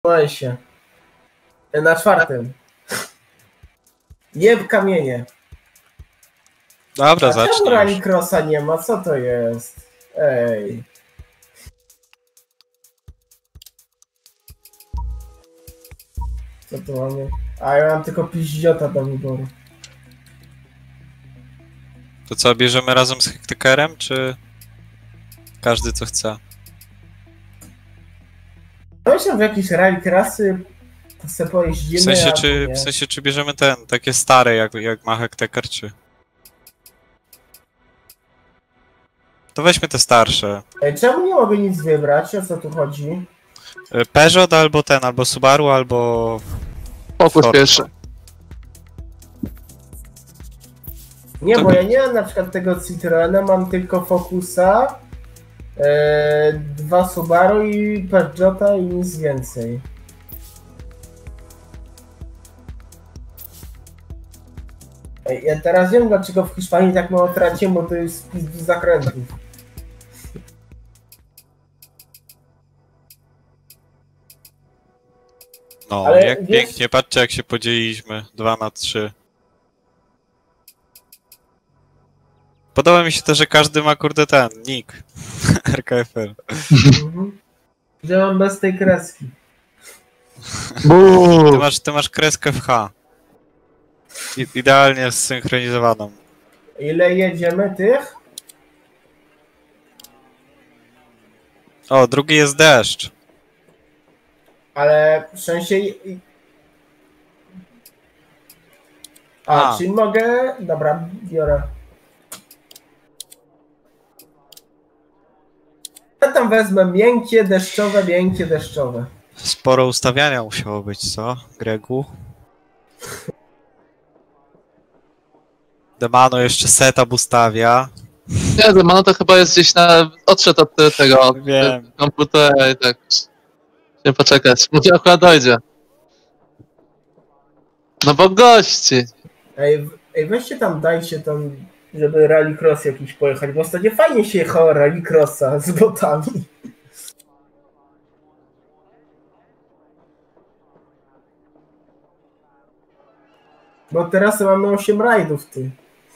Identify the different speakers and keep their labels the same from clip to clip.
Speaker 1: się. Na 4. Jeb kamienie.
Speaker 2: Dobra,
Speaker 1: A
Speaker 2: zacznij
Speaker 1: czemu
Speaker 2: już.
Speaker 1: Rallycrossa nie ma? Co to jest? Ej. Co tu mamy? A ja mam tylko piździota do wyboru.
Speaker 2: To co, bierzemy razem z Hektykerem, czy każdy co chce?
Speaker 1: Myślę, w jakieś Rallycrossy to se pojeździmy.
Speaker 2: W sensie, czy bierzemy takie stare, jak ma Hektyker, czy... To weźmy te starsze.
Speaker 1: Ej, czemu nie mogę nic wybrać? O co tu chodzi?
Speaker 2: Peugeot albo Subaru, albo...
Speaker 3: Focus
Speaker 2: Ford.
Speaker 3: pierwszy.
Speaker 1: Nie,
Speaker 2: To-
Speaker 1: bo ja nie mam na przykład tego Citroena, mam tylko Focusa, 2 Subaru i Peugeota i nic więcej. Ej, ja teraz wiem, dlaczego w Hiszpanii tak mało traciłem, bo to jest spis zakrętów.
Speaker 2: No,
Speaker 1: Ale
Speaker 2: jak
Speaker 1: wiesz-
Speaker 2: pięknie, patrzcie jak się podzieliliśmy. 2-3. Podoba mi się to, że każdy ma kurde nick. RKFL.
Speaker 1: Mhm. Że mam bez tej kreski.
Speaker 3: Buuu.
Speaker 2: Ty masz kreskę w H. Idealnie zsynchronizowaną.
Speaker 1: Ile jedziemy tych?
Speaker 2: O, drugi jest deszcz.
Speaker 1: Ale w sensie...
Speaker 2: A.
Speaker 1: Czyli mogę... Dobra, biorę. Ja tam wezmę miękkie, deszczowe.
Speaker 2: Sporo ustawiania musiało być, co, Gregu? Demano jeszcze setup ustawia.
Speaker 3: Nie, Mano to chyba jest gdzieś odszedł od tego
Speaker 2: Wiem.
Speaker 3: komputera i tak. Nie poczekać, może akurat dojdzie. No bo gości.
Speaker 1: Ej, weźcie tam, dajcie tam, żeby rallycross jakiś pojechać, bo ostatnio fajnie się jechało rallycrossa z botami. Bo teraz mamy 8 rajdów, ty.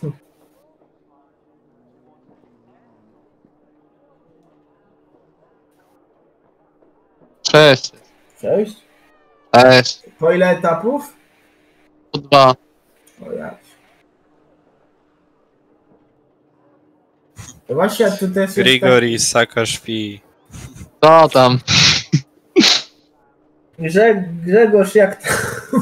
Speaker 3: Cześć.
Speaker 1: Cześć.
Speaker 3: Cześć.
Speaker 1: Po ile etapów?
Speaker 3: Po 2.
Speaker 1: O jak. To właśnie tu też jest
Speaker 2: Grigori Saakaszwili.
Speaker 3: Co tam?
Speaker 1: Grzegorz, jak to...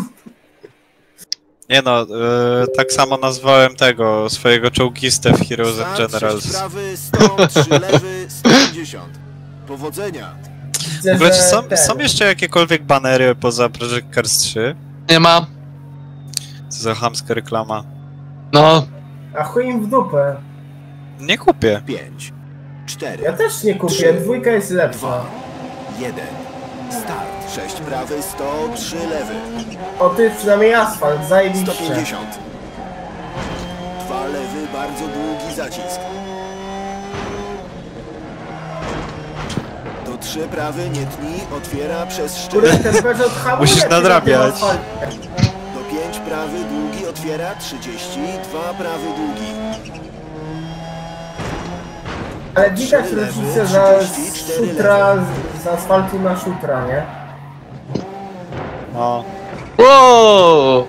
Speaker 2: Nie no, tak samo nazwałem tego, swojego czołgistę w Heroes and
Speaker 4: Start,
Speaker 2: Generals.
Speaker 4: 6 prawy, 103 lewy, 150. Powodzenia.
Speaker 2: W ogóle, czy są
Speaker 1: ten-
Speaker 2: jeszcze jakiekolwiek banery poza Project Cars 3?
Speaker 3: Nie ma.
Speaker 2: Co za chamska reklama.
Speaker 3: No.
Speaker 1: A chuj im w dupę.
Speaker 2: Nie kupię.
Speaker 4: 5, 4,
Speaker 1: Ja też nie kupię, dwójka jest lepsza.
Speaker 4: 2, 1. Start. 6 prawy, 103 lewy,
Speaker 1: O, tu jest przynajmniej asfalt, zajebiście.
Speaker 4: 150. 2 lewy, bardzo długi zacisk. Do 3 prawy, nie tnij, otwiera przez szczyt.
Speaker 1: Kurde, ten Peugeot hamuje
Speaker 2: Musisz
Speaker 1: jak się
Speaker 2: nadrabiać.
Speaker 1: na tym asfalcie.
Speaker 4: Do 5 prawy, długi, otwiera 30. 2 prawy, długi.
Speaker 1: Ale widać
Speaker 4: Trzy lewy,
Speaker 1: różnicę za
Speaker 4: 34
Speaker 1: szutra, z asfaltu na szutra, nie?
Speaker 2: No.
Speaker 3: Wow!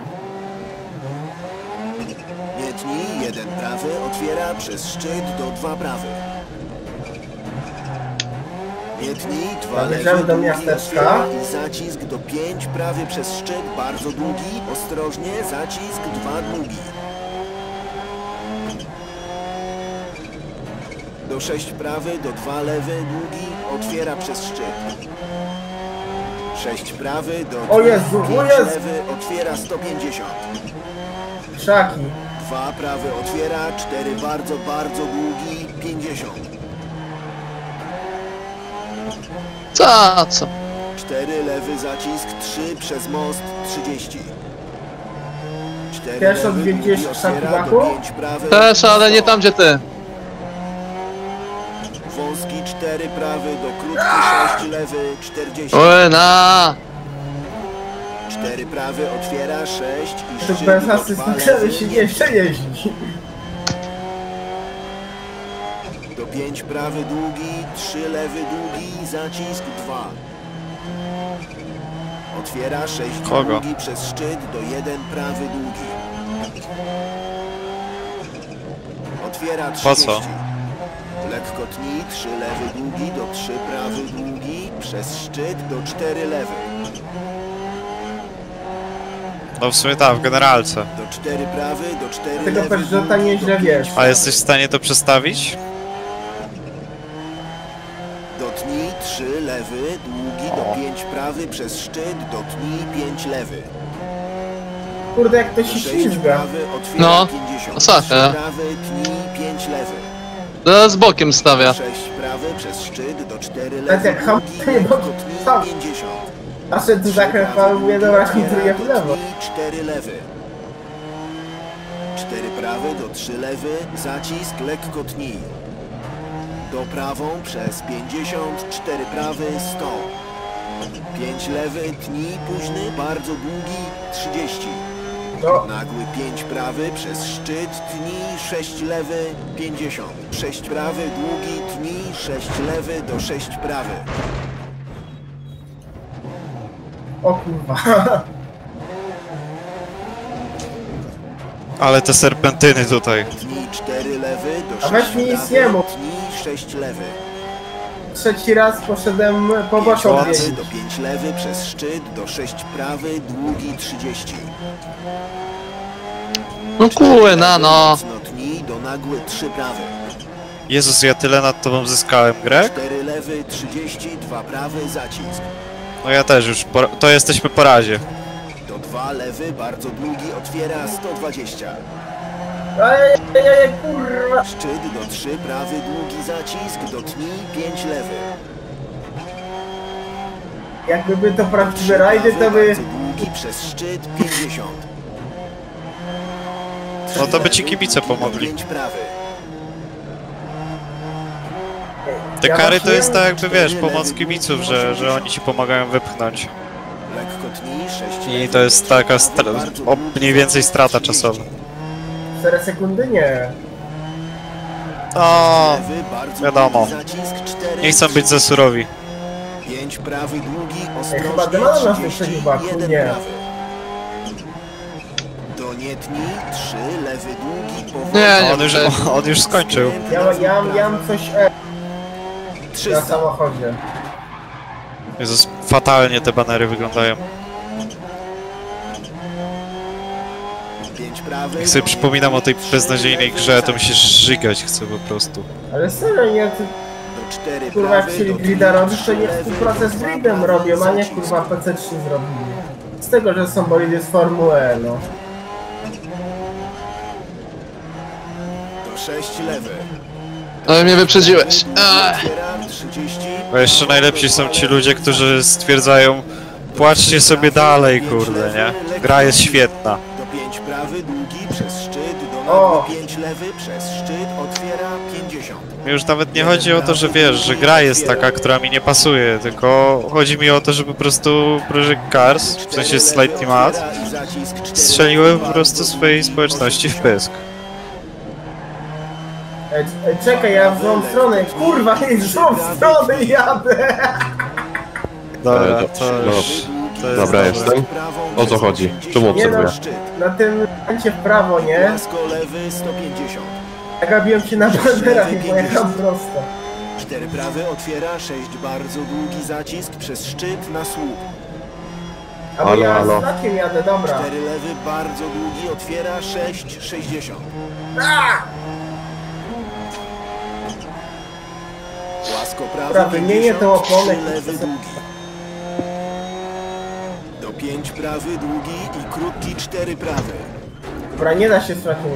Speaker 4: Nie tnij, 1 prawy, otwiera przez szczyt do 2 prawy. Nie tnij, 2 lewy,
Speaker 1: Wjeżdżamy do
Speaker 4: długi,
Speaker 1: miasteczka.
Speaker 4: otwiera i zacisk do 5 prawy przez szczyt, bardzo długi, ostrożnie, zacisk 2 długi. Do 6 prawy, do 2 lewy, długi, otwiera przez szczyt. 6 prawy, do 2
Speaker 1: O Jezu, o Jezu.
Speaker 4: lewy, otwiera 150.
Speaker 1: Krzaki.
Speaker 4: 2 prawy otwiera, 4 bardzo, bardzo długi, 50.
Speaker 3: Co?
Speaker 4: 4 lewy zacisk, 3 przez most, 30. 4
Speaker 1: Też
Speaker 4: lewy
Speaker 1: odwiedziłeś
Speaker 4: długi
Speaker 1: krzaki,
Speaker 4: otwiera,
Speaker 1: Baku?
Speaker 4: do 5 prawy.
Speaker 3: Też, ale nie tam gdzie ty.
Speaker 4: wąski 4 prawy, do krótki 6 lewy, 40.
Speaker 3: Łena!
Speaker 4: 4 prawy, otwiera 6 i
Speaker 1: To
Speaker 4: szczyt
Speaker 1: bez
Speaker 4: do 2
Speaker 1: asystenta
Speaker 4: lewy,
Speaker 1: się jeszcze jeździ.
Speaker 4: do 5 prawy długi, 3 lewy długi, zacisk 2. Otwiera 6
Speaker 2: Kogo?
Speaker 4: długi przez szczyt do 1 prawy długi. Otwiera 30.
Speaker 2: Po co?
Speaker 4: Lekko tnij 3 lewy długi do 3 prawy długi, przez szczyt do 4 lewy.
Speaker 2: No w sumie tak, w generalce.
Speaker 4: Do 4 prawy, do 4
Speaker 1: Tego
Speaker 4: lewy
Speaker 1: Peugeota
Speaker 4: długi,
Speaker 1: nieźle
Speaker 4: do
Speaker 1: wiesz.
Speaker 4: 5
Speaker 2: A jesteś w stanie to przestawić?
Speaker 4: Dotnij 3 lewy, długi do 5 prawy przez szczyt, dotnij 5 lewy.
Speaker 1: Kurde, jak to
Speaker 4: Do
Speaker 1: się
Speaker 4: 6
Speaker 1: ślizga.
Speaker 4: prawy, otwiera
Speaker 3: No,
Speaker 4: 50.
Speaker 3: masakra.
Speaker 4: 3 prawy, tnij 5 lewy.
Speaker 3: To z bokiem stawia.
Speaker 4: 6 prawy przez szczyt, do 4
Speaker 1: Tak
Speaker 4: lewy,
Speaker 1: jak ham-
Speaker 4: długi,
Speaker 1: nie, bo-
Speaker 4: dotnij
Speaker 1: sam.
Speaker 4: 50.
Speaker 1: A szedł tu zakrępał, mówię, dobra, kontruję w lewo.
Speaker 4: Dotnij 4 lewy. 4 prawy do 3 lewy, zacisk lekko tnij. Do prawą przez 50, 4 prawy 100. 5 lewy, tnij późny, bardzo długi 30.
Speaker 1: To
Speaker 4: Nagły 5 prawy przez szczyt, tnij 6 lewy 50. 6 prawy, długi, tnij 6 lewy do 6 prawy.
Speaker 1: o kurwa.
Speaker 2: Ale te serpentyny tutaj.
Speaker 4: Tnij 4 lewy do
Speaker 1: A
Speaker 4: 6
Speaker 1: weź mi nic
Speaker 4: prawy,
Speaker 1: nie mów.
Speaker 4: tnij 6 lewy.
Speaker 1: Trzeci raz poszedłem po
Speaker 4: 5
Speaker 1: boku
Speaker 4: prawy
Speaker 1: odwiedzić.
Speaker 4: do 5 lewy przez szczyt, do 6 prawy, długi 30.
Speaker 3: No kurna, no.
Speaker 4: Mocno tnij do nagły 3 prawy.
Speaker 2: Jezus, ja tyle nad tobą zyskałem, Greg?
Speaker 4: 4 lewy 30, 2 prawy, zacisk.
Speaker 2: No ja też już, to jesteśmy po razie.
Speaker 4: Do 2 lewy, bardzo długi, otwiera 120.
Speaker 1: Ej, kurwa.
Speaker 4: Szczyt do 3 prawy, długi zacisk, dotnij 5 lewy.
Speaker 1: Jakby by to
Speaker 4: 3
Speaker 1: prawdziwe rajdy, to by...
Speaker 4: bardzo długi przez szczyt 50.
Speaker 2: No to by ci kibice pomogli.
Speaker 4: 5 prawy.
Speaker 2: Te
Speaker 1: Ja
Speaker 2: kary to
Speaker 1: właśnie-
Speaker 2: jest tak jakby, wiesz, pomoc kibiców, że oni ci pomagają wypchnąć.
Speaker 4: Lekko tnij 6
Speaker 2: I
Speaker 4: lewy,
Speaker 2: to jest taka
Speaker 4: bardzo długi
Speaker 2: mniej więcej strata
Speaker 4: 30.
Speaker 2: czasowa.
Speaker 1: 4 sekundy? Nie.
Speaker 2: No,
Speaker 4: Lewy, bardzo
Speaker 2: wiadomo.
Speaker 4: długi zacisk, 4,
Speaker 2: nie chcą być za surowi.
Speaker 4: 5 prawy, długi,
Speaker 1: chyba
Speaker 4: ostrożnie,
Speaker 1: Demana nas
Speaker 4: 30,
Speaker 1: wyprzedził Baku,
Speaker 4: 1
Speaker 1: nie.
Speaker 4: prawy. Do nie tnij, 3 lewy, długi, powoli.
Speaker 3: Nie,
Speaker 2: On już skończył.
Speaker 1: Ja mam coś na
Speaker 4: 300.
Speaker 1: samochodzie.
Speaker 2: Jezus, fatalnie te banery wyglądają.
Speaker 4: 5 prawy.
Speaker 2: Jak sobie przypominam o tej beznadziejnej grze, to mi się żygać chce po prostu.
Speaker 1: Ale serio, nie, ty,
Speaker 4: Do 4
Speaker 1: kurwa, jak
Speaker 4: prawy,
Speaker 1: chcieli
Speaker 4: do
Speaker 1: grida
Speaker 4: tnij,
Speaker 1: robić, to
Speaker 4: 3
Speaker 1: nie
Speaker 4: lewy,
Speaker 1: współpracę z
Speaker 4: 2
Speaker 1: gridem
Speaker 4: prawy,
Speaker 1: robią, a nie
Speaker 4: zacisk.
Speaker 1: kurwa PC3 zrobili. Z tego, że są bolidy z Formuły E, no.
Speaker 4: Do 6 lewy.
Speaker 3: Ale mnie wyprzedziłeś.
Speaker 4: Długi,
Speaker 3: Ech.
Speaker 4: otwiera, 30.
Speaker 2: A jeszcze najlepsi są ci ludzie, którzy stwierdzają: płaczcie sobie dalej, kurde, nie? Gra jest świetna.
Speaker 4: Do 5 prawy, długi, przez szczyt, do
Speaker 1: O!
Speaker 4: nagły 5 lewy, przez szczyt, otwiera 50.
Speaker 2: Mi już nawet nie chodzi o to, że wiesz, że gra jest taka, która mi nie pasuje, tylko chodzi mi o to, że po prostu Project Cars, w sensie Slightly Mad, strzeliły po prostu swojej społeczności w pysk.
Speaker 1: Czekaj, ja w złą stronę, kurwa, w złą stronę jadę!
Speaker 2: Dobra,
Speaker 5: to-
Speaker 2: to już... To jest
Speaker 5: Dobra,
Speaker 2: dobre.
Speaker 5: jestem. O co chodzi? Czemu
Speaker 1: Nie no,
Speaker 5: obserwuję?
Speaker 1: na tym momencie w prawo, nie?
Speaker 4: Płasko lewy 150.
Speaker 1: Ja gabiłem się na banerach i pojechałem prosto.
Speaker 4: 4 prawy, otwiera 6 bardzo długi zacisk przez szczyt na słup.
Speaker 1: A bo
Speaker 5: Halo,
Speaker 1: ja
Speaker 5: halo.
Speaker 1: z znakiem jadę, dobra.
Speaker 4: 4 lewy, bardzo długi, otwiera 6, 60. Płasko prawy,
Speaker 1: Prawy, nie
Speaker 4: 50,
Speaker 1: te opony,
Speaker 4: 3 lewy długi. Do 5 prawy, długi i krótki 4 prawy.
Speaker 1: Dobra, nie da się stracić.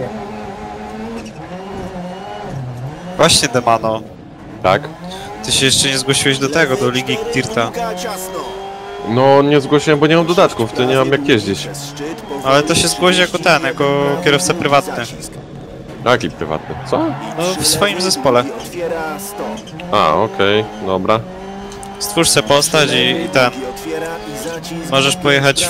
Speaker 2: Właśnie, Demano,
Speaker 5: Tak?
Speaker 2: ty się jeszcze nie zgłosiłeś do tego, do Ligi
Speaker 4: Lewy, 4
Speaker 2: Dirta.
Speaker 4: długa, ciasno.
Speaker 5: No nie zgłosiłem, bo nie mam dodatków, to nie mam jak jeździć.
Speaker 4: Przez szczyt, powoli,
Speaker 2: Ale to się zgłosi jako ten, jako
Speaker 4: 30
Speaker 2: kierowca prywatny.
Speaker 4: zacisk.
Speaker 5: Jaki prywatny? Co?
Speaker 2: No, w swoim zespole.
Speaker 4: Otwiera 100.
Speaker 5: A, okej, dobra.
Speaker 2: Stwórz se postać i ten.
Speaker 4: Otwiera i zacisk.
Speaker 2: Możesz pojechać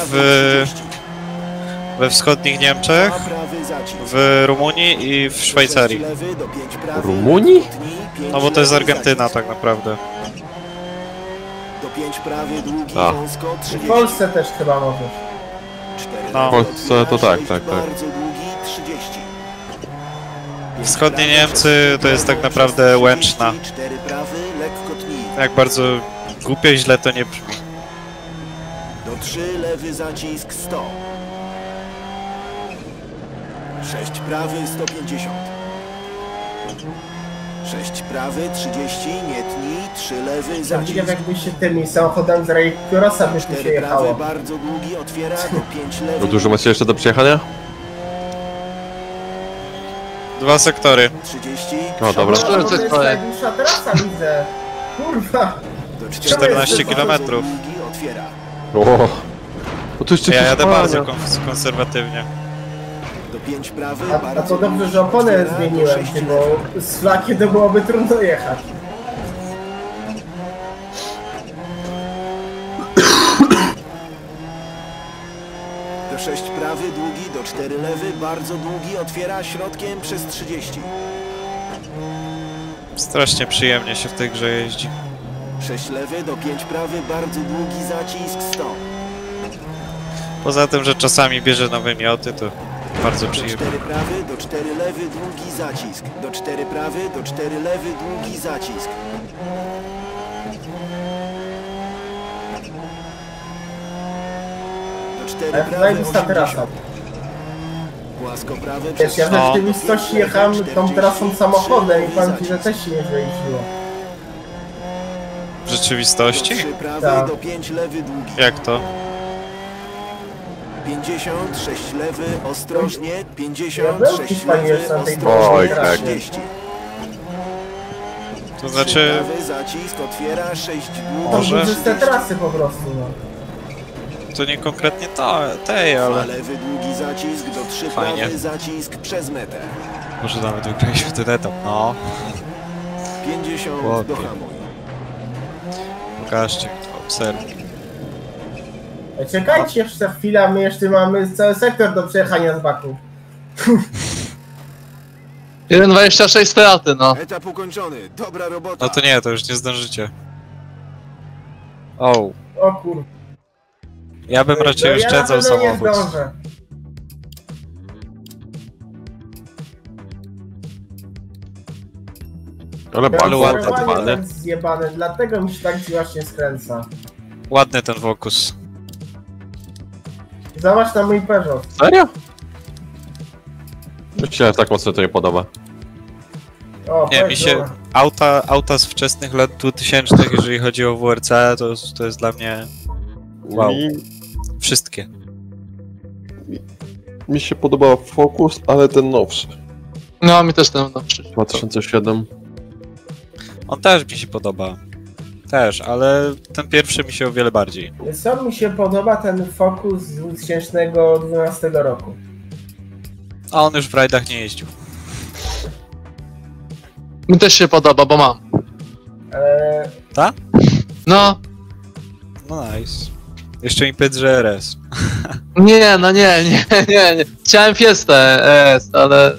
Speaker 2: we wschodnich Niemczech,
Speaker 4: Prawy zacisk.
Speaker 2: w Rumunii i w Szwajcarii.
Speaker 4: Lewy do 5 prawy.
Speaker 5: Rumunii?
Speaker 2: No bo to jest Argentyna tak naprawdę.
Speaker 4: Do 5 prawy, długi,
Speaker 5: A.
Speaker 4: wąsko,
Speaker 1: W
Speaker 4: 30.
Speaker 1: Polsce też chyba możesz.
Speaker 4: 4
Speaker 2: No.
Speaker 5: W Polsce to tak, tak, tak.
Speaker 4: Bardzo długi, 30.
Speaker 2: Wschodnie Niemcy to jest tak naprawdę Łęczna.
Speaker 4: 4 prawy, lekko tnij.
Speaker 2: Jak bardzo głupio i źle to nie brzmi.
Speaker 4: Do 3 lewy zacisk 100. 6 prawy 150. 6 prawy 30, nie tnij, 3 lewy
Speaker 1: Widziałem,
Speaker 4: zacisk.
Speaker 1: jakby się tymi samochodami z Rallycrossa by tu się
Speaker 4: 4 prawy,
Speaker 1: jechało.
Speaker 4: bardzo długi, otwiera do 5 lewy.
Speaker 5: No dużo macie jeszcze do przejechania?
Speaker 2: 2 sektory.
Speaker 4: 30.
Speaker 5: No dobra.
Speaker 1: No, bo to jest najdłuższa trasa, widzę. Kurwa.
Speaker 4: Do
Speaker 2: 14 kilometrów.
Speaker 4: Długi, otwiera.
Speaker 5: O, no to jeszcze
Speaker 2: Ja jadę
Speaker 5: jakieś
Speaker 2: bardzo
Speaker 5: pania.
Speaker 2: konserwatywnie.
Speaker 4: Do 5 prawy,
Speaker 1: A
Speaker 4: bardzo
Speaker 1: to dobrze,
Speaker 4: długi,
Speaker 1: że oponę
Speaker 4: otwiera, do
Speaker 1: zmieniłem,
Speaker 4: 6
Speaker 1: ty,
Speaker 4: lewy.
Speaker 1: bo z flakiem to byłoby trudno jechać.
Speaker 4: Do 6 prawy, długi, do 4 lewy, bardzo długi, otwiera środkiem przez 30.
Speaker 2: Strasznie przyjemnie się w tej grze jeździ.
Speaker 4: 6 lewy, do 5 prawy, bardzo długi zacisk 100.
Speaker 2: Poza tym, że czasami bierze nowe mioty, to bardzo
Speaker 4: Do
Speaker 2: przyjemnie.
Speaker 4: 4 prawy, do 4 lewy, długi zacisk. Do 4 prawy, do 4 lewy, długi zacisk. Do 4
Speaker 1: Ale
Speaker 4: prawy,
Speaker 1: zajebista
Speaker 4: 80.
Speaker 1: trasa.
Speaker 4: Płasko prawy
Speaker 1: Wiesz,
Speaker 4: przez
Speaker 1: ja
Speaker 2: No.
Speaker 1: w rzeczywistości jechałem tą trasą samochodem i powiem ci, że też się nieźle jeździło.
Speaker 2: W rzeczywistości?
Speaker 4: 3 prawy,
Speaker 1: Tak.
Speaker 4: do 5 lewy, długi.
Speaker 2: Jak to?
Speaker 4: 50, 6 lewy, ostrożnie.
Speaker 1: Ja
Speaker 4: 50,
Speaker 1: byłem
Speaker 4: 6
Speaker 1: Hiszpanii
Speaker 4: lewy,
Speaker 1: jeszcze na tej
Speaker 5: Oj,
Speaker 4: ostrożnie.
Speaker 5: tak.
Speaker 4: 30.
Speaker 2: To znaczy,
Speaker 4: Prawy zacisk otwiera 6
Speaker 1: To
Speaker 2: Może?
Speaker 4: długi.
Speaker 1: były te trasy po prostu, no.
Speaker 2: to nie konkretnie tej, ale
Speaker 4: Lewy długi zacisk do 3
Speaker 2: Fajnie.
Speaker 4: prawy zacisk przez metę.
Speaker 2: może nawet wygraliśmy ten etap. No,
Speaker 4: 50
Speaker 2: Ładnie.
Speaker 4: do hamuj.
Speaker 2: pokażcie mi to, obserwuj.
Speaker 1: Czekajcie jeszcze chwilę, my jeszcze mamy cały sektor do przejechania z baku.
Speaker 3: 1,26 straty, no.
Speaker 4: Etap ukończony. Dobra robota.
Speaker 2: No to nie, to już nie zdążycie. O,
Speaker 1: O kur...
Speaker 2: ja bym raczej
Speaker 1: No, ja na
Speaker 2: oszczędzał
Speaker 1: pewno nie
Speaker 2: samochód.
Speaker 1: zdążę.
Speaker 5: Ale
Speaker 1: Ja
Speaker 5: bardzo
Speaker 2: ładne,
Speaker 5: ładne,
Speaker 1: ładnie
Speaker 5: ładne.
Speaker 1: tak zjebane, dlatego mi się tak właśnie skręca.
Speaker 2: Ładny ten Focus.
Speaker 1: Zobacz na mój Peugeot.
Speaker 5: Serio? Myślałem, że tak mocno to nie podoba.
Speaker 1: O,
Speaker 2: Nie, mi się auta z wczesnych lat 2000, jeżeli chodzi o WRC, to jest dla mnie wow. Wszystkie.
Speaker 5: Mi się podobał Focus, ale ten nowszy.
Speaker 3: No, mi też ten nowszy.
Speaker 5: 2007.
Speaker 2: On też mi się podoba. Też, ale ten pierwszy mi się o wiele bardziej.
Speaker 1: Co mi się podoba ten Focus z 2012 roku.
Speaker 2: A on już w rajdach nie jeździł.
Speaker 3: Mi też się podoba, bo mam.
Speaker 2: Tak?
Speaker 3: No,
Speaker 2: No nice. Jeszcze mi powiedz, że RS.
Speaker 3: nie, no nie. Chciałem Fiestę S, ale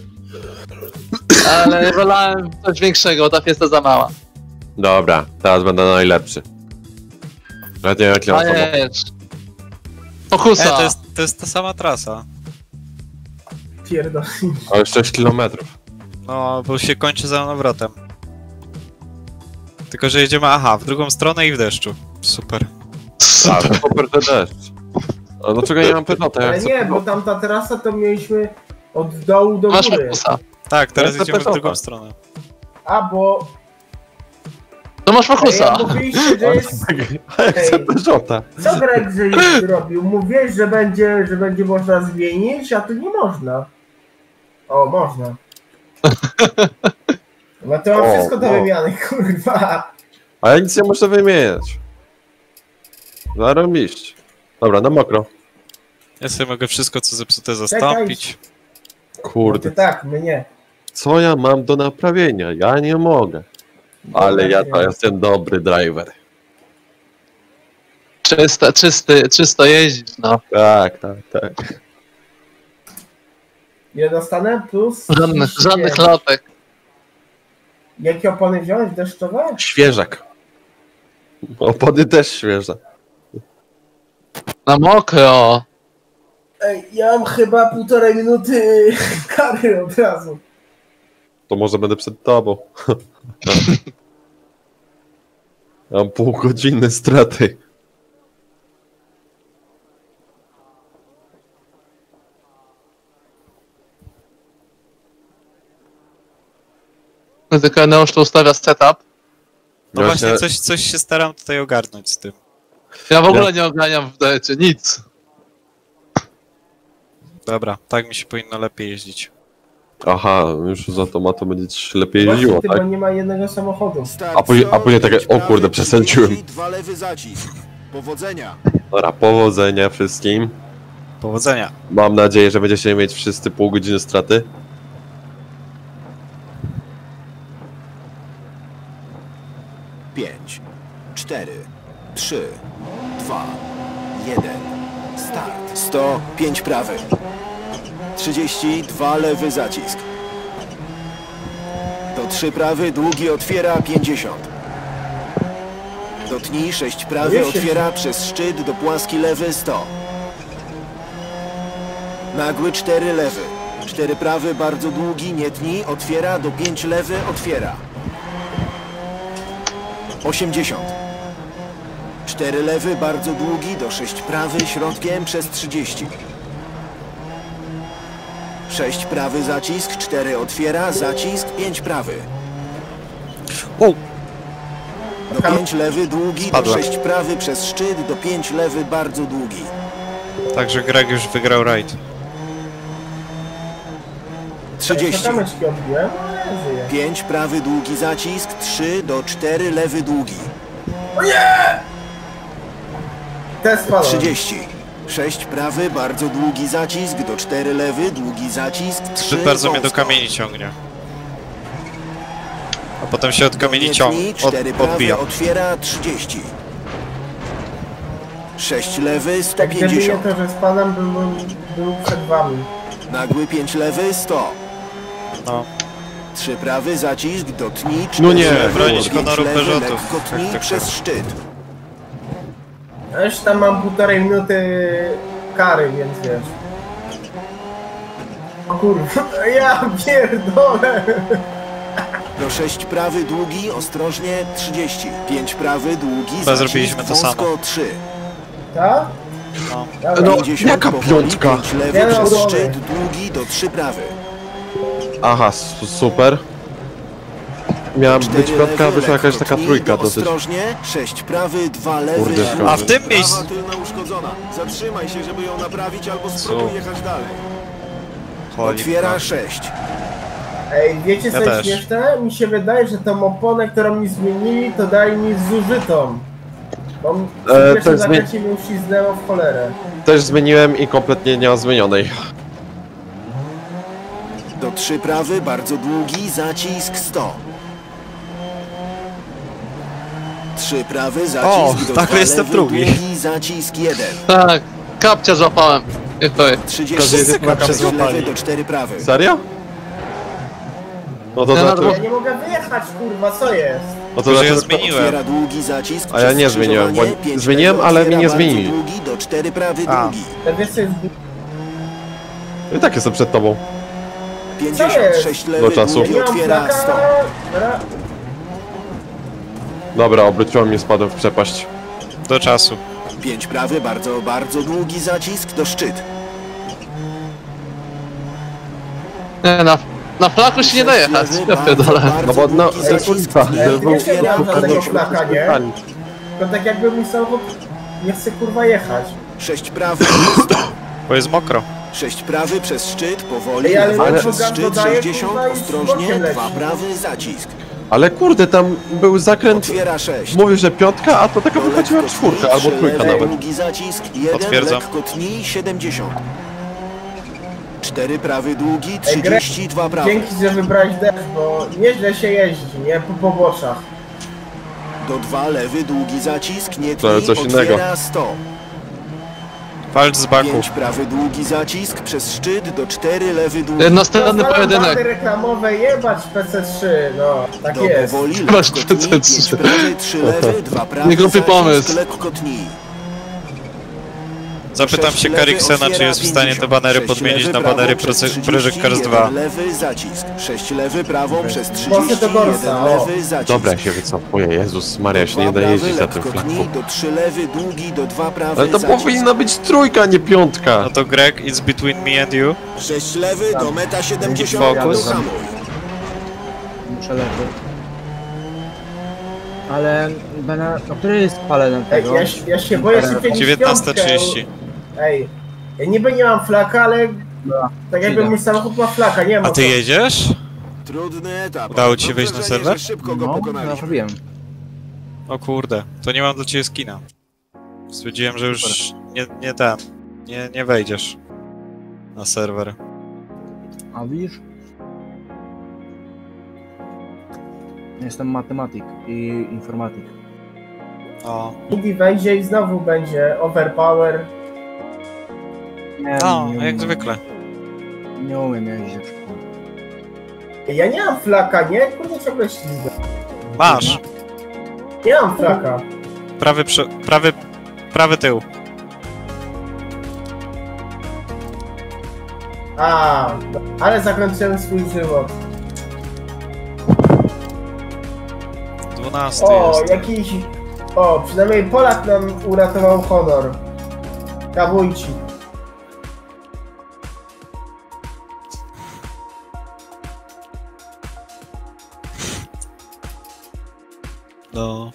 Speaker 3: wolałem coś większego, ta Fiesta za mała.
Speaker 5: Dobra, teraz będę najlepszy. Nawet nie wiem jak ja
Speaker 3: A
Speaker 5: mam samochód.
Speaker 3: nie, Focusa.
Speaker 2: To jest ta sama trasa.
Speaker 1: Pierdolę.
Speaker 5: Ale 6 km.
Speaker 2: No, bo się kończy za nawrotem. Tylko, że jedziemy, w drugą stronę i w deszczu. Super.
Speaker 5: A, super ten deszcz. A dlaczego nie mam Peugeota?
Speaker 1: Ale
Speaker 5: Jak
Speaker 1: nie, bo tamta trasa to mieliśmy od dołu do
Speaker 3: Masz
Speaker 1: góry.
Speaker 3: Focusa.
Speaker 2: Tak, teraz
Speaker 5: Ja chcę
Speaker 2: jedziemy w drugą
Speaker 5: Peugeota.
Speaker 2: stronę.
Speaker 1: A, bo...
Speaker 3: To masz Focusa.
Speaker 1: Ja mówiliście, że jest...
Speaker 5: A ja chcę
Speaker 1: Ej.
Speaker 5: Peugeota.
Speaker 1: Co Greg już zrobił? Mówiłeś, że będzie można zmienić, a tu nie można. O, można. No to mam
Speaker 5: O,
Speaker 1: wszystko do
Speaker 5: no.
Speaker 1: wymiany, kurwa.
Speaker 5: A ja nic nie muszę wymieniać. Zarobiście. Dobra, na mokro.
Speaker 2: Ja sobie mogę wszystko, co zepsute, zastąpić.
Speaker 1: Ty
Speaker 5: Kurde.
Speaker 1: tak, my nie.
Speaker 5: Co ja mam do naprawienia? Ja nie mogę. Ale ja to jestem dobry driver.
Speaker 3: Czysto jeździć, no.
Speaker 5: Tak.
Speaker 1: Nie dostanę plus...
Speaker 3: Żadnych lotek.
Speaker 1: Jakie opony wziąłeś? Deszczowe?
Speaker 5: Świeżak. Opony też świeże.
Speaker 3: Na mokro.
Speaker 1: Ej, ja mam chyba 1,5 minuty kary od razu.
Speaker 5: To może będę przed tobą. Mam pół godziny straty.
Speaker 3: Tylko Neusz to ustawia setup.
Speaker 2: No
Speaker 5: Właśnie-
Speaker 2: właśnie coś się staram tutaj ogarnąć z tym.
Speaker 3: Ja w ogóle nie oganiam w decie, nic.
Speaker 2: Dobra, tak mi się powinno lepiej jeździć.
Speaker 5: Aha, już z automatu będzie ci się lepiej
Speaker 1: Właśnie
Speaker 5: jeździło,
Speaker 1: ty,
Speaker 5: tak?
Speaker 1: bo nie ma jednego samochodu.
Speaker 4: Start
Speaker 5: A później takie, o kurde, przesadziłem.
Speaker 4: 2 lewy zacisk. Powodzenia.
Speaker 5: Dobra, powodzenia wszystkim.
Speaker 2: Powodzenia.
Speaker 5: Mam nadzieję, że będziecie mieć wszyscy pół godziny straty.
Speaker 4: Pięć, 4, 3, 2, 1. Start. 105 prawy. 32 lewy zacisk. Do 3 prawy długi otwiera 50. Do tni 6 prawy
Speaker 1: Jeszcze.
Speaker 4: otwiera przez szczyt do płaski lewy 100. Nagły 4 lewy. 4 prawy bardzo długi nie tni otwiera do 5 lewy otwiera. 80. 4 lewy bardzo długi do 6 prawy środkiem przez 30. 6 prawy zacisk, 4 otwiera, zacisk, 5 prawy.
Speaker 2: Wow.
Speaker 4: Do 5 lewy długi, do
Speaker 2: Spadłem.
Speaker 4: 6 prawy przez szczyt, do 5 lewy bardzo długi.
Speaker 2: Także Greg już wygrał rajd.
Speaker 4: 30.
Speaker 1: Kameczki odbiłem, ale żyję.
Speaker 4: 5 prawy długi zacisk, 3 do 4 lewy długi.
Speaker 1: Test spalony.
Speaker 4: 30. 6 prawy bardzo długi zacisk, do 4 lewy długi zacisk, 3
Speaker 2: Zbyt bardzo mnie do
Speaker 4: wąsko.
Speaker 2: kamieni ciągnie. A potem się od kamieni
Speaker 4: Nie tnij, 4 prawy
Speaker 2: odbija.
Speaker 4: otwiera 30. 6 lewy
Speaker 1: Tak gdyby nie
Speaker 4: 150.
Speaker 1: to, że z panem był przed wami.
Speaker 4: Nagły 5 lewy 100.
Speaker 2: No.
Speaker 4: 3 prawy zacisk do tni 4
Speaker 5: No nie,
Speaker 4: lewy,
Speaker 2: bronić
Speaker 4: 5
Speaker 2: honoru
Speaker 4: lewy,
Speaker 2: Peugeotu.
Speaker 4: lekko tni
Speaker 2: Tak.
Speaker 4: przez szczyt.
Speaker 1: Ja już tam mam 1,5 minuty kary, więc wiesz. O kurwa, ja pierdolę.
Speaker 4: Do 6 prawy długi ostrożnie 30. 5 prawy długi
Speaker 2: Chyba
Speaker 4: zacisk
Speaker 2: zrobiliśmy to
Speaker 4: wąsko
Speaker 2: samo.
Speaker 4: 3.
Speaker 1: Tak?
Speaker 2: No.
Speaker 1: Dobra.
Speaker 5: No,
Speaker 4: 50
Speaker 5: jaka
Speaker 4: powoli,
Speaker 5: piątka?
Speaker 4: 5 lewy
Speaker 1: Ja
Speaker 4: przez
Speaker 1: rozumiem.
Speaker 4: szczyt długi do 3 prawy.
Speaker 5: Aha, super. Miała być
Speaker 4: 4
Speaker 5: piątka, a
Speaker 4: lewy,
Speaker 5: wyszła jakaś
Speaker 4: lekko
Speaker 5: taka
Speaker 4: tnij,
Speaker 5: trójka
Speaker 4: do
Speaker 5: dosyć.
Speaker 4: Ostrożnie 6 prawy 2 lewy.
Speaker 5: Kurde,
Speaker 4: długi.
Speaker 2: A w tym miejscu...
Speaker 4: Prawa tylna uszkodzona. Zatrzymaj się, żeby ją naprawić albo spróbuj
Speaker 2: Co?
Speaker 4: jechać dalej.
Speaker 2: Cholipka.
Speaker 4: Otwiera 6.
Speaker 1: Ej, wiecie co
Speaker 2: Ja
Speaker 1: jest
Speaker 2: też.
Speaker 1: śmieszne? Mi się wydaje, że tą oponę, którą mi zmienili, to dali mi zużytą. Bo w
Speaker 5: to
Speaker 1: pierwszym
Speaker 5: jest
Speaker 1: zakręcie mi uśliznęło w cholerę.
Speaker 5: Też zmieniłem i kompletnie nie ma zmienionej.
Speaker 4: Do 3 prawy bardzo długi zacisk 100. 3 prawy zacisk do
Speaker 2: tak,
Speaker 4: 2
Speaker 2: jestem
Speaker 4: lewy,
Speaker 2: drugi.
Speaker 4: długi zacisk 1.
Speaker 3: Tak, kapcia złapałem. Niech to jest.
Speaker 4: 30
Speaker 2: Wszyscy
Speaker 4: prawy
Speaker 2: kapcie złapali.
Speaker 4: lewy do 4 prawy.
Speaker 5: Serio? No to
Speaker 3: Ja
Speaker 5: znaczy...
Speaker 1: Ja nie mogę wyjechać, kurwa, co jest?
Speaker 5: No to
Speaker 2: Że ja
Speaker 5: znaczy...
Speaker 2: zmieniłem.
Speaker 4: Otwiera długi zacisk
Speaker 5: A ja
Speaker 4: przez
Speaker 5: nie zmieniłem, bo
Speaker 4: skrzyżowanie, 5
Speaker 5: zmieniłem,
Speaker 4: lewy
Speaker 5: ale mi
Speaker 4: otwiera
Speaker 5: nie
Speaker 4: bardzo
Speaker 5: zmienili.
Speaker 4: Długi do 4 prawy
Speaker 2: A.
Speaker 4: długi.
Speaker 1: To wiesz co jest...
Speaker 5: I tak jestem przed tobą.
Speaker 4: 56 lewy
Speaker 5: Do czasu.
Speaker 4: długi
Speaker 1: Nie mam
Speaker 4: otwiera 100.
Speaker 1: flaka...
Speaker 5: Dobra, obróciłem i spadłem w przepaść.
Speaker 2: Do czasu.
Speaker 4: 5 prawy bardzo długi zacisk do szczyt.
Speaker 3: Nie, na flaku się nie da jechać. Ja pierdolę.
Speaker 5: No bo no, to jest ulica.
Speaker 1: Wiesz, ja nie mam żadnego
Speaker 5: Był-
Speaker 1: flaka, nie? To tak jakby mój samochód nie chce kurwa jechać.
Speaker 4: 6 prawy 100.
Speaker 2: Bo jest mokro.
Speaker 4: 6 prawy przez szczyt, powoli,
Speaker 1: Ej, ale
Speaker 4: lewa
Speaker 1: jak
Speaker 4: przez
Speaker 1: gaz
Speaker 4: szczyt,
Speaker 1: dodaje,
Speaker 4: 60,
Speaker 1: kurwa, i
Speaker 4: ostrożnie,
Speaker 1: bokiem leci.
Speaker 4: 2 prawy, zacisk.
Speaker 5: Ale kurde, tam był zakręt...
Speaker 4: Otwiera 6.
Speaker 5: Mówisz, że piątka, a to taka
Speaker 4: Do
Speaker 5: wychodziła
Speaker 4: lekko
Speaker 5: czwórka
Speaker 4: tnij,
Speaker 5: albo
Speaker 4: 3
Speaker 5: trójka
Speaker 4: lewy,
Speaker 5: nawet.
Speaker 4: długi zacisk, 1,
Speaker 2: Potwierdzam.
Speaker 4: lekko tnij, 70. 4 prawy długi,
Speaker 1: Ej, Greg,
Speaker 4: 32 prawy.
Speaker 1: Dzięki, że wybrałeś deszcz, bo nieźle się jeździ, nie? Po poboczach.
Speaker 4: Do 2 lewy długi zacisk, nie
Speaker 5: To
Speaker 4: tnij,
Speaker 5: coś
Speaker 4: otwiera
Speaker 5: innego.
Speaker 4: 100.
Speaker 2: Walcz z baku.
Speaker 4: 5 prawy długi zacisk, przez szczyt, do 4 lewy długi.
Speaker 3: Jednostronny pojedynek.
Speaker 1: Bandy reklamowe jebać PC3, no, tak
Speaker 4: Do
Speaker 1: jest.
Speaker 4: powoli,
Speaker 3: Masz
Speaker 4: lekko tnij,
Speaker 3: PC3.
Speaker 4: 5 prawy, 3 lewy, 2 prawy,
Speaker 3: Nie głupi
Speaker 4: zacisk,
Speaker 3: pomysł.
Speaker 4: lekko tnij.
Speaker 2: Zapytam się Kariksena, czy jest w stanie te banery podmienić na banery Project Cars 2.
Speaker 4: Lewy zacisk, 6 lewy prawą przez 30,
Speaker 1: Mocno do Gorsa,
Speaker 4: 1
Speaker 1: o.
Speaker 4: lewy zacisk.
Speaker 5: Dobra, ja się wycofuję. Jezus Maria, się nie da
Speaker 4: 2 prawy,
Speaker 5: jeździć na tym
Speaker 4: lekko
Speaker 5: flaku.
Speaker 4: tnij, do 3 lewy długi, do 2 prawy
Speaker 5: Ale to
Speaker 4: zacisk.
Speaker 5: powinna być trójka, nie piątka.
Speaker 2: No to Greg, it's between me and you.
Speaker 4: 6 lewy do meta 70,
Speaker 2: Focus.
Speaker 4: hamuj.
Speaker 6: Muszę lepiej. Ale o której jest palena
Speaker 1: Ej,
Speaker 6: tego?
Speaker 1: ja się boję szybciej niż
Speaker 2: 19:30.
Speaker 1: Ej, ja niby nie mam flaka, ale tak jakby mój samochód ma flaka, nie wiem
Speaker 2: A
Speaker 1: o
Speaker 2: ty
Speaker 1: co.
Speaker 2: jedziesz?
Speaker 4: Trudny etap.
Speaker 2: Udało ci się
Speaker 4: Mam
Speaker 2: wejść na
Speaker 4: wrażenie,
Speaker 2: serwer?
Speaker 4: że szybko go
Speaker 6: No,
Speaker 4: pokonaliśmy.
Speaker 6: zrobiłem.
Speaker 2: O kurde, to nie mam dla ciebie skina. Stwierdziłem, że już nie wejdziesz na serwer.
Speaker 6: A widzisz? Jestem matematyk i informatyk.
Speaker 2: O,
Speaker 1: Indy wejdzie i znowu będzie overpower.
Speaker 6: Nie,
Speaker 2: no
Speaker 6: nie
Speaker 2: jak
Speaker 6: umiem.
Speaker 2: zwykle.
Speaker 6: Nie umiem jeździć.
Speaker 1: Ja nie mam flaka, nie? Kurde, ciągle ślizgę.
Speaker 2: Masz!
Speaker 1: Nie mam flaka.
Speaker 2: Prawy tył.
Speaker 1: A, ale zakończyłem swój żywot.
Speaker 2: 12
Speaker 1: O,
Speaker 2: jest.
Speaker 1: jakiś... O, przynajmniej Polak nam uratował honor. Kabujci.
Speaker 2: No.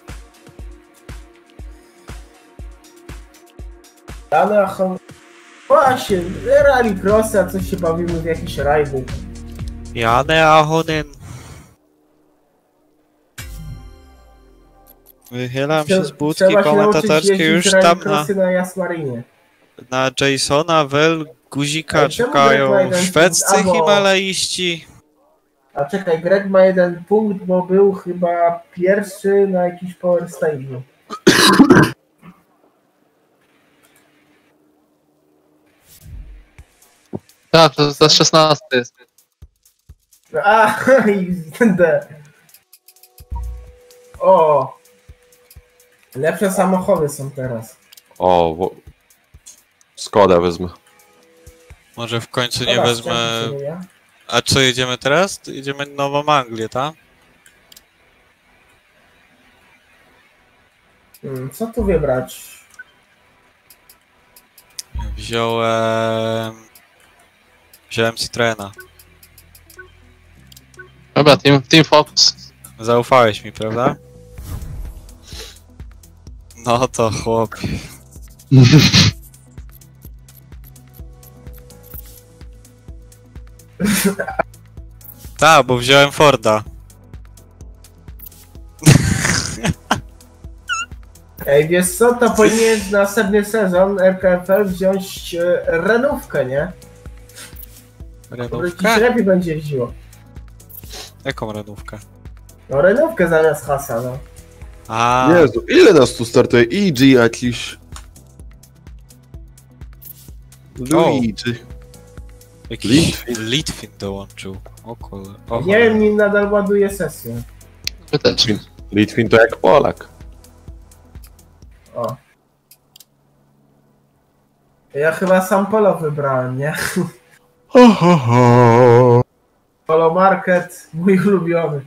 Speaker 1: Ale właśnie, rallycrossa, coś się bawimy w jakiś rajdy.
Speaker 2: Jane Ahonen. Wychylam się z budki
Speaker 1: Trzeba się nauczyć
Speaker 2: komentatorskiej
Speaker 1: jeździć
Speaker 2: już tam
Speaker 1: rallycrossy na Jasmarinie.
Speaker 2: na Jasona, Wel, Guzika
Speaker 1: Ale czemu
Speaker 2: czekają
Speaker 1: Greg ma jeden
Speaker 2: szwedzcy
Speaker 1: punkt? Albo-
Speaker 2: himalaiści.
Speaker 1: A czekaj, Greg ma 1 punkt, bo był chyba pierwszy na jakiś power stage'u.
Speaker 3: Tak, to jest 16 jest.
Speaker 1: A, i D. O! Lepsze samochody są teraz.
Speaker 5: O, Skoda wezmę.
Speaker 2: Może w końcu nie
Speaker 1: Dobra,
Speaker 2: wezmę...
Speaker 1: chciałem.
Speaker 2: A co jedziemy teraz? Jedziemy Nową Anglię, tak?
Speaker 1: Co tu wybrać?
Speaker 2: Wziąłem Citroena.
Speaker 3: Dobra, Team Focus.
Speaker 2: Zaufałeś mi, prawda? No to chłopie. Tak, bo wziąłem Forda.
Speaker 1: Ej, wiesz co, to powinien na następny sezon RKFL wziąć Renówkę, nie? To ci
Speaker 2: Renówkę?
Speaker 1: lepiej będzie jeździło.
Speaker 2: Jaką renówkę?
Speaker 1: No Renówkę zamiast hasa, no.
Speaker 2: A,
Speaker 5: Jezu, ile nas tu startuje? EG jakiś. Luigi.
Speaker 2: jakiś Litwin dołączył. O kurde. O,
Speaker 1: Nie wiem, nim nadal ładuje sesję.
Speaker 3: My też.
Speaker 5: Litwin to jak Polak.
Speaker 1: O. Ja chyba sam Polo wybrałem, nie?
Speaker 5: Ho, ho, ho.
Speaker 1: Polo Market, mój ulubiony.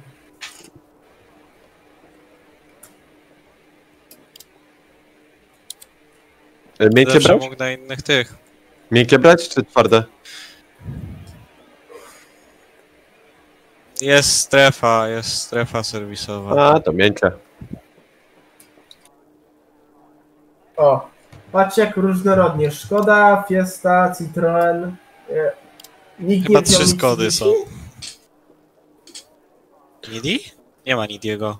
Speaker 5: Miękkie
Speaker 2: Zawsze
Speaker 5: brać?
Speaker 2: mógł na innych tych.
Speaker 5: Miękkie brać czy twarde?
Speaker 2: Jest strefa serwisowa.
Speaker 5: A, to miękkie.
Speaker 1: O, patrzcie jak różnorodnie. Szkoda, Fiesta, Citroen. Nikt
Speaker 2: Chyba
Speaker 1: nie wziął
Speaker 2: 3 Skody
Speaker 1: Mitsubishi?
Speaker 2: są. Nidi? Nie ma Nidiego.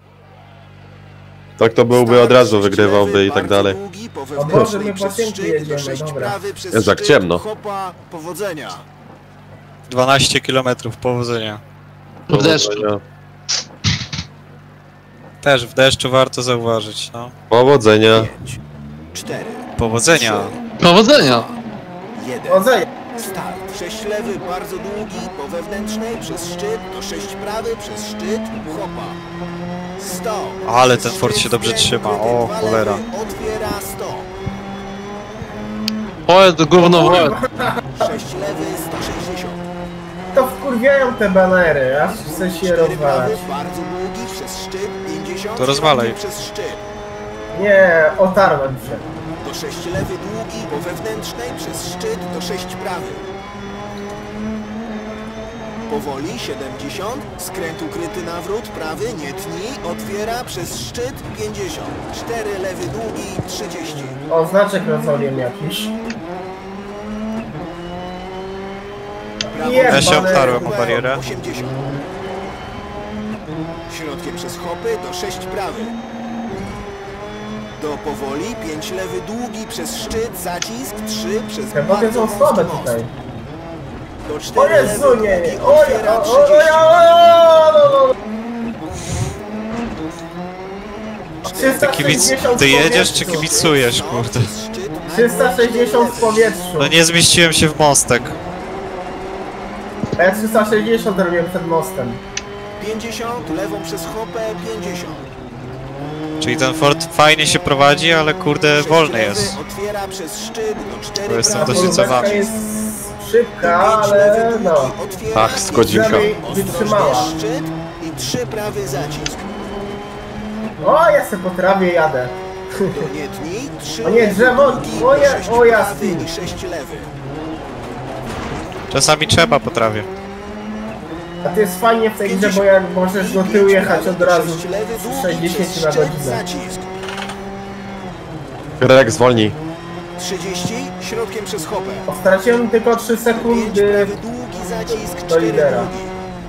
Speaker 5: Tak to byłby od razu, wygrywałby i tak dalej.
Speaker 1: O Boże, my po ciemku jedziemy, dobra.
Speaker 5: Jest jak ciemno.
Speaker 4: Hopa, powodzenia.
Speaker 2: 12 km, powodzenia.
Speaker 3: W deszczu.
Speaker 5: Powodzenia.
Speaker 2: Też w deszczu warto zauważyć, no.
Speaker 5: Powodzenia.
Speaker 4: 5, 4,
Speaker 2: Powodzenia.
Speaker 3: Powodzenia.
Speaker 4: 1.
Speaker 1: Chodzenie.
Speaker 4: Start. 6 lewy, bardzo długi, po wewnętrznej, przez szczyt, do 6 prawy, przez szczyt, hopa. 100.
Speaker 2: Ale
Speaker 4: Przez
Speaker 2: ten Ford
Speaker 4: szczyt,
Speaker 2: się dobrze
Speaker 4: skręt,
Speaker 2: trzyma,
Speaker 4: ukryty,
Speaker 2: o
Speaker 4: 2
Speaker 2: cholera.
Speaker 4: lewy, otwiera 100.
Speaker 3: O, to gówno w łeb.
Speaker 4: 6 lewy, 160.
Speaker 1: To wkurwiają te banery, aż chce się
Speaker 4: 4
Speaker 1: rozwalać.
Speaker 4: prawy, bardzo długi, przez szczyt, 50.
Speaker 2: To rozwalaj.
Speaker 4: Przez szczyt.
Speaker 1: Nie, otarłem się.
Speaker 4: Do 6 lewy długi, po wewnętrznej, przez szczyt, do 6 prawy. Powoli, 70, skręt ukryty nawrót, prawy, nie tnij, otwiera, przez szczyt, 50. 4 lewy długi, 30.
Speaker 1: O, znaczek rozoliem jakiś.
Speaker 4: Prawo,
Speaker 1: Ja
Speaker 2: Ja się
Speaker 1: baner,
Speaker 2: obtarłem o barierę.
Speaker 4: 80. Środkiem przez hopy, do 6 prawy. Do powoli, 5 lewy długi, przez szczyt, zacisk, 3 przez
Speaker 1: Te boki są
Speaker 4: bardzo
Speaker 1: słabe
Speaker 4: wąski most.
Speaker 1: tutaj.
Speaker 4: Do
Speaker 1: O
Speaker 4: 4
Speaker 1: Jezu,
Speaker 4: lewy
Speaker 1: nie,
Speaker 4: długi,
Speaker 1: nie. Oj,
Speaker 4: otwiera,
Speaker 1: oj,
Speaker 4: 30.
Speaker 1: oj, oj, oj,
Speaker 2: Ty jedziesz czy kibicujesz, kurde?
Speaker 1: 360 w powietrzu.
Speaker 2: No nie zmieściłem się w mostek.
Speaker 1: A ja 360 robiłem przed mostem.
Speaker 4: 50, lewą przez hopę, 50.
Speaker 2: Czyli ten Ford fajnie się prowadzi, ale kurde wolny jest.
Speaker 4: Otwiera przez szczyt do 4
Speaker 2: Bo jestem
Speaker 4: prawy.
Speaker 2: dosyć za
Speaker 1: Polóweczka
Speaker 2: wami.
Speaker 1: jest szybka, ale no.
Speaker 5: Ach, z godzinka.
Speaker 1: Przynajmniej wytrzymała.
Speaker 4: Szczyt i 3 prawy zacisk.
Speaker 1: O, ja se po trawie jadę.
Speaker 4: Do nie tnij, 3
Speaker 1: O nie,
Speaker 4: lewy
Speaker 1: drzewo,
Speaker 4: długi,
Speaker 1: oje,
Speaker 4: 6
Speaker 1: o, ja
Speaker 4: prawy
Speaker 1: spin.
Speaker 4: i 6 lewy.
Speaker 2: Czasami trzeba po trawie.
Speaker 1: A to jest fajnie w tej grze, bo jak możesz do tyłu jechać od razu z 60 na godzinę.
Speaker 4: Zacisk.
Speaker 5: Greg zwolnij.
Speaker 4: 30, środkiem przez hopę.
Speaker 1: O, straciłem tylko 3
Speaker 4: 5
Speaker 1: sekundy.
Speaker 4: prawy długi zacisk,
Speaker 1: do
Speaker 4: 4
Speaker 1: lidera.
Speaker 4: długi.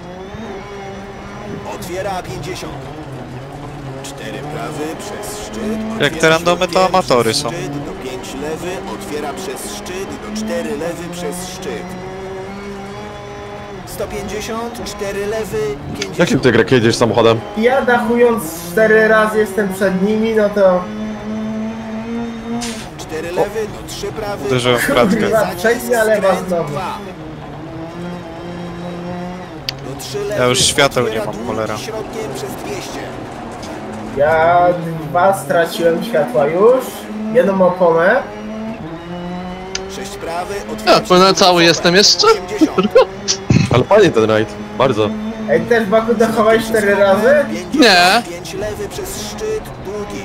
Speaker 4: Otwiera 50. 4 prawy przez szczyt.
Speaker 2: Jak te randomy, to amatory są.
Speaker 4: Szczyt do 5 lewy, otwiera przez szczyt, do 4 lewy przez szczyt. 150, 4 lewy, 50.
Speaker 5: Jakim ty, Greg, jedziesz samochodem?
Speaker 1: Ja dachując 4 razy jestem przed nimi, no to
Speaker 4: 4 lewy, do 3 prawy.
Speaker 2: Uderzyłem w klatkę.
Speaker 1: Kurwa, trzecia lewa
Speaker 4: skręt,
Speaker 1: znowu.
Speaker 4: 2. Do 3 lewy,
Speaker 2: Ja już świateł nie
Speaker 4: otwiera
Speaker 2: mam,
Speaker 4: długi
Speaker 2: cholera.
Speaker 4: środkiem przez 200.
Speaker 1: ja 2 straciłem światła już. Jedną oponę.
Speaker 4: 6 prawy, otwiera
Speaker 3: Ja płynę cały jestem jeszcze?
Speaker 4: 80.
Speaker 5: Ale fajnie ten rajd. Bardzo.
Speaker 1: Ej, też Baku dachowałeś 4 razy?
Speaker 3: Nie.
Speaker 4: 5 lewy przez szczyt, długi.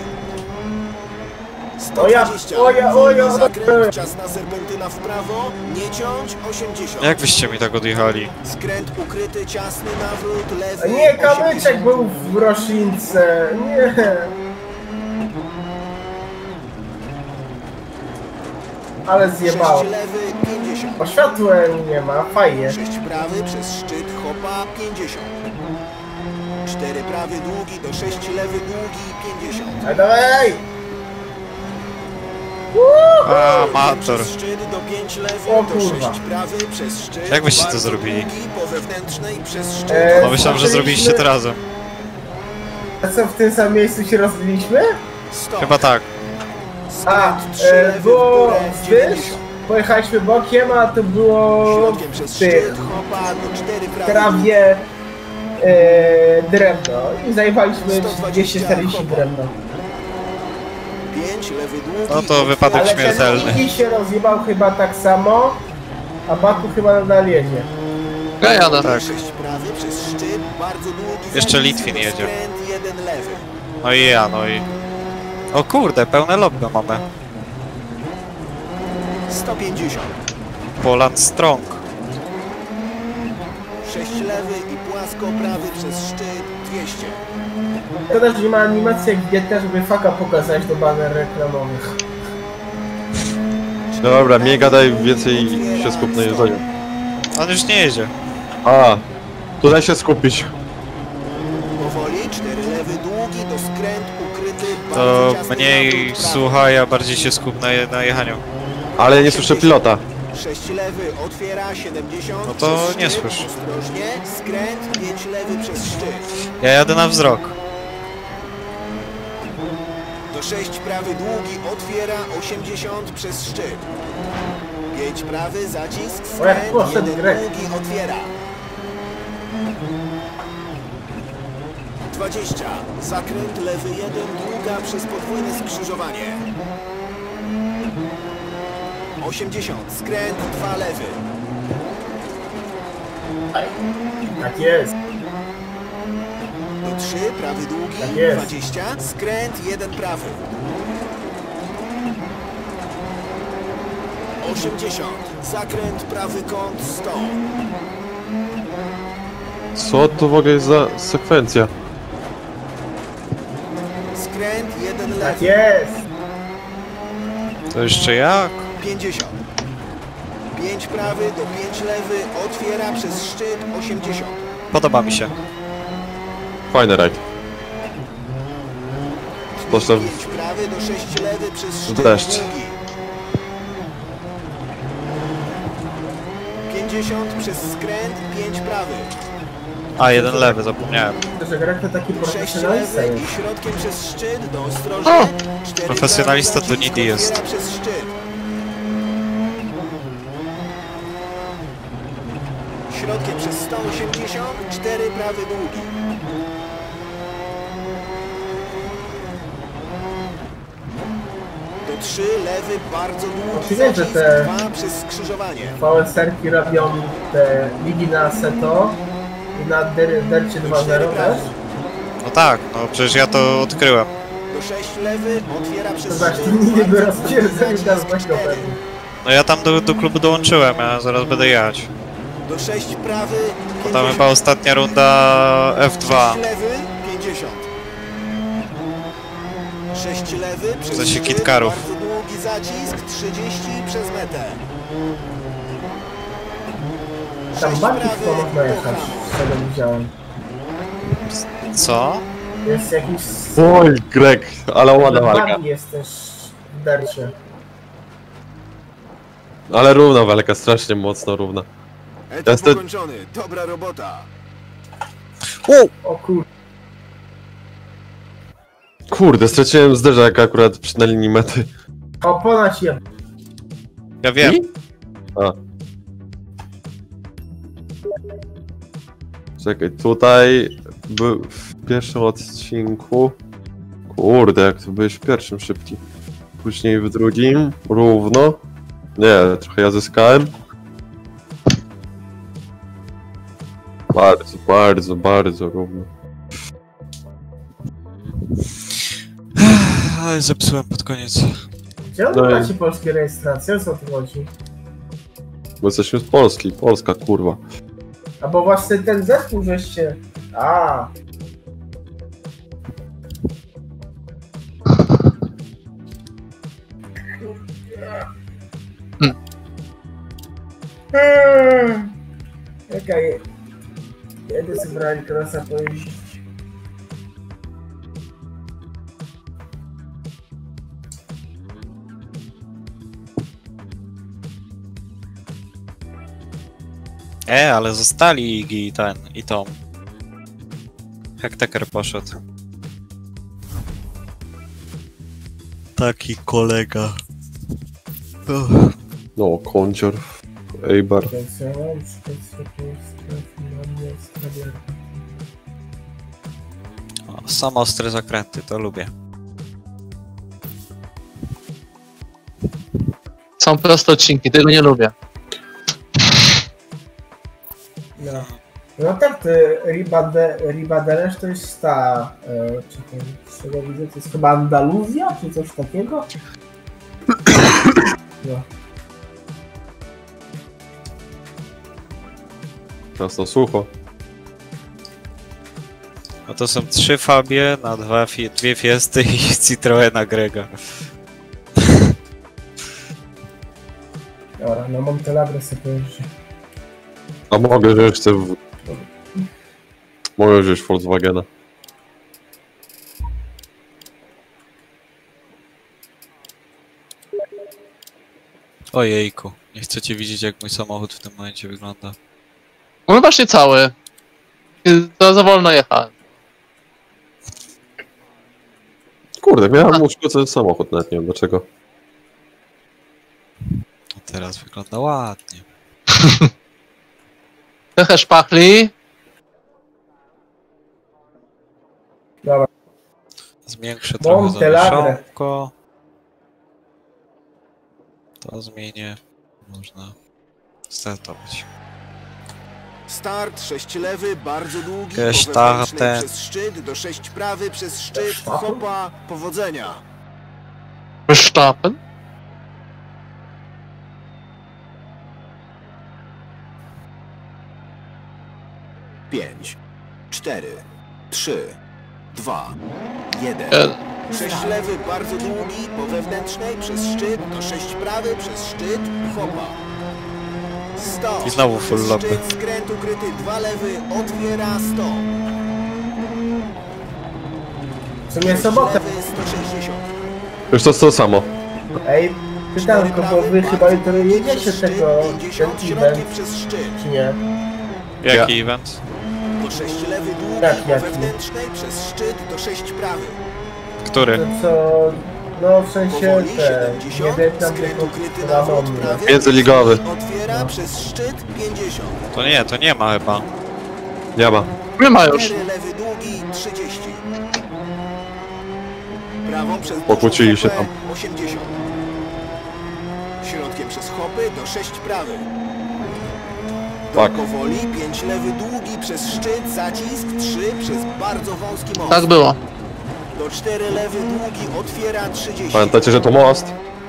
Speaker 1: O ja,
Speaker 4: 120,
Speaker 1: o ja, o
Speaker 4: wolny
Speaker 1: ja,
Speaker 4: zakręt, ciasna serpentyna w prawo, nie ciąć, 80.
Speaker 2: Jak wyście mi tak odjechali?
Speaker 4: Skręt ukryty, ciasny nawrót, lewy,
Speaker 1: Nie, kamyczek
Speaker 4: 80.
Speaker 1: był w roślince. Nie. Ale
Speaker 4: 6
Speaker 1: zjebało.
Speaker 4: lewy, 50.
Speaker 1: O, światła nie ma, fajnie.
Speaker 4: 6 prawy przez szczyt, hopa, 50. 4 prawy długi do 6 lewy długi, 50.
Speaker 1: Ej, dawaj!
Speaker 2: A, amator.
Speaker 4: Przez szczyt do 5 lewy,
Speaker 1: O
Speaker 4: do
Speaker 1: kurwa.
Speaker 4: 6 prawy, przez szczyt.
Speaker 2: Jak wyście to
Speaker 4: bardzo
Speaker 2: zrobili?
Speaker 4: Długi, po wewnętrznej, przez szczyt.
Speaker 2: No myślałem, że zrobiliście to razem.
Speaker 1: A co, w tym samym miejscu się rozbiliśmy?
Speaker 4: Stop.
Speaker 2: Chyba tak.
Speaker 1: A,
Speaker 4: Skręt 3 lewy w
Speaker 1: było
Speaker 4: górę,
Speaker 1: wzdłuż,
Speaker 4: 90.
Speaker 1: pojechaliśmy bokiem, a to było
Speaker 4: Środkiem przez
Speaker 1: w tych
Speaker 4: szczyt, hopa, do 4 prawy.
Speaker 1: trawie drewno i zajebaliśmy 240 drewno.
Speaker 4: 5 lewy długi.
Speaker 2: No to wypadek
Speaker 1: Ale
Speaker 2: śmiertelny.
Speaker 1: ten drugi się rozjebał chyba tak samo, a Baku chyba nadal jedzie.
Speaker 3: Ja jadę.
Speaker 2: Tak.
Speaker 4: 6 prawy przez szczyt, bardzo długi.
Speaker 2: Jeszcze
Speaker 4: zacisk,
Speaker 2: Litwin jedzie.
Speaker 4: Skręt 1 lewy.
Speaker 2: No i ja, no i... O kurde, pełne lobby mamy.
Speaker 4: 150.
Speaker 2: Poland Strong.
Speaker 4: 6 lewy i płasko prawy przez szczyt 200.
Speaker 1: Szkoda, że nie ma animacji jak w GTA, żeby faka pokazać do baner reklamowych.
Speaker 5: Dobra, mniej gadaj, więcej się skup na jedzeniu.
Speaker 2: On już nie jedzie.
Speaker 5: A, tu daj się skupić.
Speaker 4: Powoli 4 lewy długi do skręt ukryty.
Speaker 2: To
Speaker 4: bardzo ciasny
Speaker 2: mniej
Speaker 4: nawrót prawy.
Speaker 2: słuchaj, a bardziej się skup na jechaniu.
Speaker 5: Ale nie słyszę pilota.
Speaker 4: 6 lewy, otwiera 70.
Speaker 2: No to
Speaker 4: przez
Speaker 2: nie
Speaker 4: szczyt.
Speaker 2: słyszę.
Speaker 4: Ostrożnie, skręt, 5 lewy przez szczyt.
Speaker 2: Ja jadę na wzrok.
Speaker 4: Do 6 prawy długi, otwiera 80 przez szczyt. 5 prawy, zacisk,
Speaker 1: O, jak
Speaker 4: skręt,
Speaker 1: poszedł
Speaker 4: 1
Speaker 1: Grek.
Speaker 4: długi, otwiera. 20. Zakręt lewy 1, długa przez podwójne skrzyżowanie. 80. Skręt 2 lewy.
Speaker 1: Tak jest.
Speaker 4: Do 3 prawy długi,
Speaker 1: Tak jest.
Speaker 4: 20. Skręt 1 prawy. 80. Zakręt prawy kąt 100.
Speaker 5: Co to w ogóle jest za sekwencja?
Speaker 4: Skręt 1
Speaker 1: Tak
Speaker 4: lewy.
Speaker 1: jest.
Speaker 2: To jeszcze jak?
Speaker 4: 50. 5 prawy do 5 lewy, otwiera przez szczyt 80.
Speaker 2: Podoba mi się.
Speaker 5: Fajny rajd. Postaw
Speaker 4: 5 prawy do 6 lewy przez szczyt
Speaker 5: deszcz.
Speaker 4: długi. 50 przez skręt, 5 prawy.
Speaker 2: A, jeden lewy, zapomniałem.
Speaker 1: Że Grek to taki
Speaker 4: 6
Speaker 1: profesjonalista
Speaker 4: lewy
Speaker 1: jest.
Speaker 4: i środkiem przez szczyt do ostrożnie.
Speaker 3: O!
Speaker 4: 4
Speaker 2: Profesjonalista
Speaker 4: prawy,
Speaker 2: to
Speaker 4: zacisk,
Speaker 2: Nidi jest.
Speaker 4: otwiera przez szczyt. Środkiem przez 180, 4 prawy długi. Do 3 lewy bardzo długi,
Speaker 1: Czy wiesz, że
Speaker 4: zacisk,
Speaker 1: te
Speaker 4: 2 przez skrzyżowanie.
Speaker 1: VSR-ki robią te ligi na Seto i na Dercie 2.0 też?
Speaker 2: No tak, no przecież ja to odkryłem.
Speaker 4: Do 6 lewy, otwiera
Speaker 1: To
Speaker 4: przez
Speaker 1: znaczy,
Speaker 4: szczyt,
Speaker 1: nigdy by
Speaker 4: bardzo długi,
Speaker 1: rozpierdzeli
Speaker 4: zacisk,
Speaker 1: nas właśnie
Speaker 4: 4.
Speaker 1: pewnie.
Speaker 2: No ja tam do klubu dołączyłem, ja zaraz będę jechać.
Speaker 4: Do 6 prawy,
Speaker 2: Bo tam
Speaker 4: 50.
Speaker 2: chyba ostatnia runda F2.
Speaker 4: 6 lewy, 50. 6 lewy, przez
Speaker 2: Za się
Speaker 4: szczyt,
Speaker 2: kitkarów.
Speaker 4: bardzo długi zacisk, 30 przez metę.
Speaker 1: Tam
Speaker 4: 6
Speaker 1: bardziej
Speaker 4: prawy,
Speaker 1: chyba można jechać,
Speaker 4: kocham.
Speaker 1: z tego widziałem.
Speaker 2: Co?
Speaker 1: Jest jakiś...
Speaker 5: Oj, Greg, ale ładna walka.
Speaker 1: Buggy jest też w Dercie.
Speaker 5: Ale równa walka, strasznie mocno równa.
Speaker 4: Etap
Speaker 5: Jestem-
Speaker 4: ukończony, dobra robota.
Speaker 1: O kur...
Speaker 5: Kurde, straciłem zderzak akurat na linii mety.
Speaker 1: O, ponad je...
Speaker 2: Ja wiem.
Speaker 5: A. Czekaj, tutaj był w pierwszym odcinku. Kurde, jak to byłeś w pierwszym szybki. Później w drugim równo. Nie, trochę ja zyskałem. Bardzo, bardzo, bardzo równo.
Speaker 2: Ale zepsułem pod koniec.
Speaker 1: Gdzie on
Speaker 5: No i-
Speaker 1: macie polskie rejestracje? O co tu chodzi?
Speaker 5: Bo jesteśmy z Polski, Polska, kurwa.
Speaker 1: A bo właśnie ten zespół żeście... A. Czekaj. Jedę sobie w Rallycrossa pojeździć.
Speaker 2: Ale zostali Iggy i ten, i Tom. Hektaker poszedł. Taki kolega.
Speaker 5: No, Kądzior, Eibar.
Speaker 1: Więc ja mam specjalnie
Speaker 2: Są ostre zakręty, to lubię.
Speaker 3: Są proste odcinki, tego nie lubię.
Speaker 1: No. No tak, to Ribaderes to jest ta... czekaj, z tego widzę, to jest chyba Andaluzja, czy coś takiego? No.
Speaker 5: Teraz to sucho.
Speaker 2: No to są 3 Fabie na 2 Fiesty i Citroena Grega.
Speaker 1: Dobra, no Montelagre sobie pojeżdżę.
Speaker 5: A mogę wziąć te... Mogę wziąć Volkswagena.
Speaker 2: Ojejku, nie chcecie widzieć jak mój samochód w tym momencie wygląda.
Speaker 3: No właśnie cały. Za wolno jechałem.
Speaker 5: Kurde, miałem uszkodzony samochód, nawet nie wiem dlaczego.
Speaker 2: A teraz wygląda ładnie.
Speaker 3: Trochę szpachli.
Speaker 1: Dobra.
Speaker 2: Zwiększę trochę
Speaker 1: Montelagre.
Speaker 2: zawieszonko. To zmienię. Można startować.
Speaker 4: Start 6 lewy, bardzo długi, po
Speaker 2: Gestarten.
Speaker 4: wewnętrznej przez szczyt, do 6 prawy przez szczyt, hopa, powodzenia.
Speaker 3: Verstappen.
Speaker 4: Pięć, 4, 3, 2, 1. 6 lewy, bardzo długi, po wewnętrznej przez szczyt, do 6 prawy przez szczyt, hopa. 100.
Speaker 2: I znowu full
Speaker 4: Przez
Speaker 2: lobby.
Speaker 4: szczyt, skręt ukryty, 2 lewy, otwiera 100.
Speaker 1: W sumie sobota.
Speaker 4: Lewy, 160.
Speaker 5: Już to samo.
Speaker 1: Ej, pytanko, bo wy chyba jutro jedziecie tego,
Speaker 4: 50,
Speaker 1: ten
Speaker 4: środkiem
Speaker 1: event,
Speaker 4: przez szczyt.
Speaker 1: czy nie?
Speaker 2: Jaki event?
Speaker 4: Do 6 lewy, długi,
Speaker 1: Tak,
Speaker 4: po
Speaker 1: jaki?
Speaker 4: wewnętrznej przez szczyt, do 6 prawy.
Speaker 2: Który?
Speaker 1: To co, no w sensie
Speaker 4: Powoli,
Speaker 1: te,
Speaker 4: 70,
Speaker 1: nie Wietnam,
Speaker 4: skręt
Speaker 1: tylko
Speaker 4: ukryty nawrót
Speaker 1: Ramon.
Speaker 4: prawy.
Speaker 5: Międzyligowy.
Speaker 4: Otwiera przez szczyt, 50.
Speaker 2: To nie ma chyba.
Speaker 5: Nie ma.
Speaker 3: Nie ma już.
Speaker 4: 4 lewy, długi, 30. Prawą przez
Speaker 5: Pokłócili
Speaker 4: dużą
Speaker 5: się
Speaker 4: hopę,
Speaker 5: tam.
Speaker 4: 80. Środkiem przez hopy, do 6 prawy.
Speaker 5: Tak.
Speaker 4: Powoli, 5 lewy, długi przez szczyt, zacisk, 3 przez bardzo wąski most.
Speaker 3: Tak było.
Speaker 4: Do 4 lewy, długi, otwiera 30.
Speaker 5: Pamiętacie, że to most?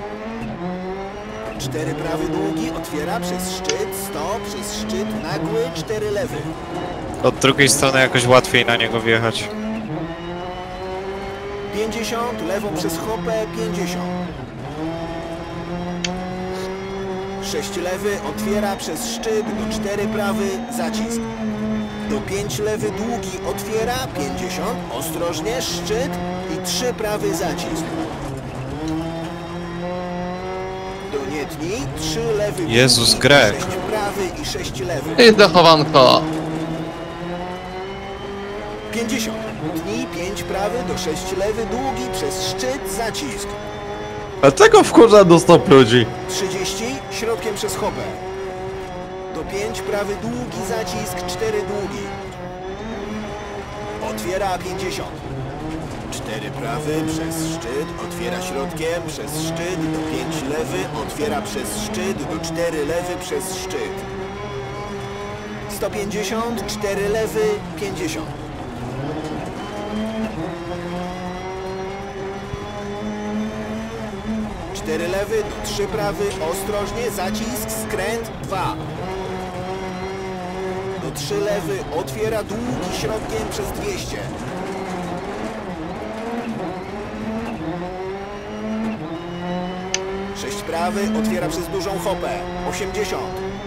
Speaker 4: 4 prawy, długi, otwiera przez szczyt, 100, przez szczyt, nagły, 4 lewy.
Speaker 2: Od drugiej strony jakoś łatwiej na niego wjechać.
Speaker 4: 50, lewą przez hopę, 50. 6 lewy, otwiera przez szczyt, do 4 prawy, zacisk. Do 5 lewy, długi, otwiera, 50, ostrożnie, szczyt i 3 prawy, zacisk. Do nie tnij, 3 lewy,
Speaker 2: Jezus,
Speaker 4: długi,
Speaker 2: Grek.
Speaker 4: 6 prawy i 6 lewy.
Speaker 3: I zachowanko.
Speaker 4: 50, tnij, 5 prawy, do 6 lewy, długi, przez szczyt, zacisk.
Speaker 5: Dlaczego wkurza do 100 ludzi?
Speaker 4: 30, środkiem przez hopę. Do 5, prawy długi, zacisk, 4 długi. Otwiera 50. 4 prawy przez szczyt, otwiera środkiem przez szczyt, do 5 lewy, otwiera przez szczyt, do 4 lewy przez szczyt. 150, 4 lewy, 50. Cztery lewy, do 3 prawy, ostrożnie, zacisk, skręt, 2. Do 3 lewy, otwiera długi środkiem przez 200. Sześć prawy, otwiera przez dużą hopę, 80.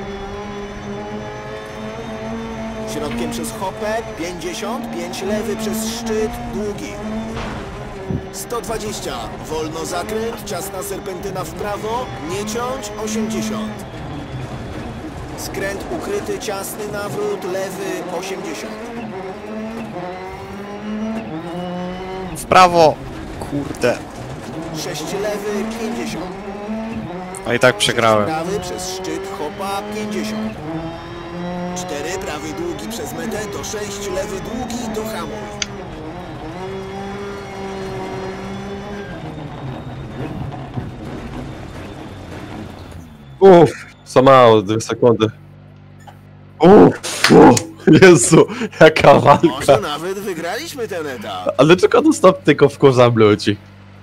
Speaker 4: Środkiem przez hopę, 50, 5 lewy przez szczyt, długi. 120, wolno zakręt, ciasna serpentyna w prawo, nie ciąć, 80. Skręt ukryty, ciasny nawrót, lewy, 80.
Speaker 2: W prawo! Kurde.
Speaker 4: 6 lewy, 50.
Speaker 2: No i tak przegrałem.
Speaker 4: Prawy przez szczyt, hopa, 50. 4 prawy długi przez metę, do 6 lewy długi, do hamuj.
Speaker 5: Uff, za mało, 2 sekundy. Uff, Jezu, jaka walka.
Speaker 4: Może nawet wygraliśmy ten etap.
Speaker 5: Ale dlaczego non stop tylko wkurzam ludzi?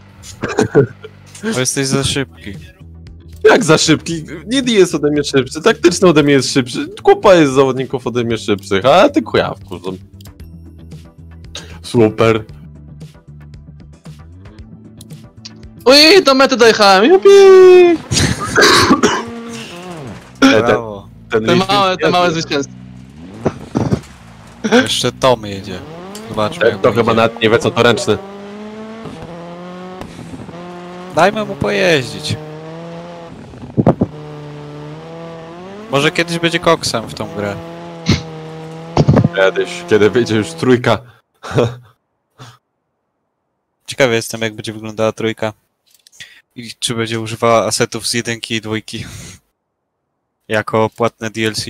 Speaker 2: Bo jesteś za szybki.
Speaker 5: Jak za szybki? Nidi jest ode mnie szybszy, taktyczny ode mnie jest szybszy, kupa jest zawodników ode mnie szybszych, a tylko ja wkurzam. Super.
Speaker 3: Ui, do mety dojechałem. Jupi!
Speaker 2: Brawo.
Speaker 3: Te małe zwycięstwo.
Speaker 2: Jeszcze Tom jedzie. Zobaczmy jak
Speaker 5: To
Speaker 2: mu
Speaker 5: chyba
Speaker 2: idzie.
Speaker 5: nawet nie wie co to ręczny.
Speaker 2: Dajmy mu pojeździć. Może kiedyś będzie koksem w tą grę.
Speaker 5: Kiedyś, kiedy wyjdzie już trójka.
Speaker 2: Ciekawy jestem, jak będzie wyglądała trójka. I czy będzie używała asetów z 1 i 2. Jako płatne DLC.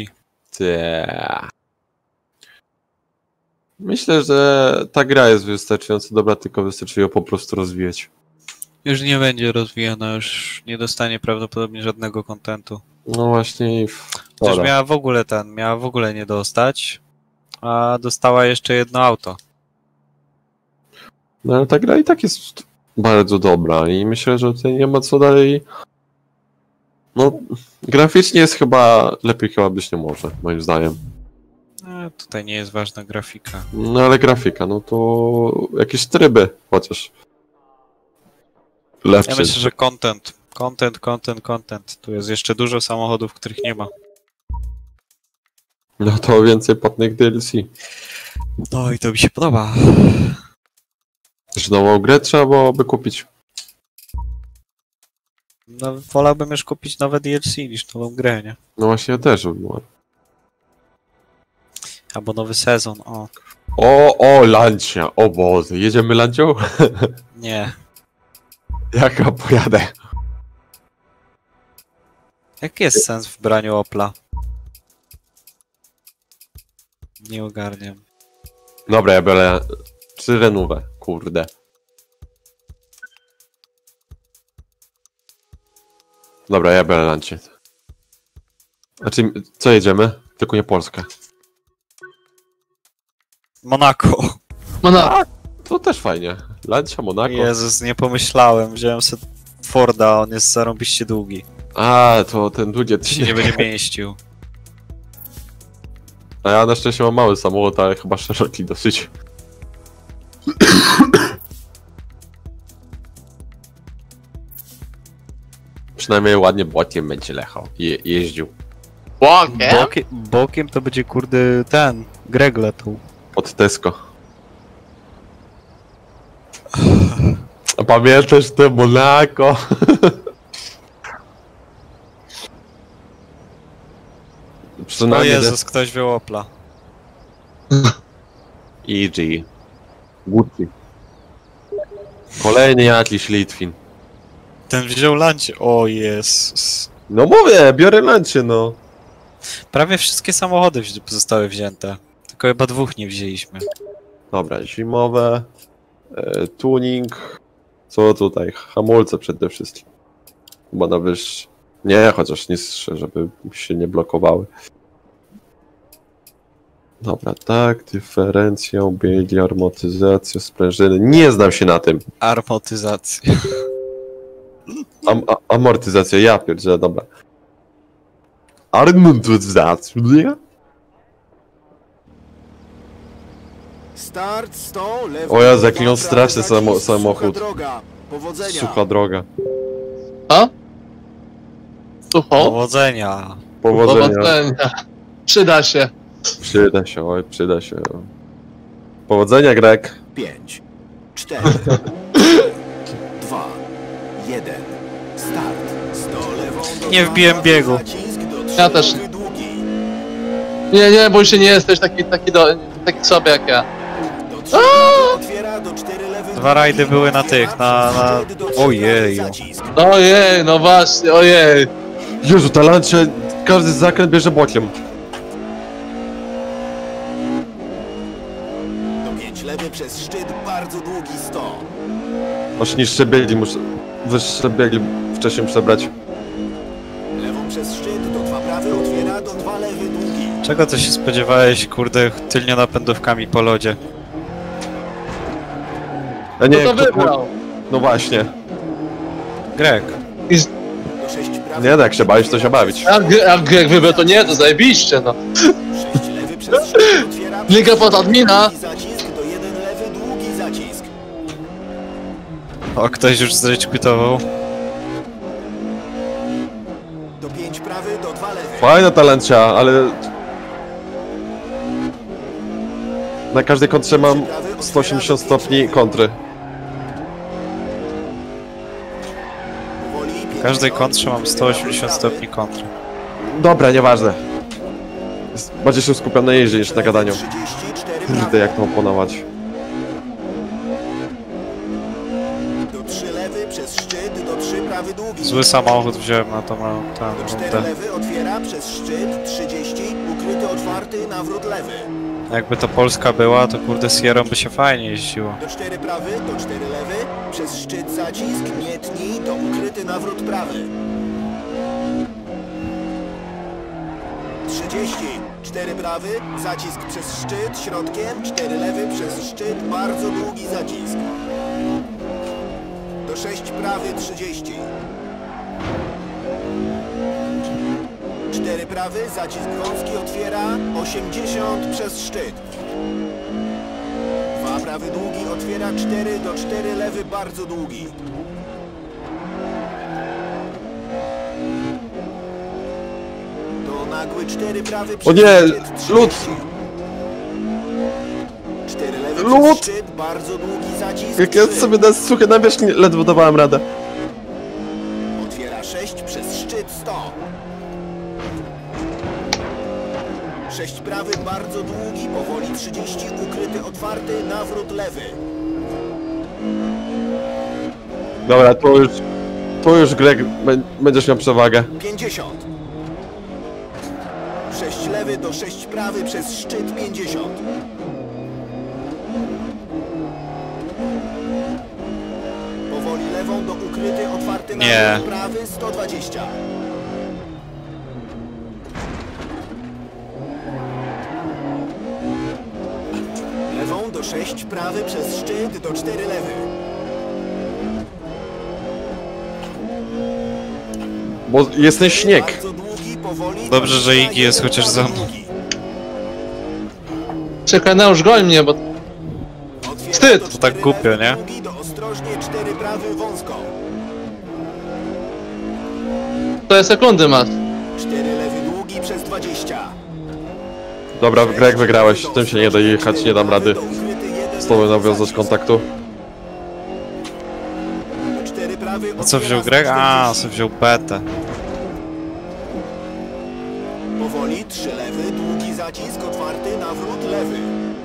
Speaker 5: Myślę, że ta gra jest wystarczająco dobra, tylko wystarczy ją po prostu rozwijać.
Speaker 2: Już nie będzie rozwijana, już nie dostanie prawdopodobnie żadnego kontentu.
Speaker 5: No właśnie i...
Speaker 2: Przecież miała w ogóle nie dostać, a dostała jeszcze jedno auto.
Speaker 5: No ale ta gra i tak jest bardzo dobra i myślę, że tutaj nie ma co dalej... No, graficznie jest lepiej chyba być nie może, moim zdaniem.
Speaker 2: Tutaj nie jest ważna grafika.
Speaker 5: No ale grafika, no to jakieś tryby chociaż. Lepszy.
Speaker 2: Ja myślę, że content. Tu jest jeszcze dużo samochodów, których nie ma.
Speaker 5: No to więcej płatnych DLC.
Speaker 2: No i to mi się podoba.
Speaker 5: Też nową grę trzeba byłoby kupić.
Speaker 2: No, wolałbym już kupić nowe DLC niż nową grę, nie?
Speaker 5: No właśnie ja też bym mógł.
Speaker 2: Albo nowy sezon, o.
Speaker 5: O, Lancia, o Boże, jedziemy Lancią?
Speaker 2: Nie.
Speaker 5: Jaka pojadę?
Speaker 2: Jaki jest sens w braniu Opla? Nie ogarniam.
Speaker 5: Dobra, ja biorę 3 renówę, kurde. Dobra, ja biorę Lancię. Znaczy, co jedziemy? Tylko nie Polska.
Speaker 2: Monako.
Speaker 5: To też fajnie. Lancia, Monaco.
Speaker 2: Jezus, nie pomyślałem. Wziąłem sobie Forda, on jest zarąbiście długi.
Speaker 5: A, to ten długie
Speaker 2: Się nie będzie mieścił.
Speaker 5: A ja na szczęście mam mały samochód, ale chyba szeroki dosyć. Przynajmniej ładnie bokiem będzie lechał. Jeździł.
Speaker 2: Bokiem to będzie kurde ten, Greg latał.
Speaker 5: Od Tesco. A pamiętasz te Monaco?
Speaker 2: O
Speaker 5: Przynajmniej
Speaker 2: Jezus, ktoś wziął Opla.
Speaker 5: EG. Gucci. Kolejny jakiś Litwin.
Speaker 2: Ten wziął Lancie. O Jezus.
Speaker 5: No mówię, biorę Lancię, no.
Speaker 2: Prawie wszystkie samochody zostały wzięte. Tylko chyba 2 nie wzięliśmy.
Speaker 5: Dobra, zimowe. Tuning. Co tutaj? Hamulce przede wszystkim. Chyba na wyższy. Nie, chociaż niższe, żeby się nie blokowały. Dobra, tak, dyferencjał, biegi, amortyzacja, sprężyny. Nie znam się na tym.
Speaker 2: Amortyzacja.
Speaker 5: Amortyzacja, ja pierdzielę, dobra. Amortyzacja.
Speaker 4: Start 100, lewo.
Speaker 5: O Jezu, jaki on straszny samochód.
Speaker 4: Powodzenia.
Speaker 5: Sucha droga.
Speaker 3: A? Sucho?
Speaker 2: Powodzenia.
Speaker 5: Powodzenia.
Speaker 3: Przyda się.
Speaker 5: Przyda się, oj, przyda się. Powodzenia, Greg.
Speaker 4: 5, 4, 2, 1. Start. 100 lewą. do
Speaker 2: Nie wbiłem biegu.
Speaker 4: zacisk do
Speaker 3: Ja też.
Speaker 4: 3 długi.
Speaker 3: Nie, bo już nie jesteś taki sobie jak ja.
Speaker 4: Do 3 otwiera, do 4 lewy.
Speaker 2: 2 rajdy były na tych, na... Ojeju.
Speaker 3: Ojej, no właśnie, ojej.
Speaker 5: Jezu, ta Lancia, każdy zakręt bierze bokiem.
Speaker 4: Do 5 lewy przez szczyt, bardzo długi 100.
Speaker 5: Aż niższe biegi, muszę wyższe biegi wcześniej przebrać.
Speaker 4: Lewą przez szczyt, do 2 prawy otwiera, do 2 lewy długi.
Speaker 2: Czego ty się spodziewałeś, kurde, tylnionapędówkami po lodzie?
Speaker 5: A nie,
Speaker 3: No to
Speaker 5: kto-
Speaker 3: wybrał.
Speaker 5: No właśnie.
Speaker 2: Greg.
Speaker 4: Do 6 prawy.
Speaker 5: Nie, no jak się bawić, to się bawić.
Speaker 3: Jak Greg wybrał, to nie, to zajebiście, no.
Speaker 4: 6 lewy przez szczyt otwiera.
Speaker 3: Liga pod admina.
Speaker 4: Długi zacisk, do 1 lewy, długi zacisk.
Speaker 2: O, ktoś już zrekwitował.
Speaker 4: Do 5 prawy, do 2 lewy.
Speaker 5: Fajna ta Lancia, ale... Na każdej kontrze mam 180 stopni kontry.
Speaker 4: Powoli,
Speaker 2: W każdej kontrze mam 180 stopni kontry.
Speaker 5: Dobra, nieważne. Jest bardziej się skupiam na jeździe niż na gadaniu.
Speaker 4: 34
Speaker 5: Kurde,
Speaker 4: prawy.
Speaker 5: jak to oponować.
Speaker 4: Do 3 lewy przez szczyt, do 3 prawy długi.
Speaker 2: Zły samochód wziąłem na tą
Speaker 4: Do 4
Speaker 2: rundę.
Speaker 4: lewy otwiera przez szczyt, 30, ukryty otwarty, nawrót lewy.
Speaker 2: Jakby to Polska była, to kurde Sierrą by się fajnie jeździło.
Speaker 4: Do 4 prawy, do 4 lewy, przez szczyt zacisk, nie tnij, do ukryty nawrót prawy. 30, 4 prawy, zacisk przez szczyt, środkiem, 4 lewy, przez szczyt, bardzo długi zacisk. Do 6 prawy, 30. 4 prawy, zacisk wąski otwiera, 80 przez szczyt. 2 prawy długi otwiera 4 do 4 lewy bardzo długi. Do nagły 4 prawy przez
Speaker 5: O nie,
Speaker 4: szczyt 30.
Speaker 5: lód!
Speaker 4: 4 lewy
Speaker 5: Lód!
Speaker 4: przez szczyt, bardzo długi zacisk.
Speaker 5: Jak ja
Speaker 4: 3.
Speaker 5: sobie na suche nawierzchni ledwo dawałem radę.
Speaker 4: Otwiera 6 przez szczyt 100. 6 prawy bardzo długi, powoli 30, ukryty otwarty, nawrót lewy.
Speaker 5: Dobra, tu już Greg będziesz miał przewagę.
Speaker 4: 50. 6 lewy do 6 prawy przez szczyt 50. Powoli lewą do ukryty otwarty
Speaker 2: Nie.
Speaker 4: nawrót prawy 120. Lewą do 6 prawy przez szczyt do 4 lewy.
Speaker 5: Bo jest ten śnieg.
Speaker 4: Bardzo długi, powoli,
Speaker 2: Dobrze, że
Speaker 4: 21
Speaker 2: Iggy jest chociaż za mną.
Speaker 4: długi.
Speaker 3: Czekaj, no już goń mnie, bo...
Speaker 4: Otwiera
Speaker 3: Wstyd!
Speaker 4: do
Speaker 2: To tak
Speaker 4: 4
Speaker 2: głupio,
Speaker 4: lewy,
Speaker 2: nie?
Speaker 4: Długi, do ostrożnie 4 prawy wąsko.
Speaker 3: 4 sekundy masz.
Speaker 4: 4 lewy długi przez 20.
Speaker 5: Dobra, Greg, wygrałeś. Tym się nie da jechać, nie dam rady z tobą nawiązać kontaktu.
Speaker 4: 4 prawy
Speaker 2: A co wziął Greg? A, co wziął betę.
Speaker 4: Powoli 3 lewy, długi zacisk otwarty, nawrót lewy.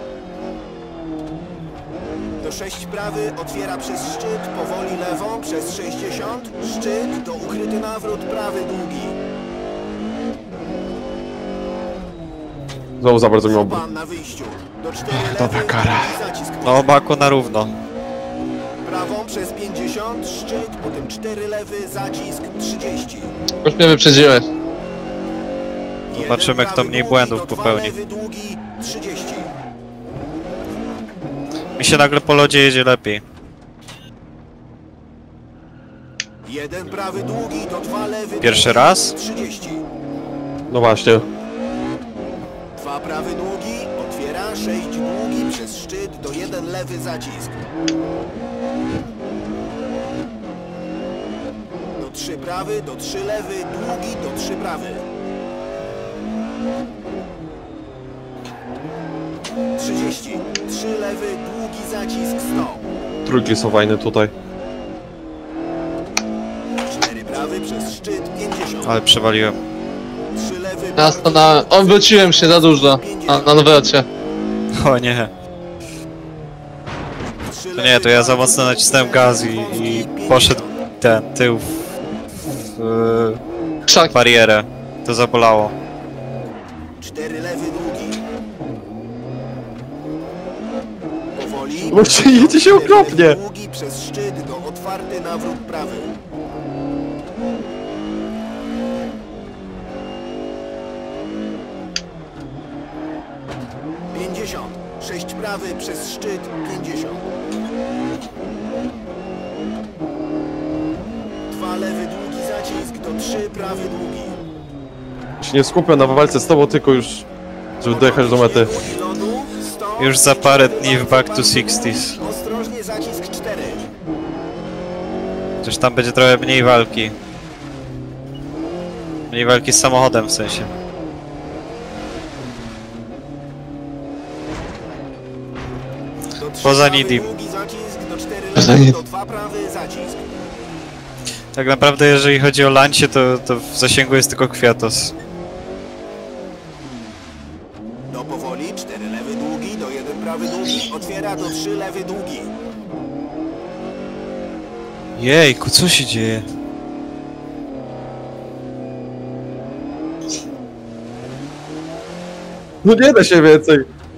Speaker 4: Do 6 prawy otwiera przez szczyt, powoli lewą przez 60. Szczyt do ukryty nawrót prawy długi.
Speaker 5: Znowu za bardzo miał...
Speaker 4: Pan na wyjściu. Do 4
Speaker 2: Dobra
Speaker 4: lewy,
Speaker 2: kara.
Speaker 4: długi zacisk.
Speaker 2: No, Baku na równo.
Speaker 4: Prawą przez 50, szczyt, potem 4 lewy, zacisk 30.
Speaker 3: Już mnie wyprzedziłeś.
Speaker 2: Zobaczymy,
Speaker 4: Jeden
Speaker 2: kto
Speaker 4: prawy
Speaker 2: mniej
Speaker 4: długi,
Speaker 2: błędów
Speaker 4: do 2
Speaker 2: popełni.
Speaker 4: lewy, długi 30.
Speaker 2: Mi się nagle po lodzie jedzie lepiej.
Speaker 4: Jeden prawy długi, do 2 lewy,
Speaker 2: Pierwszy
Speaker 4: długi,
Speaker 2: raz?
Speaker 4: 30.
Speaker 5: No właśnie.
Speaker 4: 2 prawy długi, otwiera 6 długi przez szczyt do 1 lewy zacisk. Do 3 prawy, do 3 lewy, długi do 3 prawy. 30. 3 lewy, długi zacisk 100.
Speaker 5: Trójki są fajne tutaj.
Speaker 4: 4 prawy przez szczyt 50.
Speaker 2: Ale przewaliłem.
Speaker 4: 3 lewy,
Speaker 3: Ja stanąłem. Odwróciłem się za dużo. Na nawrocie.
Speaker 2: O nie. To nie, to ja za mocno nacisnąłem gaz i poszedł ten tył w
Speaker 3: Krzak.
Speaker 2: barierę. To zabolało.
Speaker 4: 4 lewy długi. Powoli.
Speaker 5: Właśnie jedzie się okropnie.
Speaker 4: Lewy długi przez szczyt do otwarty nawrót prawy. Pięćdziesiąt. 6 prawy przez szczyt 50. 2 lewy długi zacisk do 3 prawy długi.
Speaker 5: Się nie skupiam na walce z tobą, tylko już... żeby dojechać do mety.
Speaker 2: Już za parę dni w Back to 60s.
Speaker 4: Ostrożnie zacisk 4.
Speaker 2: Chociaż tam będzie trochę mniej walki. Mniej walki z samochodem w sensie. Poza Nidim.
Speaker 4: Do 4
Speaker 3: Poza
Speaker 4: lewy,
Speaker 3: Nidim.
Speaker 4: do 2 prawy zacisk.
Speaker 2: Tak naprawdę jeżeli chodzi o Lancie, to w zasięgu jest tylko Kwiatos.
Speaker 4: otwiera do 3 lewy długi.
Speaker 2: Jejku, co się dzieje?
Speaker 5: No nie da się więcej.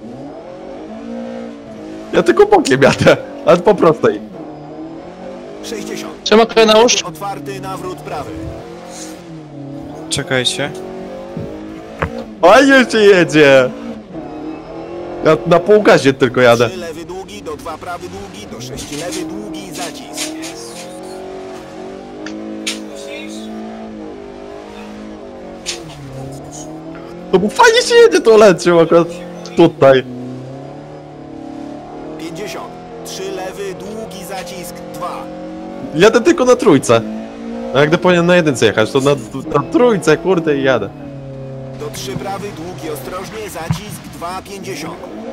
Speaker 5: Ja tylko bokiem jadę, ale po prostej.
Speaker 4: 60.
Speaker 3: Siema, Kreneusz.
Speaker 4: Otwarty nawrót prawy.
Speaker 2: Czekajcie.
Speaker 5: Fajnie się jedzie. Ja na pół gazie tylko jadę.
Speaker 4: 3 lewy długi do 2 prawy długi do 6 lewy długi zacisk.
Speaker 5: No bo fajnie się jedzie to leciał akurat tutaj.
Speaker 4: 50. 3 lewy długi zacisk 2.
Speaker 5: Jadę tylko na trójce. A jak powinien na jedynce jechać, to na trójce, kurde, i jadę.
Speaker 4: Do 3 prawy długi ostrożnie zacisk 2,50.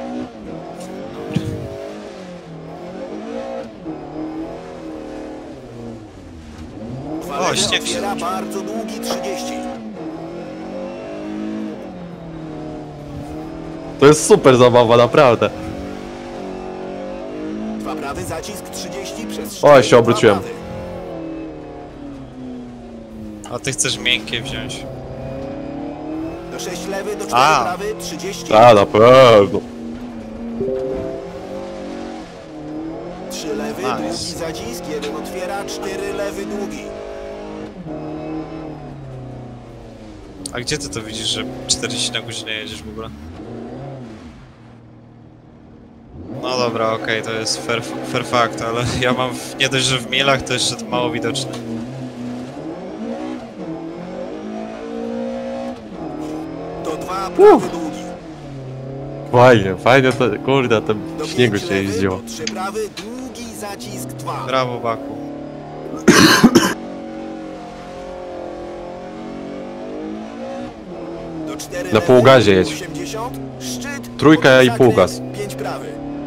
Speaker 2: O, śnieg się
Speaker 4: otwiera bardzo długi 30.
Speaker 5: To jest super zabawa, naprawdę.
Speaker 4: 2 prawy zacisk 30 przez
Speaker 5: O, ja
Speaker 4: 4,
Speaker 5: się obróciłem.
Speaker 4: 2 prawy.
Speaker 2: A ty chcesz miękkie wziąć.
Speaker 4: Do 6 lewy do 4
Speaker 2: A.
Speaker 4: prawy 30.
Speaker 5: A, na pewno.
Speaker 4: 3 lewy
Speaker 2: Nice.
Speaker 4: długi zacisk 1 otwiera 4 lewy długi.
Speaker 2: A gdzie ty to widzisz, że 40 na godzinę jedziesz w ogóle? No dobra, okej, to jest fair fact, ale ja mam nie dość, że w milach, to jeszcze to mało widoczne.
Speaker 4: Do 2 prawy długi.
Speaker 5: Fajnie to, kurde, tam
Speaker 4: Do
Speaker 5: w śniegu
Speaker 4: 5
Speaker 5: się
Speaker 4: lewy,
Speaker 5: jeździło.
Speaker 4: do 3 prawy długi zacisk 2.
Speaker 2: Brawo, Baku.
Speaker 4: Do 4
Speaker 5: Na półgazie jedź.
Speaker 4: 80. Szczyt.
Speaker 5: Trójka
Speaker 4: potem
Speaker 5: i półgaz.
Speaker 4: zakręt, 5 prawy.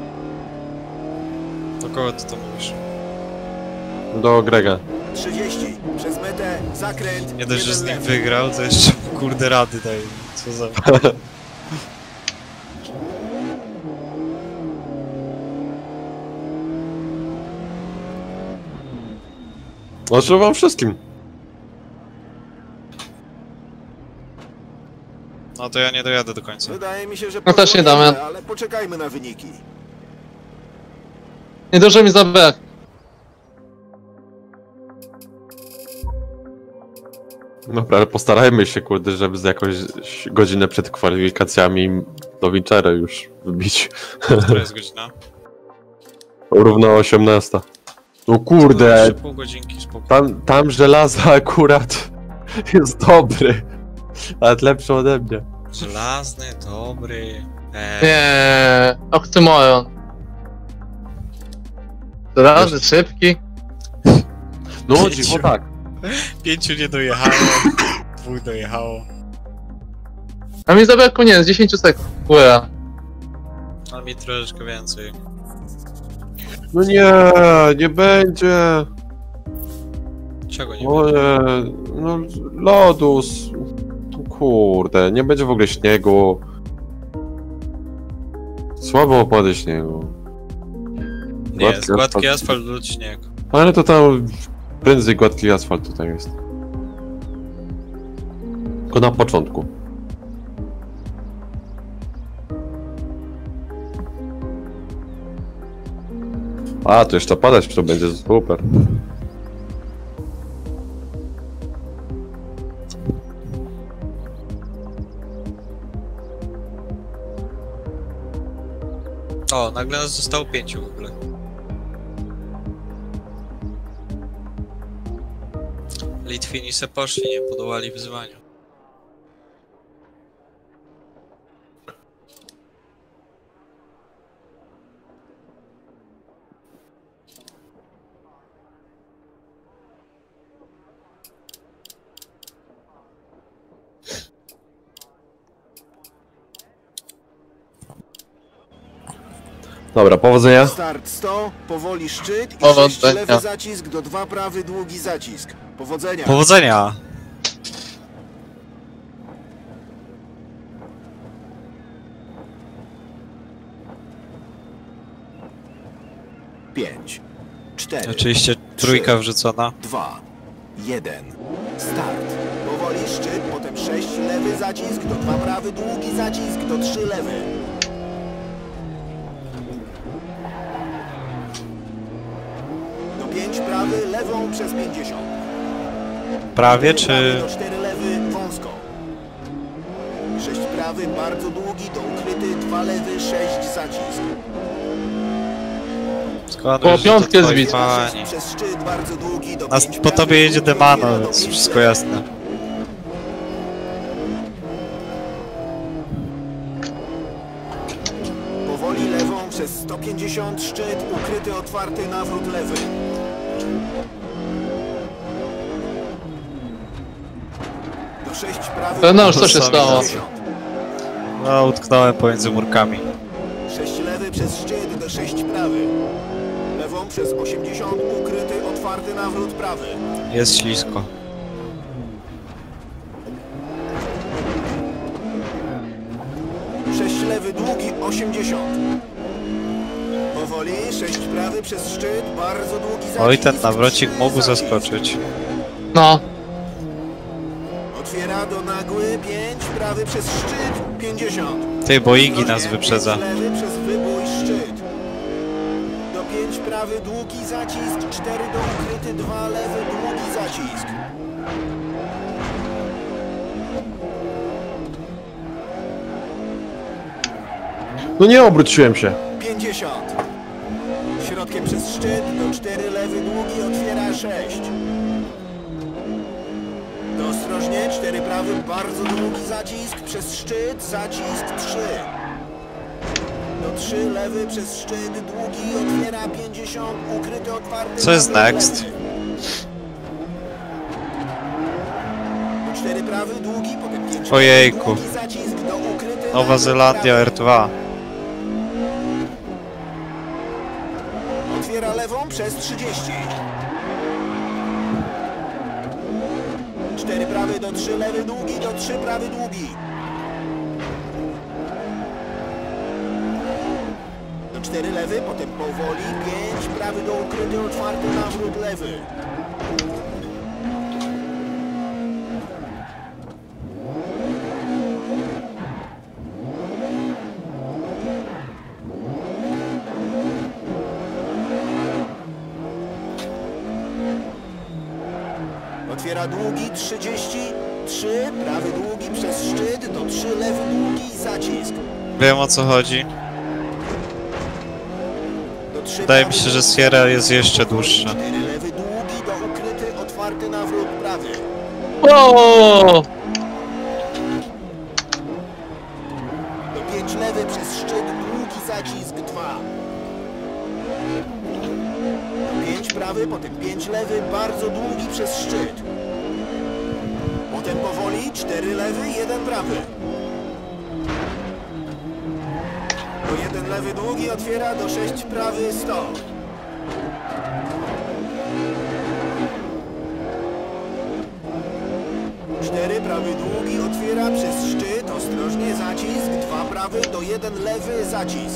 Speaker 2: Do kogo ty to mówisz?
Speaker 5: Do Grega.
Speaker 4: 30. Przez metę zakręt.
Speaker 2: Nie dość, że
Speaker 4: 1
Speaker 2: z nim
Speaker 4: lewy.
Speaker 2: wygrał, to jeszcze kurde rady daje. Co za...
Speaker 5: Znaczy wam wszystkim.
Speaker 2: No to ja nie dojadę do końca.
Speaker 4: Wydaje mi się, że
Speaker 3: No też nie damy.
Speaker 4: podwojemy, ale poczekajmy na wyniki.
Speaker 3: Nie dużo mi zabrak.
Speaker 5: Dobra, ale postarajmy się, kurde, żeby z jakąś godzinę przed kwalifikacjami do Winchera już wybić.
Speaker 2: Która jest godzina?
Speaker 5: Równo 18. No kurde,
Speaker 2: Jeszcze pół godzinki, spoko.
Speaker 5: tam żelazo akurat jest dobry. Nawet lepszy ode mnie.
Speaker 2: Żelazny, dobry.
Speaker 3: Nie, oksymoron. Razy szybki.
Speaker 5: No,
Speaker 2: Pięciu.
Speaker 5: o tak.
Speaker 2: 5 nie dojechało, 2 dojechało.
Speaker 3: A mi zabrakło, nie, z 10 sekund. Góra.
Speaker 2: A mi troszeczkę więcej.
Speaker 5: No nie będzie.
Speaker 2: Czego nie
Speaker 5: O
Speaker 2: będzie?
Speaker 5: nie, no lodus. Kurde, nie będzie w ogóle śniegu. Słabo opady śniegu.
Speaker 2: Nie, jest gładki asfalt lub śnieg.
Speaker 5: Ale to tam prędzej gładki asfalt tutaj jest. Tylko na początku. A, to jeszcze padać, to będzie super.
Speaker 2: O, nagle nas zostało 5 w ogóle. Litwini se poszli, nie podołali wyzwaniu.
Speaker 5: Dobra, powodzenia.
Speaker 4: Start 100, powoli szczyt i
Speaker 3: Powodzenia.
Speaker 4: 6 lewy zacisk do 2 prawy długi zacisk. Powodzenia.
Speaker 2: Powodzenia!
Speaker 4: 5, 4,
Speaker 2: Oczywiście trójka wrzucona.
Speaker 4: 2, 1. Start. Powoli szczyt, potem 6 lewy zacisk, do 2 prawy długi zacisk, do 3 lewy. Do 5 prawy, lewą przez 50.
Speaker 2: Prawie,
Speaker 4: 4
Speaker 2: czy...
Speaker 4: prawy do 4 lewy, wąsko. 6 prawy, bardzo długi, do ukryty, 2 lewy, 6 zacisk.
Speaker 2: Skąd
Speaker 3: Po
Speaker 2: wiesz, że
Speaker 3: piątkę
Speaker 2: to twoi
Speaker 3: zbić.
Speaker 2: fani?
Speaker 4: Przez szczyt, bardzo długi, do
Speaker 2: Nas
Speaker 4: 5
Speaker 2: po
Speaker 4: prawy,
Speaker 2: tobie jedzie
Speaker 4: długi,
Speaker 2: Demano,
Speaker 4: otwiera do
Speaker 2: więc
Speaker 4: 5
Speaker 2: wszystko
Speaker 4: lewy.
Speaker 2: jasne.
Speaker 4: Powoli lewą przez 150 szczyt, ukryty, otwarty, nawrót lewy. Do 6 prawy.
Speaker 3: No już co się
Speaker 2: Sami
Speaker 3: stało?
Speaker 4: 50.
Speaker 2: No, utknąłem pomiędzy murkami.
Speaker 4: 6 lewy przez szczyt do 6 prawy. Lewą przez 80, ukryty, otwarty, nawrót prawy.
Speaker 2: Jest ślisko.
Speaker 4: Sześć lewy długi 80. Powoli 6 prawy przez szczyt, bardzo długi zacisk.
Speaker 2: Oj, ten nawrocik
Speaker 4: 3
Speaker 2: mógł
Speaker 4: zacisk.
Speaker 2: zaskoczyć.
Speaker 3: No.
Speaker 4: Otwiera do nagły 5 prawy przez szczyt 50.
Speaker 2: Ty, bo Igi nas
Speaker 4: Ostrożnie,
Speaker 2: wyprzedza.
Speaker 4: 5 lewy przez wybój szczyt. Do 5 prawy długi zacisk, 4 do ukryty, 2 lewy długi zacisk.
Speaker 5: No nie obróciłem się.
Speaker 4: 50. Środkiem przez szczyt, do 4 lewy długi, otwiera 6. Do ostrożnie, 4 prawy, bardzo długi zacisk, przez szczyt, zacisk 3. Do 3 lewy przez szczyt, długi, otwiera 50, ukryty, otwarty.
Speaker 2: Co jest
Speaker 4: nawrót
Speaker 2: next?
Speaker 4: lewy. Do 4 prawy, długi, potem 5
Speaker 2: Ojejku.
Speaker 4: długi zacisk, do ukryty,
Speaker 2: Nowa
Speaker 4: nawrót
Speaker 2: Zelandia
Speaker 4: prawy.
Speaker 2: R2.
Speaker 4: Otwiera lewą przez 30. 4 prawy do 3 lewy długi, do 3 prawy długi. Do 4 lewy, potem powoli, 5 prawy do ukryty, otwarty, nawrót lewy. Otwiera długi 30, 3, prawy długi przez szczyt, do 3 lewy długi, zacisk.
Speaker 2: Wiem, o co chodzi.
Speaker 4: Do 3
Speaker 2: Wydaje mi
Speaker 4: prawy
Speaker 2: się, że
Speaker 4: długi,
Speaker 2: Sierra jest jeszcze dłuższa.
Speaker 4: 4 lewy długi, do ukryty, otwarty, nawrót prawy.
Speaker 3: O!
Speaker 4: Do 5 lewy przez szczyt, długi zacisk 2. Do 5 prawy, potem 5 lewy, bardzo długi przez szczyt. Potem powoli 4 lewy, 1 prawy. Do 1 lewy długi otwiera, do 6 prawy, 100. Cztery prawy długi otwiera przez szczyt, ostrożnie zacisk, 2 prawy do 1 lewy zacisk.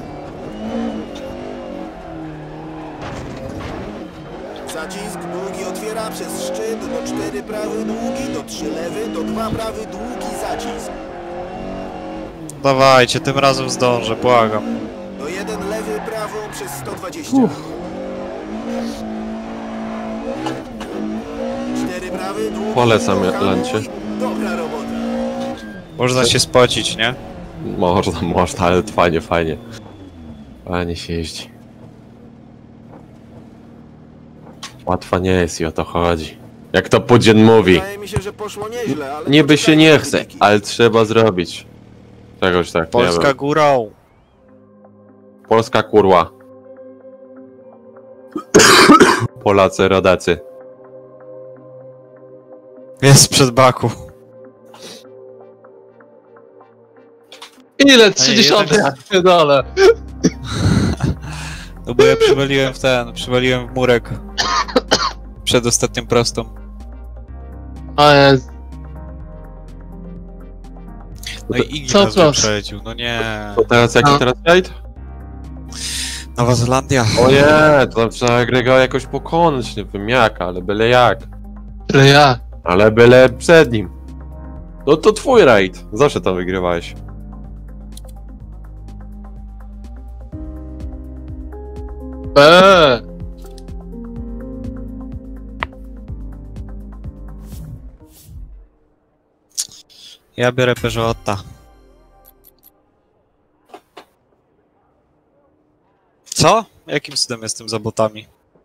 Speaker 4: Zacisk długi otwiera przez szczyt, do 4 prawy długi, do 3 lewy, do 2 prawy długi zacisk.
Speaker 2: Dawajcie, tym razem zdążę, błagam.
Speaker 4: Do 1 lewy prawą przez 120. 4 prawy długi.
Speaker 5: Polecam,
Speaker 4: do hamuj.
Speaker 5: Lancie.
Speaker 4: Dobra robota.
Speaker 2: Można się spocić, nie?
Speaker 5: Można, ale fajnie, fajnie. Fajnie się jeździ. Łatwo nie jest i o to chodzi. Jak to Pudzian mówi.
Speaker 4: Wydaje mi się, że poszło nieźle, ale...
Speaker 5: Niby się
Speaker 4: poczekajmy
Speaker 5: nie
Speaker 4: na
Speaker 5: chce,
Speaker 4: wyniki.
Speaker 5: ale trzeba zrobić. Czegoś tak, nie
Speaker 2: Polska
Speaker 5: wiem.
Speaker 2: górą.
Speaker 5: Polska kurła. Polacy, rodacy.
Speaker 2: Jest przed Baku.
Speaker 3: Ile? 30
Speaker 2: jednak-
Speaker 3: ja dole.
Speaker 2: No bo ja przywaliłem w murek. Przed ostatnią prostą.
Speaker 3: O jest.
Speaker 2: No i Igi
Speaker 3: Co
Speaker 2: nas
Speaker 3: prost?
Speaker 2: wyprzedził, no nie.
Speaker 5: To teraz jaki
Speaker 3: No.
Speaker 5: teraz rajd?
Speaker 2: Nowa Zelandia.
Speaker 5: O nie, to tam trzeba Grega jakoś pokonać, nie wiem jak, ale byle jak.
Speaker 3: Tyle ja.
Speaker 5: Ale byle przed nim. No to twój raid. Zawsze tam wygrywałeś.
Speaker 2: Ja biorę Peugeota. Co? Jakim cudem jestem za botami?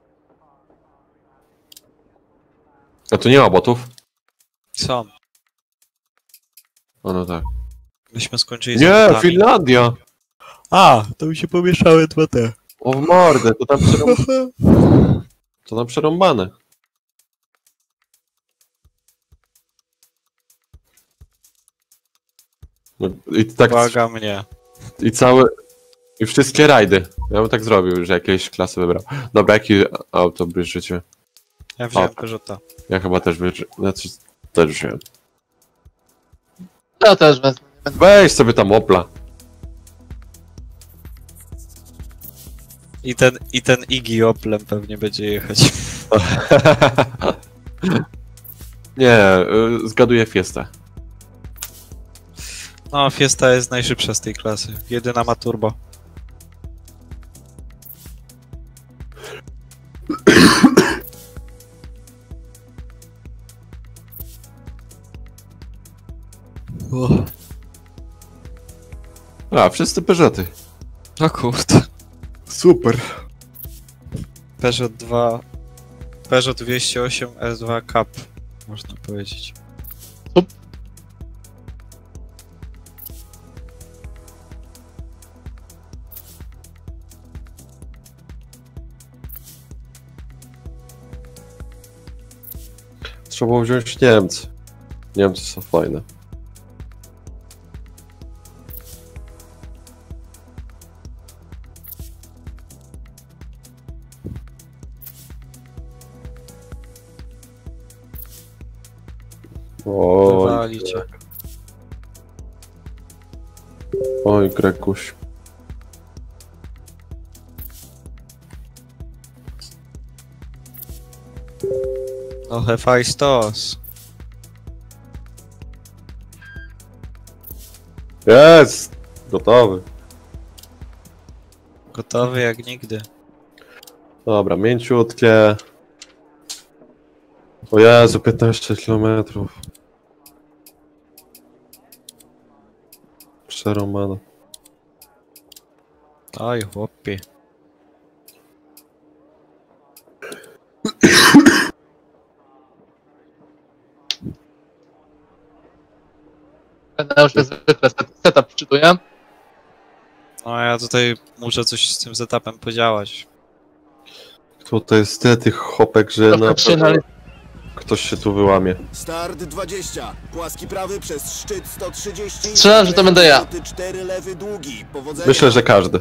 Speaker 5: A tu nie ma botów?
Speaker 2: Są.
Speaker 5: O no tak.
Speaker 2: Myśmy skończyli z
Speaker 5: Nie,
Speaker 2: botami.
Speaker 5: Finlandia!
Speaker 2: A, to mi się pomieszały dwa te.
Speaker 5: O w mordę, to tam To tam przerąbane. No, i tak...
Speaker 2: Błaga mnie.
Speaker 5: I całe... I wszystkie rajdy. Ja bym tak zrobił, że jakieś klasy wybrał. Dobra, jaki auto bierzecie?
Speaker 2: Ja wziąłem
Speaker 5: O.
Speaker 2: Peugeota.
Speaker 5: Ja chyba też znaczy, też wziąłem.
Speaker 3: Ja też wezmę.
Speaker 5: Weź sobie tam Opla.
Speaker 2: I ten Iggy Oplem pewnie będzie jechać.
Speaker 5: Nie, zgaduję Fiestę.
Speaker 2: No, Fiesta jest najszybsza z tej klasy. Jedyna ma turbo.
Speaker 5: A, wszyscy Peugeoty.
Speaker 2: No kurde.
Speaker 5: Super.
Speaker 2: Peugeot 2... Peugeot 208 S2 Cup, można powiedzieć.
Speaker 5: Trzeba było wziąć Niemcy. Niemcy są fajne. Oj,
Speaker 2: Wywalicie.
Speaker 5: oj, Grekuś.
Speaker 2: No Hephaistos.
Speaker 5: Jest! Gotowy.
Speaker 2: Gotowy jak nigdy.
Speaker 5: Dobra, mięciutkie. O Jezu, 15 km. Przerąbane.
Speaker 2: Oj, chłopie.
Speaker 3: Będę już jak zwykle setup czytuję.
Speaker 2: No ja tutaj muszę coś z tym setupem podziałać.
Speaker 5: Tutaj jest tyle tych hopek, że
Speaker 3: Trochę
Speaker 5: na
Speaker 3: przynale-
Speaker 5: ktoś się tu wyłamie.
Speaker 4: Start 20. Płaski prawy przez szczyt 130.
Speaker 3: Strzelam, że to będę ja.
Speaker 4: 4 lewy długi. Powodzenia.
Speaker 5: Myślę, że każdy.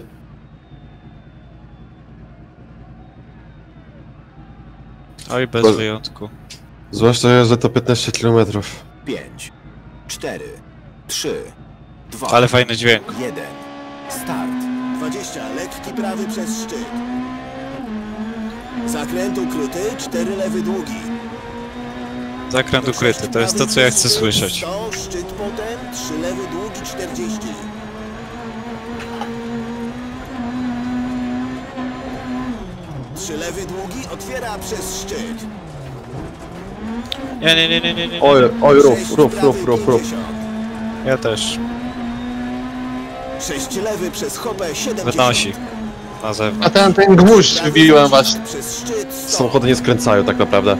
Speaker 2: Oj, bez
Speaker 5: Bo-
Speaker 2: wyjątku.
Speaker 5: Zwłaszcza, że to 15 km.
Speaker 4: 5, 4, 3, 2,
Speaker 2: Ale fajny dźwięk.
Speaker 4: 1. Start. 20. Lekki prawy przez szczyt. Zakręt ukryty, 4 lewy długi.
Speaker 2: Zakręt ukryty, to jest to, co ja chcę słyszeć.
Speaker 4: 100, szczyt potem, 3 lewy długi, 40. Trzy lewy długi otwiera przez szczyt.
Speaker 2: Nie.
Speaker 5: Oj, oj,
Speaker 4: Sześć
Speaker 5: rów.
Speaker 4: prawy, 50.
Speaker 2: Ja też.
Speaker 4: 6 lewy przez hopę, 70.
Speaker 2: Wynosi. Na
Speaker 3: A
Speaker 2: zewnątrz.
Speaker 3: ten gwóźdź wybiłem właśnie.
Speaker 4: Przez szczyt, 100.
Speaker 5: Samochody nie skręcają tak naprawdę.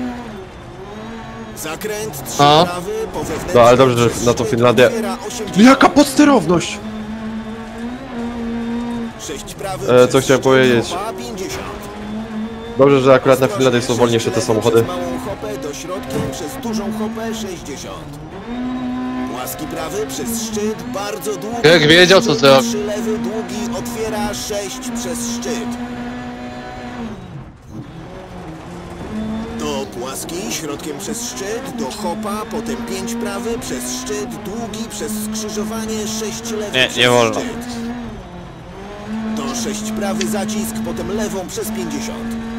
Speaker 4: Zakręt 3
Speaker 3: No.
Speaker 4: prawy, po wewnętrznej
Speaker 5: No ale dobrze, że
Speaker 4: przez
Speaker 5: na tą
Speaker 4: szczyt
Speaker 5: Finlandię...
Speaker 4: otwiera 80.
Speaker 5: Jaka podsterowność!
Speaker 4: 6 prawy
Speaker 5: Co
Speaker 4: przez
Speaker 5: chciałem
Speaker 4: szczyt,
Speaker 5: powiedzieć?
Speaker 4: hopa, 50.
Speaker 5: Dobrze, że akurat na Finlandii są wolniejsze te samochody.
Speaker 4: Przez małą hopę do środkiem, przez dużą hopę 60. Płaski prawy przez szczyt, bardzo długi.
Speaker 3: Jak wiedział, co zrobi.
Speaker 4: 3 lewy długi otwiera 6 przez szczyt. Do płaski, środkiem przez szczyt, do hopa, potem 5 prawy przez szczyt, długi przez skrzyżowanie, 6 lewy
Speaker 2: Nie,
Speaker 4: przez
Speaker 2: nie wolno.
Speaker 4: szczyt. Do 6 prawy zacisk, potem lewą przez 50.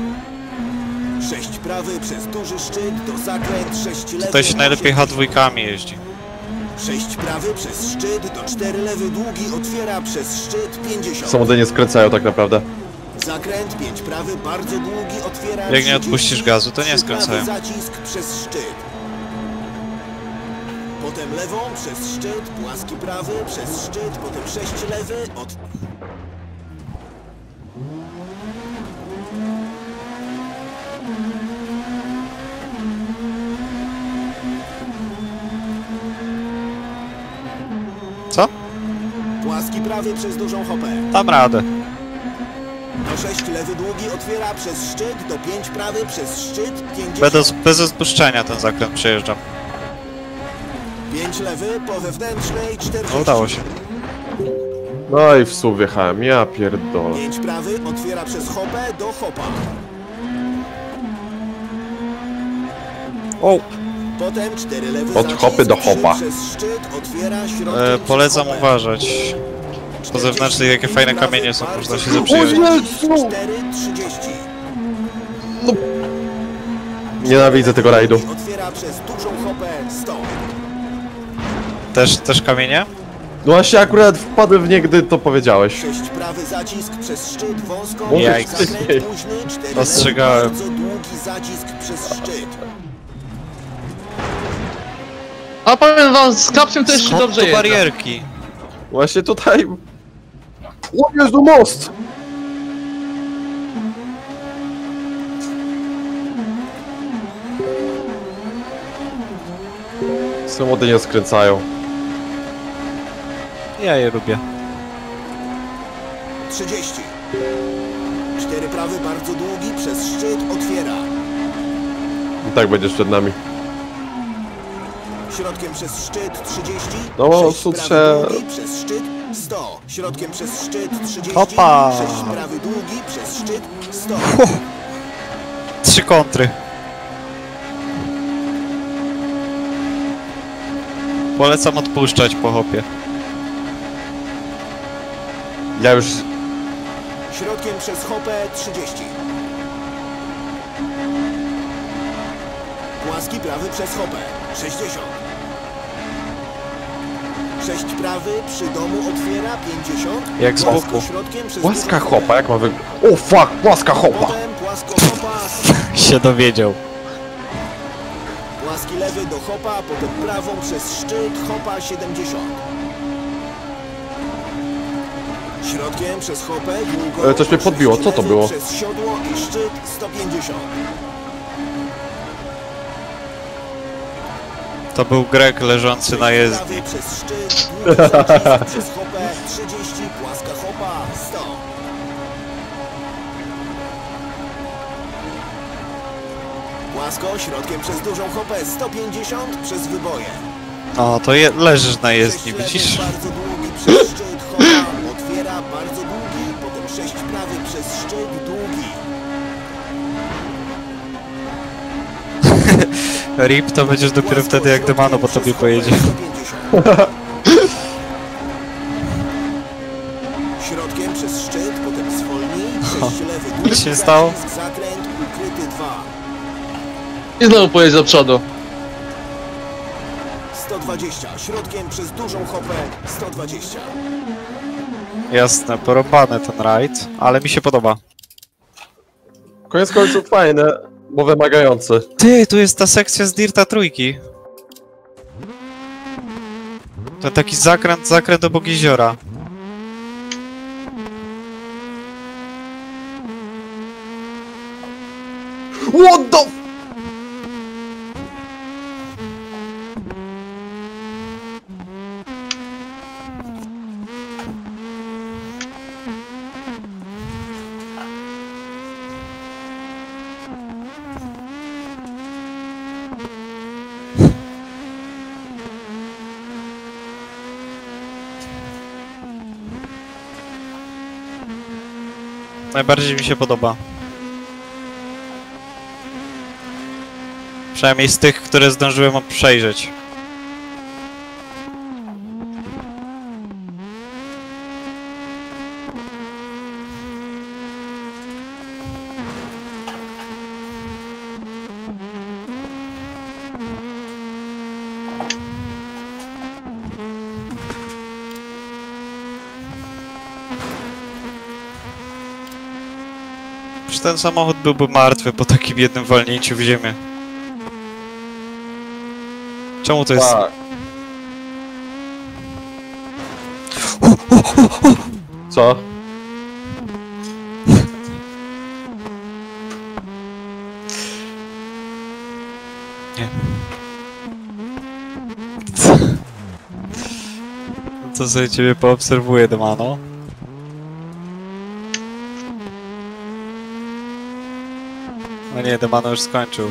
Speaker 4: 6 prawy przez duży szczyt do zakręt, 6 lewy.
Speaker 2: Tutaj się najlepiej
Speaker 4: 80.
Speaker 2: H2 jeździ.
Speaker 4: 6 prawy przez szczyt do 4 lewy długi otwiera przez szczyt 50.
Speaker 5: Samochody nie skręcają tak naprawdę.
Speaker 4: Zakręt 5 prawy bardzo długi otwiera.
Speaker 2: Jak nie
Speaker 4: 30.
Speaker 2: odpuścisz gazu, to nie
Speaker 4: 3
Speaker 2: skręcają.
Speaker 4: prawy zacisk przez szczyt. Potem lewą przez szczyt, płaski prawy przez szczyt, potem 6 lewy od...
Speaker 2: Co?
Speaker 4: Płaski prawy przez dużą hopę.
Speaker 2: Dam radę.
Speaker 4: Do 6 lewy długi otwiera przez szczyt, do 5 prawy przez szczyt, 50.
Speaker 2: Bez odpuszczenia ten zakręt przejeżdżam.
Speaker 4: 5 lewy po wewnętrznej, 40.
Speaker 2: No, udało się.
Speaker 5: No i w SUV wjechałem, ja pierdolę.
Speaker 4: 5 prawy otwiera przez hopę do hopa.
Speaker 2: O!
Speaker 4: Potem 4 lewy
Speaker 5: Od
Speaker 4: zacisk,
Speaker 5: hopy do
Speaker 4: 3
Speaker 5: hopa.
Speaker 4: przez szczyt otwiera środkiem
Speaker 2: Polecam
Speaker 4: przez hopę.
Speaker 2: uważać. Po zewnętrznych jakie fajne kamienie są, można się zaprzyjaźnić.
Speaker 4: 4, 30.
Speaker 5: Nienawidzę tego rajdu.
Speaker 4: Otwiera przez dużą hopę 100.
Speaker 2: Też kamienie?
Speaker 5: No właśnie akurat wpadłem w nie, gdy to powiedziałeś.
Speaker 4: 6 prawy zacisk przez szczyt wąską.
Speaker 5: Może
Speaker 2: Jajks.
Speaker 4: Zakręt późny, 4
Speaker 2: Ostrzegałem.
Speaker 4: bardzo długi zacisk przez szczyt.
Speaker 3: A powiem wam, z kapciem to jeszcze
Speaker 2: Skąd
Speaker 3: dobrze
Speaker 2: tu
Speaker 3: jeżdżę.
Speaker 2: barierki?
Speaker 5: Właśnie tutaj... O Jezu, most! Samochody nie skręcają.
Speaker 2: Ja je lubię.
Speaker 4: 30. 4 prawy bardzo długi przez szczyt otwiera.
Speaker 5: I tak będziesz przed nami.
Speaker 4: Środkiem przez szczyt 30.
Speaker 5: No,
Speaker 4: 6
Speaker 5: tu
Speaker 4: prawy
Speaker 5: trzeba-
Speaker 4: długi przez szczyt 100. Środkiem przez szczyt 30.
Speaker 2: Opa!
Speaker 4: 6 prawy długi przez szczyt 100.
Speaker 2: 3 kontry. Polecam odpuszczać po hopie.
Speaker 5: Ja już...
Speaker 4: Środkiem przez hopę 30. Płaski prawy przez hopę 60. 6 prawy przy domu otwiera 50.
Speaker 2: Jak z
Speaker 4: Płasko
Speaker 2: boku.
Speaker 4: środkiem przez
Speaker 5: Płaska
Speaker 4: dużą
Speaker 5: hopa, jak ma wyglądać? O fuck, płaska hopa!
Speaker 4: Potem płasko hopa,
Speaker 2: Się dowiedział.
Speaker 4: płaski lewy do hopa, potem prawą przez szczyt, hopa 70. Środkiem przez hopę, długo.
Speaker 5: Coś mnie podbiło, co to było?
Speaker 4: Przez siodło i szczyt 150.
Speaker 2: To był Grek leżący na jezdni.
Speaker 4: Prawy przez szczyt, długi zacisk przez hopę 30, płaska hopa 100. Płasko, środkiem przez dużą hopę 150 przez wyboje.
Speaker 2: O, to leżysz na jezdni,
Speaker 4: 6 lewy
Speaker 2: widzisz?
Speaker 4: bardzo długi przez szczyt, hopa otwiera bardzo długi, potem 6 prawy przez szczyt, długi.
Speaker 2: RIP to będziesz dopiero
Speaker 4: Płasko,
Speaker 2: wtedy jak Demano po
Speaker 4: środkiem
Speaker 2: tobie
Speaker 4: przez
Speaker 2: pojedzie.
Speaker 4: hopę 150. Środkiem przez szczyt, potem zwolnij, 6 lewy długi,
Speaker 2: Co się stało?
Speaker 4: zacisk, zakręt, ukryty 2.
Speaker 3: I znowu pojedzie do przodu.
Speaker 4: 120, środkiem przez dużą hopę 120.
Speaker 2: Jasne, porąbany ten rajd, ale mi się podoba.
Speaker 5: Koniec końców fajne, bo wymagające.
Speaker 2: Ty, tu jest ta sekcja z Dirta trójki. To taki zakręt obok jeziora.
Speaker 5: What the...
Speaker 2: Najbardziej mi się podoba. Przynajmniej z tych, które zdążyłem przejrzeć. ten samochód byłby martwy po takim jednym walnięciu w ziemię. Czemu to jest...
Speaker 5: Tak. Co?
Speaker 2: Nie. To sobie ciebie poobserwuję, Demano. No nie, Demano już skończył.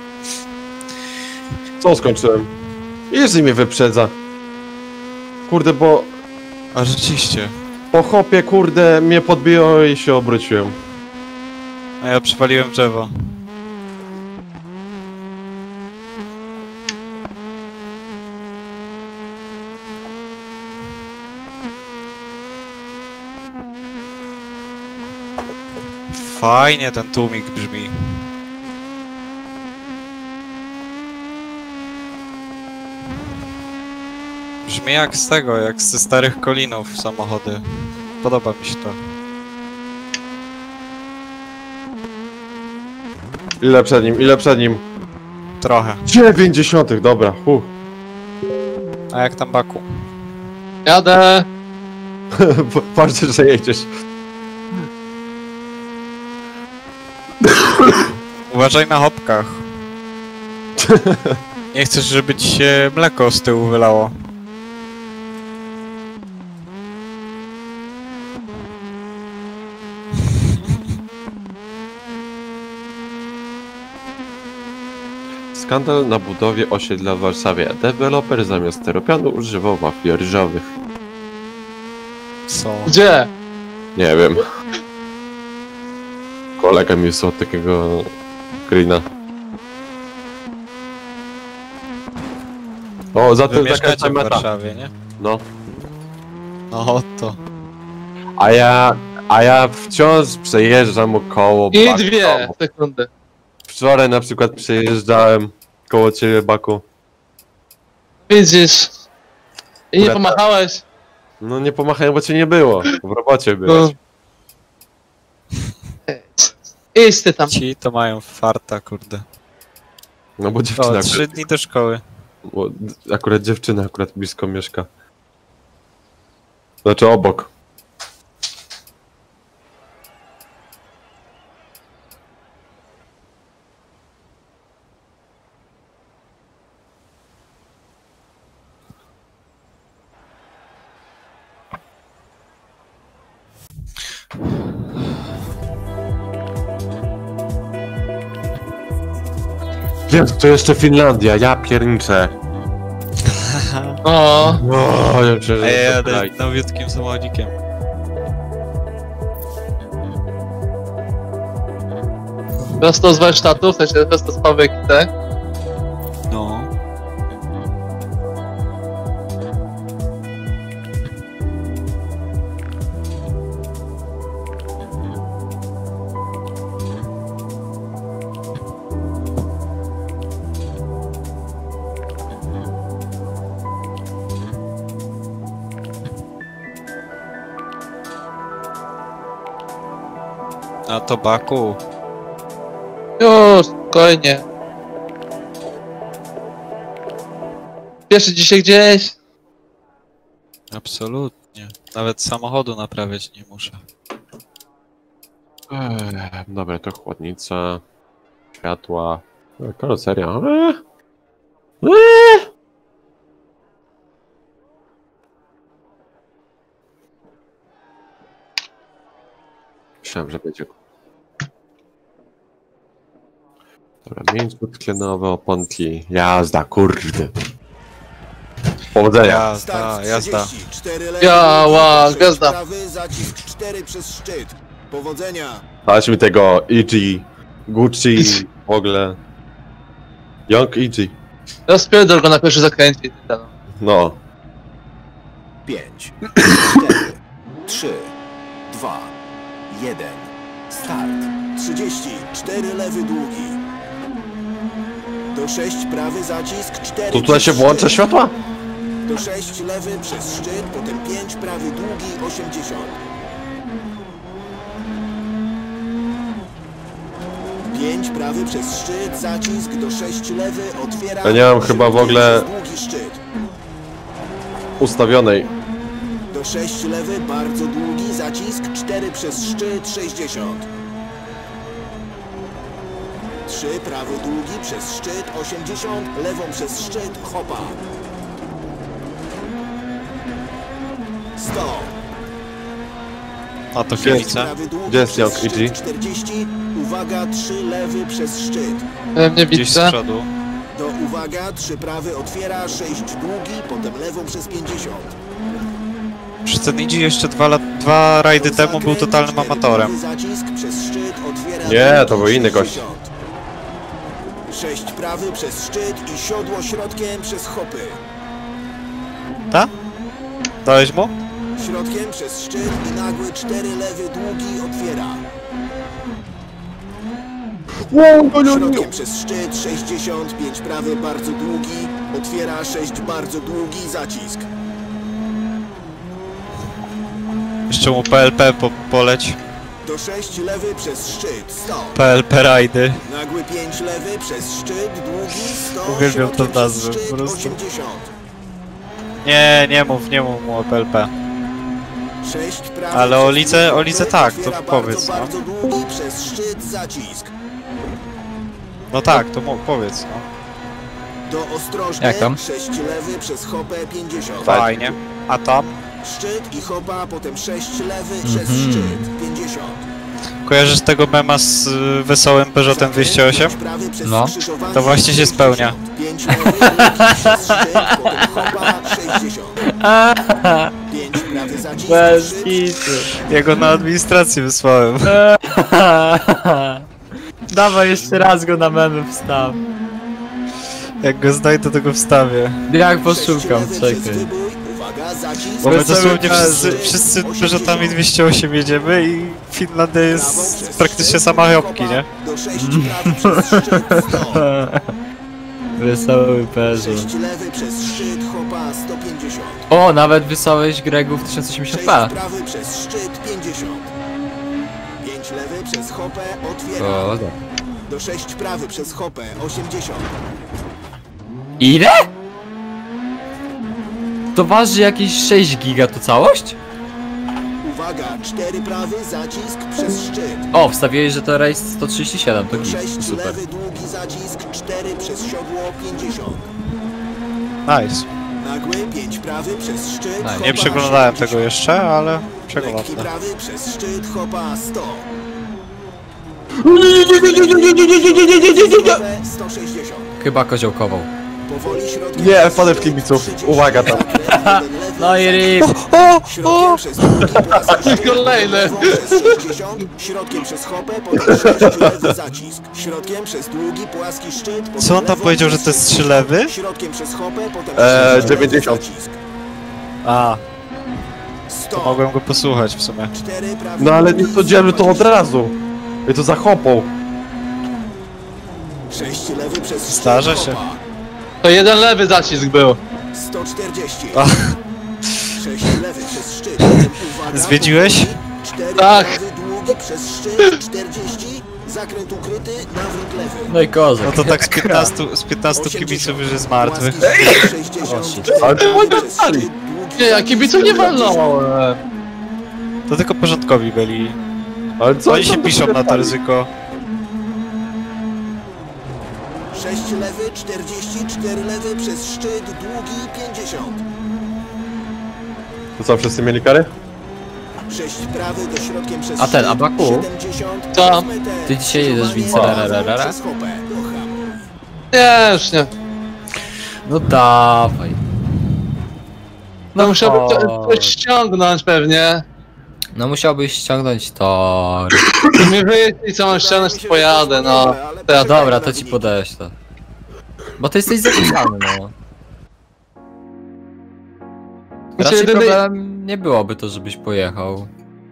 Speaker 5: Co skończyłem? Jerzy mnie wyprzedza. Kurde, bo
Speaker 2: A rzeczywiście.
Speaker 5: po hopie, kurde, mnie podbiło i się obróciłem.
Speaker 2: A ja przywaliłem drzewo. Fajnie ten tłumik brzmi. Brzmi jak z tego, jak ze starych Kolinów samochody. Podoba mi się to.
Speaker 5: Ile przed nim, ile przed nim?
Speaker 2: Trochę.
Speaker 5: 90, dobra,
Speaker 2: A jak tam Baku?
Speaker 3: Jadę!
Speaker 5: Patrz, że jedziesz.
Speaker 2: Uważaj na hopkach. Nie chcesz, żeby ci się mleko z tyłu wylało.
Speaker 5: Skandal na budowie osiedla w Warszawie. Deweloper zamiast steropianu używał wafli ryżowych.
Speaker 2: Co?
Speaker 3: Gdzie?
Speaker 5: Nie wiem. Kolega mi wysłał takiego screena. O, za
Speaker 2: Wy
Speaker 5: tym taka
Speaker 2: mieszkacie w
Speaker 5: meta.
Speaker 2: Warszawie, nie?
Speaker 5: No.
Speaker 2: No to.
Speaker 5: A ja wciąż przejeżdżam około
Speaker 3: I
Speaker 5: Baku.
Speaker 3: 2 sekundy.
Speaker 5: Wczoraj na przykład przejeżdżałem koło ciebie, Baku.
Speaker 3: Widzisz. I nie
Speaker 5: Brata.
Speaker 3: pomachałeś.
Speaker 5: No nie pomachałem, bo cię nie było. W robocie byłeś.
Speaker 3: Idź ty tam.
Speaker 2: Ci to mają farta, kurde.
Speaker 5: No bo dziewczyna
Speaker 2: O, 3 dni do szkoły.
Speaker 5: bo akurat dziewczyna akurat blisko mieszka. Znaczy obok. Jest to jeszcze Finlandia, ja pierniczę.
Speaker 3: O,
Speaker 5: O, ja
Speaker 2: A ja jadę nowiutkim samochodzikiem.
Speaker 3: prosto z warsztatu, w sensie prosto z fabryki, tak?
Speaker 2: No. A to Baku.
Speaker 3: Już, spokojnie. Pieszy dzisiaj gdzieś?
Speaker 2: Absolutnie. Nawet samochodu naprawiać nie muszę.
Speaker 5: Dobra, to chłodnica, światła, karoseria. Myślałem, że będzie. Dobra, miejsce tlenowe, oponki, jazda, kurde. Powodzenia.
Speaker 2: Jazda,
Speaker 4: Start
Speaker 2: jazda.
Speaker 4: 30, 4 lewy,
Speaker 3: Jała,
Speaker 4: 6
Speaker 3: gwiazda.
Speaker 4: prawy, zacisk 4 przez szczyt. Powodzenia.
Speaker 5: Dać mi tego EG, Gucci, w ogóle. Young EG.
Speaker 3: Rozpierdol go na pierwszy zakręcie.
Speaker 5: No.
Speaker 4: 5, 4, 3, 2, 1. Start. 30, 4 lewy długi. Do 6 prawy zacisk, 4
Speaker 5: Tu tutaj się
Speaker 4: przez
Speaker 5: włącza
Speaker 4: szczyt.
Speaker 5: światła?
Speaker 4: Do 6 lewy przez szczyt, potem 5 prawy długi, 80. 5 prawy przez szczyt, zacisk do 6 lewy, otwiera...
Speaker 5: Ja nie mam chyba w ogóle
Speaker 4: długi szczyt.
Speaker 5: ustawionej.
Speaker 4: Do 6 lewy, bardzo długi, zacisk 4 przez szczyt, 60. 3 prawy długi przez szczyt, 80, lewą przez szczyt, hopa. 100.
Speaker 2: A to
Speaker 4: 6
Speaker 2: kielica.
Speaker 4: prawy długi
Speaker 5: Gdzie jest
Speaker 4: przez
Speaker 5: Young
Speaker 4: szczyt,
Speaker 5: EG?
Speaker 4: 40, uwaga, 3 lewy przez szczyt.
Speaker 3: Nie
Speaker 2: Gdzieś z
Speaker 3: widzę.
Speaker 2: przodu.
Speaker 4: Do uwaga, 3 prawy otwiera, 6 długi, potem lewą przez 50.
Speaker 2: Przy ten idzie jeszcze dwa rajdy temu był totalnym amatorem.
Speaker 4: Zacisk przez szczyt otwiera.
Speaker 5: Nie, to był inny gość.
Speaker 4: 6 prawy przez szczyt i siodło środkiem przez hopy.
Speaker 2: Ta? Dałeś mu?
Speaker 4: Środkiem przez szczyt i nagły 4 lewy długi otwiera. Środkiem przez szczyt 65 prawy bardzo długi, otwiera 6 bardzo długi, zacisk.
Speaker 2: Jeszcze mu PLP poleć.
Speaker 4: Do 6 lewy przez szczyt, 100.
Speaker 2: PLP rajdy.
Speaker 4: Nagły 5 lewy przez szczyt, długi 100,
Speaker 2: Uwielbiam tą
Speaker 4: środkiem przez
Speaker 2: nazwę,
Speaker 4: szczyt,
Speaker 2: po prostu.
Speaker 4: 80.
Speaker 2: Nie mów mu o PLP.
Speaker 4: 6 prawy
Speaker 2: Ale o
Speaker 4: przez
Speaker 2: Lidze-
Speaker 4: długi
Speaker 2: o Lidze
Speaker 4: hopy,
Speaker 2: tak, to
Speaker 4: otwiera
Speaker 2: powiedz, no.
Speaker 4: bardzo długi przez szczyt, zacisk.
Speaker 2: No tak, to powiedz, no.
Speaker 4: Do ostrożny,
Speaker 3: Jak tam?
Speaker 4: 6 lewy przez hopę, 50.
Speaker 2: Fajnie. A tam?
Speaker 4: Szczyt i hopa, potem 6 lewy przez szczyt, 50.
Speaker 2: Kojarzysz tego mema z wesołym Peugeotem 208?
Speaker 4: Prawy przez
Speaker 3: No.
Speaker 4: skrzyżowanie,
Speaker 2: To właśnie się spełnia.
Speaker 4: 5 lewy, drugi przez szczyt, potem hopa, 60. 5 prawy zacisk, szczyt,
Speaker 2: Ja go na administrację wysłałem.
Speaker 7: Dawaj jeszcze raz go na memy wstaw.
Speaker 2: Jak go znajdę, to go wstawię.
Speaker 7: Jak
Speaker 4: 6
Speaker 7: poszukam,
Speaker 4: lewy przez
Speaker 7: czekaj.
Speaker 4: wybój, uwaga, zacisk,
Speaker 2: Bo my
Speaker 7: Wesoły
Speaker 2: dosłownie
Speaker 7: Peugeot.
Speaker 2: wszyscy Peugeotami 208 jedziemy i Finlandia jest praktycznie sama jobki, nie?
Speaker 4: do 6 prawy przez szczyt, 100.
Speaker 7: Wesoły Peugeot.
Speaker 4: 6 lewy przez szczyt, hopa, 150.
Speaker 7: O, nawet wysłałeś Gregów
Speaker 4: 6
Speaker 7: 1080p.
Speaker 4: prawy przez szczyt, 50. 5 lewy przez hopę, otwiera.
Speaker 7: O, tak.
Speaker 4: Do 6 prawy przez hopę, 80.
Speaker 7: Ile? To waży jakieś 6 giga to całość?
Speaker 4: Uwaga, 4 prawy, zacisk przez szczyt.
Speaker 7: O, wstawiłeś, że to Race 137, to
Speaker 4: Do
Speaker 7: git,
Speaker 4: 6
Speaker 7: super.
Speaker 4: lewy, długi zacisk, 4 przez siodło, 50.
Speaker 2: Nice.
Speaker 4: Nagły, 5 prawy przez szczyt,
Speaker 7: Nice.
Speaker 4: hopa,
Speaker 2: Nie przeglądałem
Speaker 4: 70.
Speaker 2: tego jeszcze, ale
Speaker 4: Lekki
Speaker 2: przeglądam.
Speaker 4: prawy przez szczyt, hopa, 100. 160.
Speaker 7: Chyba koziołkował.
Speaker 4: Powoli środkiem
Speaker 5: Nie,
Speaker 4: przez
Speaker 5: wpadę w
Speaker 4: szczyt,
Speaker 5: kibiców.
Speaker 4: 30.
Speaker 5: Uwaga tam.
Speaker 7: No i rip.
Speaker 4: Środkiem przez długi płaski
Speaker 3: Kolejny.
Speaker 4: lewą przez 60, środkiem przez hopę, potem 6 lewy zacisk. Środkiem przez długi płaski szczyt, potem
Speaker 2: Co on tam
Speaker 4: lewą
Speaker 2: powiedział, że
Speaker 4: przez
Speaker 2: to jest 3
Speaker 4: 60,
Speaker 2: lewy?
Speaker 4: Środkiem przez hopę, potem
Speaker 5: 90.
Speaker 4: zacisk.
Speaker 2: A,
Speaker 4: 100.
Speaker 2: mogłem go posłuchać w sumie.
Speaker 4: 4 prawy.
Speaker 5: No ale nie sądziłem, że to od razu. I to za hopą.
Speaker 4: 6 lewy przez szczyt,
Speaker 2: Zdarza się.
Speaker 4: hopa.
Speaker 3: To jeden lewy zacisk był.
Speaker 4: 140.
Speaker 2: A.
Speaker 4: 6 lewy przez szczyt. Potem uwaga,
Speaker 2: Zwiedziłeś?
Speaker 4: powoli. 4
Speaker 3: Tak.
Speaker 4: prawy długi przez szczyt. 40. Zakręt ukryty. Nawrót lewy.
Speaker 7: No i kozak.
Speaker 2: No to tak z 15 kibiców już jest martwych.
Speaker 4: Płaski szczyt, 60.
Speaker 5: Ale to
Speaker 4: Prawy
Speaker 5: oni
Speaker 4: przez
Speaker 5: dostali.
Speaker 4: szczyt, długi
Speaker 3: Nie, ja
Speaker 4: zacisk,
Speaker 3: kibiców nie
Speaker 4: 70.
Speaker 3: walnął.
Speaker 2: To tylko porządkowi byli.
Speaker 5: Ale co
Speaker 2: Oni się
Speaker 5: tam
Speaker 2: piszą na to
Speaker 5: dostali?
Speaker 2: ryzyko.
Speaker 4: 6 lewy, 40, 4 lewy przez szczyt, długi 50.
Speaker 5: To co, wszyscy mieli kary?
Speaker 4: 6 prawy do środkiem przez
Speaker 7: A ten,
Speaker 4: szczyt,
Speaker 7: Abaku?
Speaker 4: 70.
Speaker 3: Co?
Speaker 7: Ty dzisiaj jedziesz w
Speaker 4: Rararara.
Speaker 7: Incerarara?
Speaker 3: Nie, już nie.
Speaker 7: No dawaj.
Speaker 3: No musiałbym
Speaker 7: o.
Speaker 3: coś ściągnąć pewnie.
Speaker 7: No musiałbyś ściągnąć tor.
Speaker 3: I mi wyjeździ co mam ściągnąć, to pojadę, no. To ja
Speaker 7: Dobra, to ci podeślę. Bo ty jesteś zapisany, no. Raczej
Speaker 3: jedyny-
Speaker 7: problem nie byłoby to, żebyś pojechał.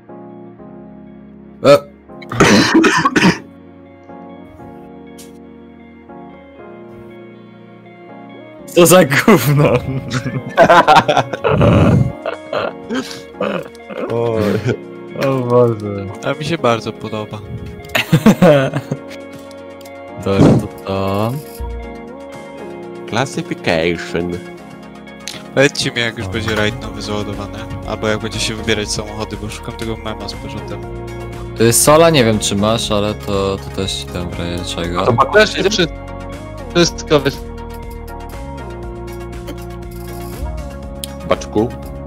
Speaker 7: Co za gówno.
Speaker 5: Oj.
Speaker 7: O Boże.
Speaker 2: A mi się bardzo podoba.
Speaker 7: Dobra, to...
Speaker 5: Classification.
Speaker 2: Powiedzcie mi, jak już będzie rajd nowy załadowany. Albo jak będzie się wybierać samochody, bo szukam tego mema z porządem.
Speaker 7: Sola nie wiem czy masz, ale to też ci dam w razie czego.
Speaker 5: To
Speaker 3: Też jest wszystko
Speaker 5: Baczku.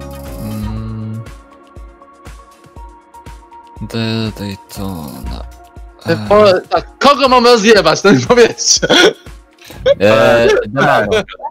Speaker 7: Daytona.
Speaker 3: Tak, kogo mamy rozjebać, to mi powiedzcie.
Speaker 7: Demano.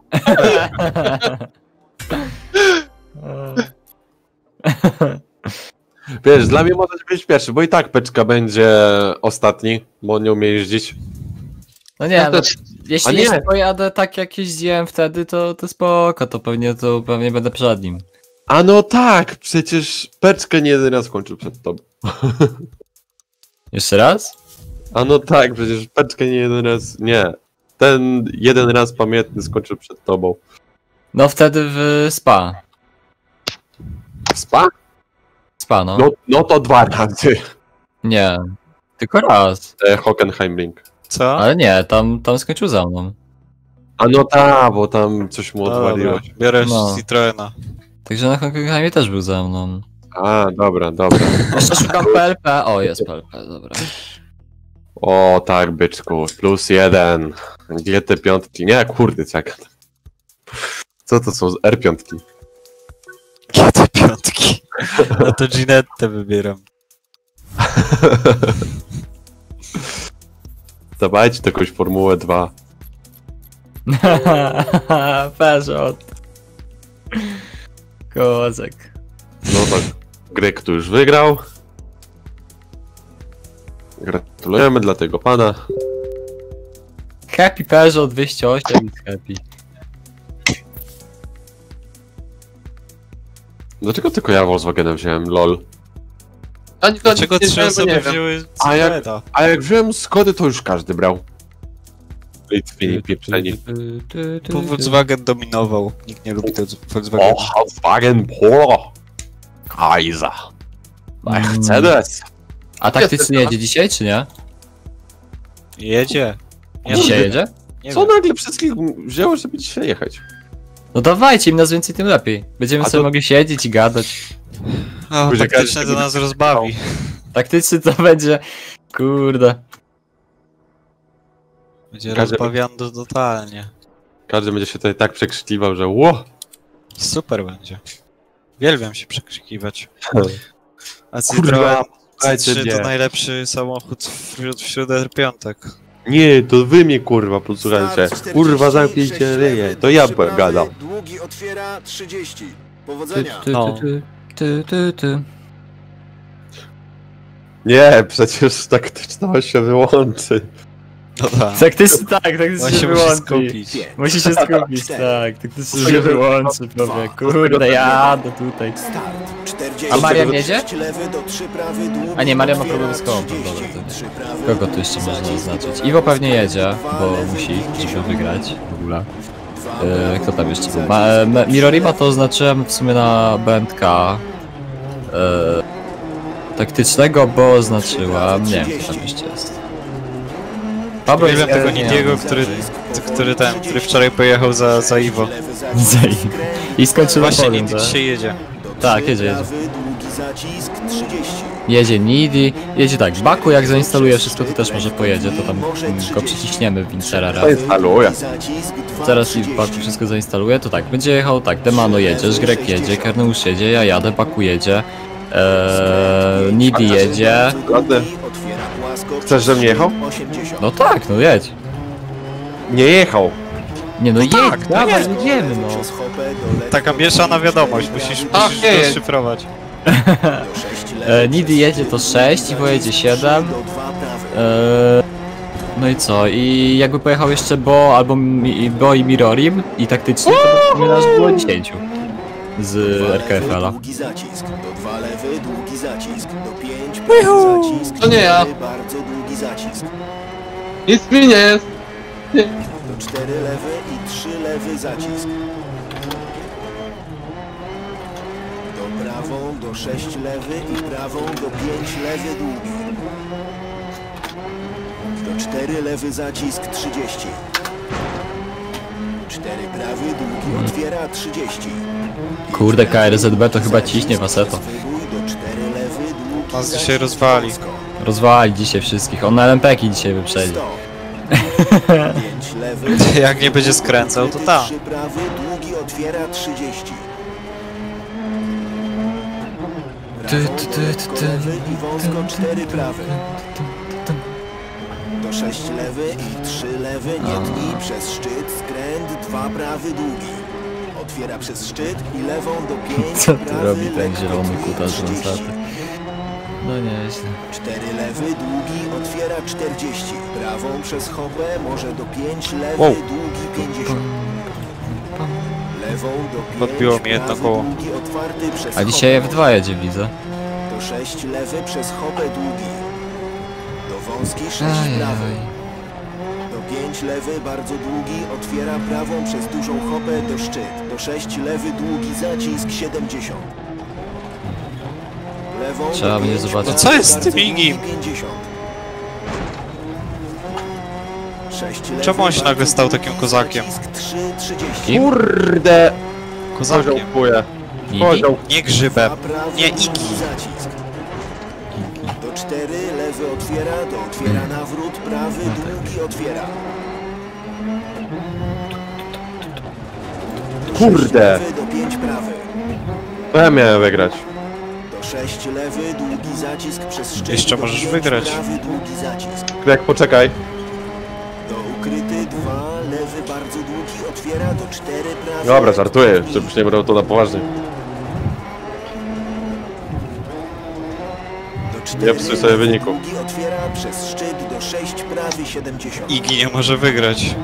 Speaker 5: Wiesz, dla mnie może być pierwszy, bo i tak Peczka będzie ostatni, bo on nie umie jeździć.
Speaker 7: No nie, no,
Speaker 5: A
Speaker 7: jeśli
Speaker 5: nie.
Speaker 7: nie pojadę tak jak jeździłem wtedy, to spoko, to pewnie będę przed nim.
Speaker 5: A no tak, przecież Peczkę nie jeden raz kończył przed tobą.
Speaker 7: Jeszcze raz?
Speaker 5: A no tak, przecież Peczkę nie jeden raz, nie. Ten jeden raz pamiętny skończył przed tobą.
Speaker 7: No wtedy w Spa.
Speaker 5: W Spa?
Speaker 7: Spa, no.
Speaker 5: No to 2 razy.
Speaker 7: Nie. Tylko raz.
Speaker 5: Hockenheimring.
Speaker 2: Co?
Speaker 7: Ale nie, tam skończył za mną.
Speaker 5: A no tak, bo tam coś mu
Speaker 2: Dobra,
Speaker 5: odwaliłeś.
Speaker 2: biorę
Speaker 7: No.
Speaker 2: Citroena.
Speaker 7: Także na Hockenheimie też był za mną.
Speaker 5: A, dobra.
Speaker 7: Jeszcze szukam PLP. O, jest PLP, dobra.
Speaker 5: O tak, byczku, +1. Gdzie te piątki? Nie, kurde, czekaj. Co to są R5?
Speaker 2: GT5. No to Ginette wybieram.
Speaker 5: Dawajcie jakąś Formułę 2.
Speaker 7: Peugeot. Kozek.
Speaker 5: No tak, Greg tu już wygrał. Gratulujemy dla tego pana.
Speaker 7: Happy Peugeot 208 jest happy.
Speaker 5: Dlaczego tylko ja Volkswagenem wziąłem, lol?
Speaker 2: Dlaczego trzy
Speaker 3: nie
Speaker 2: osoby
Speaker 3: wiem.
Speaker 2: wzięły
Speaker 5: A jak-
Speaker 2: Citroena?
Speaker 5: A jak wziąłem Skody, to już każdy brał. Litwini, pieprzeni.
Speaker 2: Tu Volkswagen dominował. Nikt nie lubi tego Volkswagena.
Speaker 5: O, Volkswagen Polo. Kaiser. Mercedes.
Speaker 7: A taktycznie jedzie dzisiaj, czy nie?
Speaker 2: Jedzie. Nie
Speaker 7: Dzisiaj
Speaker 2: wiem,
Speaker 7: jedzie?
Speaker 2: nie
Speaker 5: Co
Speaker 2: wiem.
Speaker 5: nagle wszystkich wzięło, żeby dzisiaj jechać?
Speaker 7: No dawajcie, im nas więcej, tym lepiej. Będziemy
Speaker 5: A
Speaker 7: sobie
Speaker 5: to-
Speaker 7: mogli siedzieć i gadać.
Speaker 2: O,
Speaker 5: Później
Speaker 2: faktycznie
Speaker 5: każdy
Speaker 2: to nas rozbawi.
Speaker 7: Taktycznie to będzie... Kurde.
Speaker 2: Będzie
Speaker 5: Każdy-
Speaker 2: rozbawiando totalnie.
Speaker 5: Każdy będzie się tutaj tak przekrzykiwał, że ło!
Speaker 2: Super będzie. Uwielbiam się przekrzykiwać. A
Speaker 5: Kurwa,
Speaker 2: Citroen
Speaker 5: słuchajcie,
Speaker 2: C3
Speaker 5: nie.
Speaker 2: to najlepszy samochód wśród R5.
Speaker 5: Nie, to wy mnie kurwa posłuchajcie. Kurwa zamknijcie ryje. To ja gadam.
Speaker 4: Długi otwiera 30. Powodzenia.
Speaker 2: No.
Speaker 7: Ty.
Speaker 5: Nie, przecież taktyczność się wyłączy.
Speaker 2: No tak.
Speaker 7: Taktycznie tak, taktycznie
Speaker 2: Właśnie
Speaker 7: się
Speaker 2: musi
Speaker 7: wyłączy.
Speaker 2: skupić.
Speaker 7: Musi się skupić, tak. Taktycznie się wyłączy, prawie. Kurde, jadę tutaj.
Speaker 4: Start. 40.
Speaker 7: A Marian jedzie?
Speaker 4: 6 lewy do 3 prawy, długi
Speaker 7: A nie, Marian ma
Speaker 4: otwiera
Speaker 7: problem z kołą,
Speaker 4: 30.
Speaker 7: dobra, to nie.
Speaker 4: 3 prawy,
Speaker 7: Kogo tu jeszcze można
Speaker 4: zacisk,
Speaker 7: zaznaczyć?
Speaker 4: dwa
Speaker 7: Iwo pewnie
Speaker 4: lewy,
Speaker 7: jedzie,
Speaker 4: dwa
Speaker 7: bo
Speaker 4: lewy,
Speaker 7: musi, żeby
Speaker 4: 50.
Speaker 7: wygrać w ogóle.
Speaker 4: Dwa prawy,
Speaker 7: Kto tam jeszcze był?
Speaker 4: zacisk,
Speaker 7: Mirorima to oznaczyłem w sumie na BNK taktycznego, bo oznaczyłem... Nie wiem, kto tam jeszcze jest. Pablo
Speaker 2: Uwielbiam tego
Speaker 7: nie,
Speaker 2: Nidiego, który wczoraj pojechał za Iwo.
Speaker 4: lewy, zacisk,
Speaker 7: Zaj. I skończył na
Speaker 2: Właśnie
Speaker 7: podium,
Speaker 2: Nidi
Speaker 7: tak?
Speaker 2: dzisiaj jedzie.
Speaker 4: do
Speaker 7: Tak,
Speaker 4: trzy
Speaker 7: jedzie.
Speaker 4: prawy, długi zacisk 30.
Speaker 7: Jedzie Nidi, jedzie tak, Baku jak zainstaluje wszystko, to też może pojedzie, to tam go przyciśniemy w Wincerera.
Speaker 5: To instaluje.
Speaker 4: Zacisk, dwa,
Speaker 7: Zaraz i
Speaker 4: 30.
Speaker 7: Baku wszystko zainstaluje, to tak, będzie jechał tak, Demano jedzie, Żgrek jedzie, Kerneusz jedzie, ja jadę, Baku jedzie, Nidi jedzie,
Speaker 5: Ładne.
Speaker 4: Otwiera płasko,
Speaker 5: Chcesz, żebym jechał?
Speaker 4: 80.
Speaker 7: no tak, no jedź.
Speaker 5: Nie jechał.
Speaker 7: Nie no jedź,
Speaker 2: tak, no
Speaker 7: dawaj,
Speaker 2: jedź.
Speaker 7: jedziemy no.
Speaker 4: Przez hopę do lewej,
Speaker 2: Taka mieszana wiadomość, musisz
Speaker 3: nie.
Speaker 2: rozszyfrować.
Speaker 4: do 6 lewy,
Speaker 7: Nidi jedzie to 6, Iwo jedzie 7,
Speaker 4: do 2 prawy.
Speaker 7: no i co, i jakby pojechał jeszcze Bo, albo Bo i Mirorim, i taktycznie, to by nas było 10 z
Speaker 4: Dwa lewy,
Speaker 7: RKFL-a.
Speaker 4: długi zacisk, do 2 lewy, długi zacisk, do 5 prawy zacisk,
Speaker 3: To nie ja.
Speaker 4: bardzo długi zacisk,
Speaker 3: Nic mi nie jest.
Speaker 4: do 4 lewy i 3 lewy zacisk. Do prawą, do 6 lewy i prawą, do 5 lewy długi. Do 4 lewy zacisk 30. 4 prawy długi otwiera 30.
Speaker 7: Kurde, KRZB to chyba ciśnie faceto.
Speaker 4: Wybój do 4 lewy długi
Speaker 2: Nas
Speaker 4: zacisk
Speaker 2: dzisiaj rozwali.
Speaker 4: wąsko.
Speaker 7: Rozwali dzisiaj wszystkich. On na LMP-ki dzisiaj wyprzedzi.
Speaker 4: 100. 5 lewy.
Speaker 2: Jak nie będzie skręcał, to tak.
Speaker 4: 3 prawy długi otwiera 30. Lewy i wąsko 4 prawy. Do 6 lewy i 3 lewy, nie tnij przez szczyt, skręt, 2 prawy długi. Otwiera przez szczyt i lewą do 5
Speaker 7: Co tu
Speaker 4: prawy,
Speaker 7: robi ten
Speaker 4: lekko
Speaker 7: zielony
Speaker 4: tnij
Speaker 7: kutas
Speaker 4: 30.
Speaker 7: wąsaty? No nieźle.
Speaker 4: 4 lewy długi otwiera 40. Prawą przez hopę może do 5 lewy
Speaker 2: Wow.
Speaker 4: długi 50. Lewą do 5
Speaker 2: Podbiło mnie jedno
Speaker 4: prawy
Speaker 2: koło.
Speaker 4: długi otwarty przez
Speaker 7: A dzisiaj
Speaker 4: hopę.
Speaker 7: F2 jedzie, widzę.
Speaker 4: Do 6 lewy przez hopę długi. Do wąski 6 prawy.
Speaker 7: Ajaj.
Speaker 4: Do 5 lewy bardzo długi otwiera prawą przez dużą hopę do szczyt. Do 6 lewy długi zacisk 70. Lewą
Speaker 7: Trzeba
Speaker 4: do
Speaker 7: będzie
Speaker 4: 5
Speaker 7: zobaczyć.
Speaker 2: No co jest z
Speaker 4: bardzo
Speaker 2: tym Igim?
Speaker 4: długi 50. 6 lewy,
Speaker 2: Czemu on się nagle
Speaker 4: bardzo
Speaker 2: stał
Speaker 4: długi
Speaker 2: takim kozakiem?
Speaker 4: zacisk 3, 30.
Speaker 7: Kim?
Speaker 5: Kurde!
Speaker 2: Kozakiem.
Speaker 5: Koziołkuję.
Speaker 7: Iggy?
Speaker 5: Kozioł.
Speaker 2: Nie grzybem.
Speaker 4: Dwa prawy,
Speaker 2: Nie
Speaker 4: długi
Speaker 2: Iggy.
Speaker 4: zacisk. Do 4 lewy otwiera, do otwiera nawrót, prawy długi otwiera. Do 6
Speaker 5: Kurde.
Speaker 4: lewy, do 5 prawy.
Speaker 5: To ja miałem wygrać.
Speaker 4: Do 6 lewy, długi zacisk przez szczyt.
Speaker 2: Jeszcze
Speaker 4: do
Speaker 2: możesz
Speaker 4: 5
Speaker 2: wygrać.
Speaker 4: Prawy, długi zacisk.
Speaker 5: Jak poczekaj.
Speaker 4: Do ukryty 2 lewy, bardzo długi otwiera, do 4 prawy.
Speaker 5: Dobra, żartuję, żebyś nie brał to na poważnie.
Speaker 4: Do 4
Speaker 5: Nie psuj sobie
Speaker 4: lewy,
Speaker 5: wyniku.
Speaker 4: długi otwiera przez szczyt, do 6 prawy 70.
Speaker 2: Igi nie może wygrać.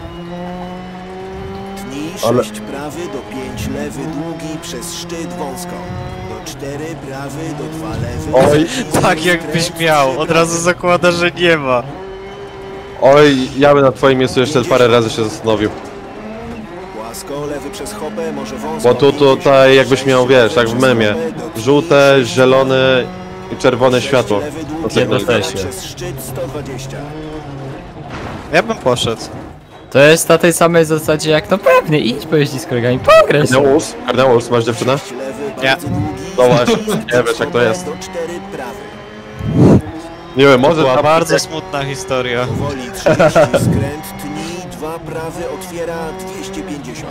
Speaker 4: Tnij 6
Speaker 5: Ale-
Speaker 4: prawy do 5 lewy długi przez szczyt wąsko. Do 4 prawy do 2 lewy.
Speaker 5: Oj.
Speaker 2: Tak jakbyś miał. Od razu zakłada, że nie ma.
Speaker 5: Oj, ja bym na twoim miejscu jeszcze parę razy się zastanowił.
Speaker 4: Płasko, lewy przez hopę, może wąsko.
Speaker 5: Bo tu tutaj jakbyś miał, wiesz, jak w memie. Żółte, zielone i czerwone światło.
Speaker 4: Lewy
Speaker 5: Na
Speaker 4: długi
Speaker 5: sygnał.
Speaker 4: otwiera
Speaker 7: też
Speaker 4: przez szczyt 120.
Speaker 2: Ja bym poszedł.
Speaker 7: To jest na tej samej zasadzie jak no pewnie, idź pojeździć z kolegami, pograj się.
Speaker 5: Karneus, masz dziewczynę?
Speaker 4: Lewy
Speaker 2: Nie.
Speaker 4: bardzo długi.
Speaker 5: No właśnie, nie wiesz jak to jest.
Speaker 4: Do 4 prawy.
Speaker 5: Nie wiem, może
Speaker 2: Była
Speaker 5: tam-
Speaker 2: bardzo smutna historia.
Speaker 4: Powoli 30 skręt, tnij, 2 prawy otwiera 250.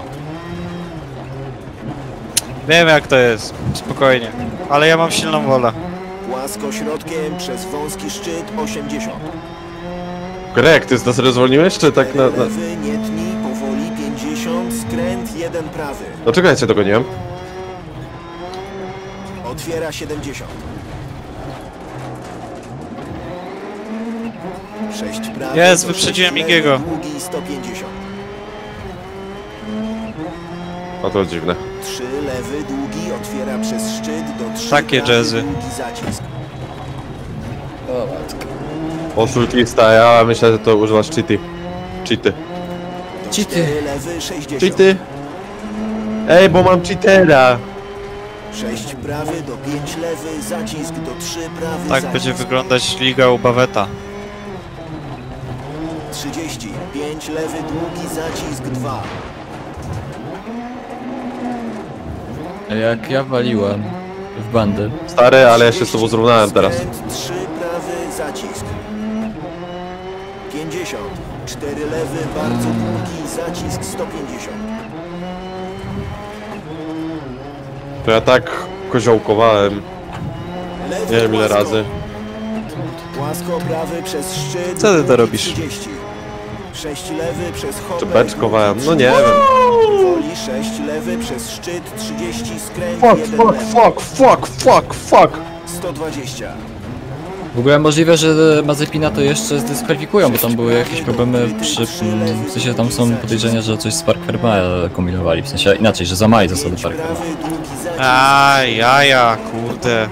Speaker 2: Wiem jak to jest. Spokojnie. Ale ja mam silną wolę.
Speaker 4: Płasko środkiem przez wąski szczyt 80.
Speaker 5: Greg, ty z nas zwolniłeś, czy tak na...
Speaker 4: Lewy, nie tnij, powoli 50, skręt 1 prawy.
Speaker 5: No czekaj, ja cię dogoniłem.
Speaker 4: Otwiera 70. 6 prawy.
Speaker 2: Jest,
Speaker 4: do
Speaker 2: wyprzedziłem
Speaker 4: 6
Speaker 2: Igiego.
Speaker 4: lewy, długi 150.
Speaker 5: No to dziwne.
Speaker 4: 3 lewy, długi, otwiera przez szczyt do 3
Speaker 2: Takie
Speaker 4: prawy,
Speaker 2: jazzy.
Speaker 4: długi zacisk.
Speaker 5: Oszultista, ja myślę, że to używasz cheaty. Cheaty.
Speaker 4: Do
Speaker 7: Cheaty.
Speaker 4: 4 lewy, 60.
Speaker 5: Cheaty? Ej, bo mam cheatera!
Speaker 4: 6 prawy do 5 lewy, zacisk do 3 prawy,
Speaker 2: Tak
Speaker 4: zacisk.
Speaker 2: będzie wyglądać liga u Baweta.
Speaker 4: 30, 5 lewy, długi, zacisk 2.
Speaker 7: Jak ja waliłem w bandy.
Speaker 5: Stary, ale ja się z tobą zrównałem teraz.
Speaker 4: Skręt, 3 prawy, zacisk. 50, 4 lewy, bardzo długi, zacisk 150.
Speaker 5: To ja tak koziołkowałem.
Speaker 4: Lewy,
Speaker 5: Nie wiem ile
Speaker 4: płasko.
Speaker 5: razy.
Speaker 4: Płasko prawy przez szczyt.
Speaker 2: Co ty to
Speaker 4: długi
Speaker 2: robisz?
Speaker 4: 30. 6 lewy przez hopę.
Speaker 5: Czy beczkowałem? No nie wiem.
Speaker 4: Powoli 6 lewy przez szczyt 30 skręt.
Speaker 5: Fuck,
Speaker 4: 1
Speaker 5: fuck,
Speaker 4: lewy.
Speaker 5: fuck, fuck, fuck, fuck!
Speaker 4: 120.
Speaker 7: W ogóle możliwe, że Mazepina to jeszcze zdyskwalifikują, bo tam były jakieś problemy przy... w sensie tam są podejrzenia, że coś z Park Ferma kombinowali, w sensie inaczej, że zamali zasady Park Ferma.
Speaker 4: Prawy, długi, zacisk.
Speaker 2: Aj, jaja, kurde.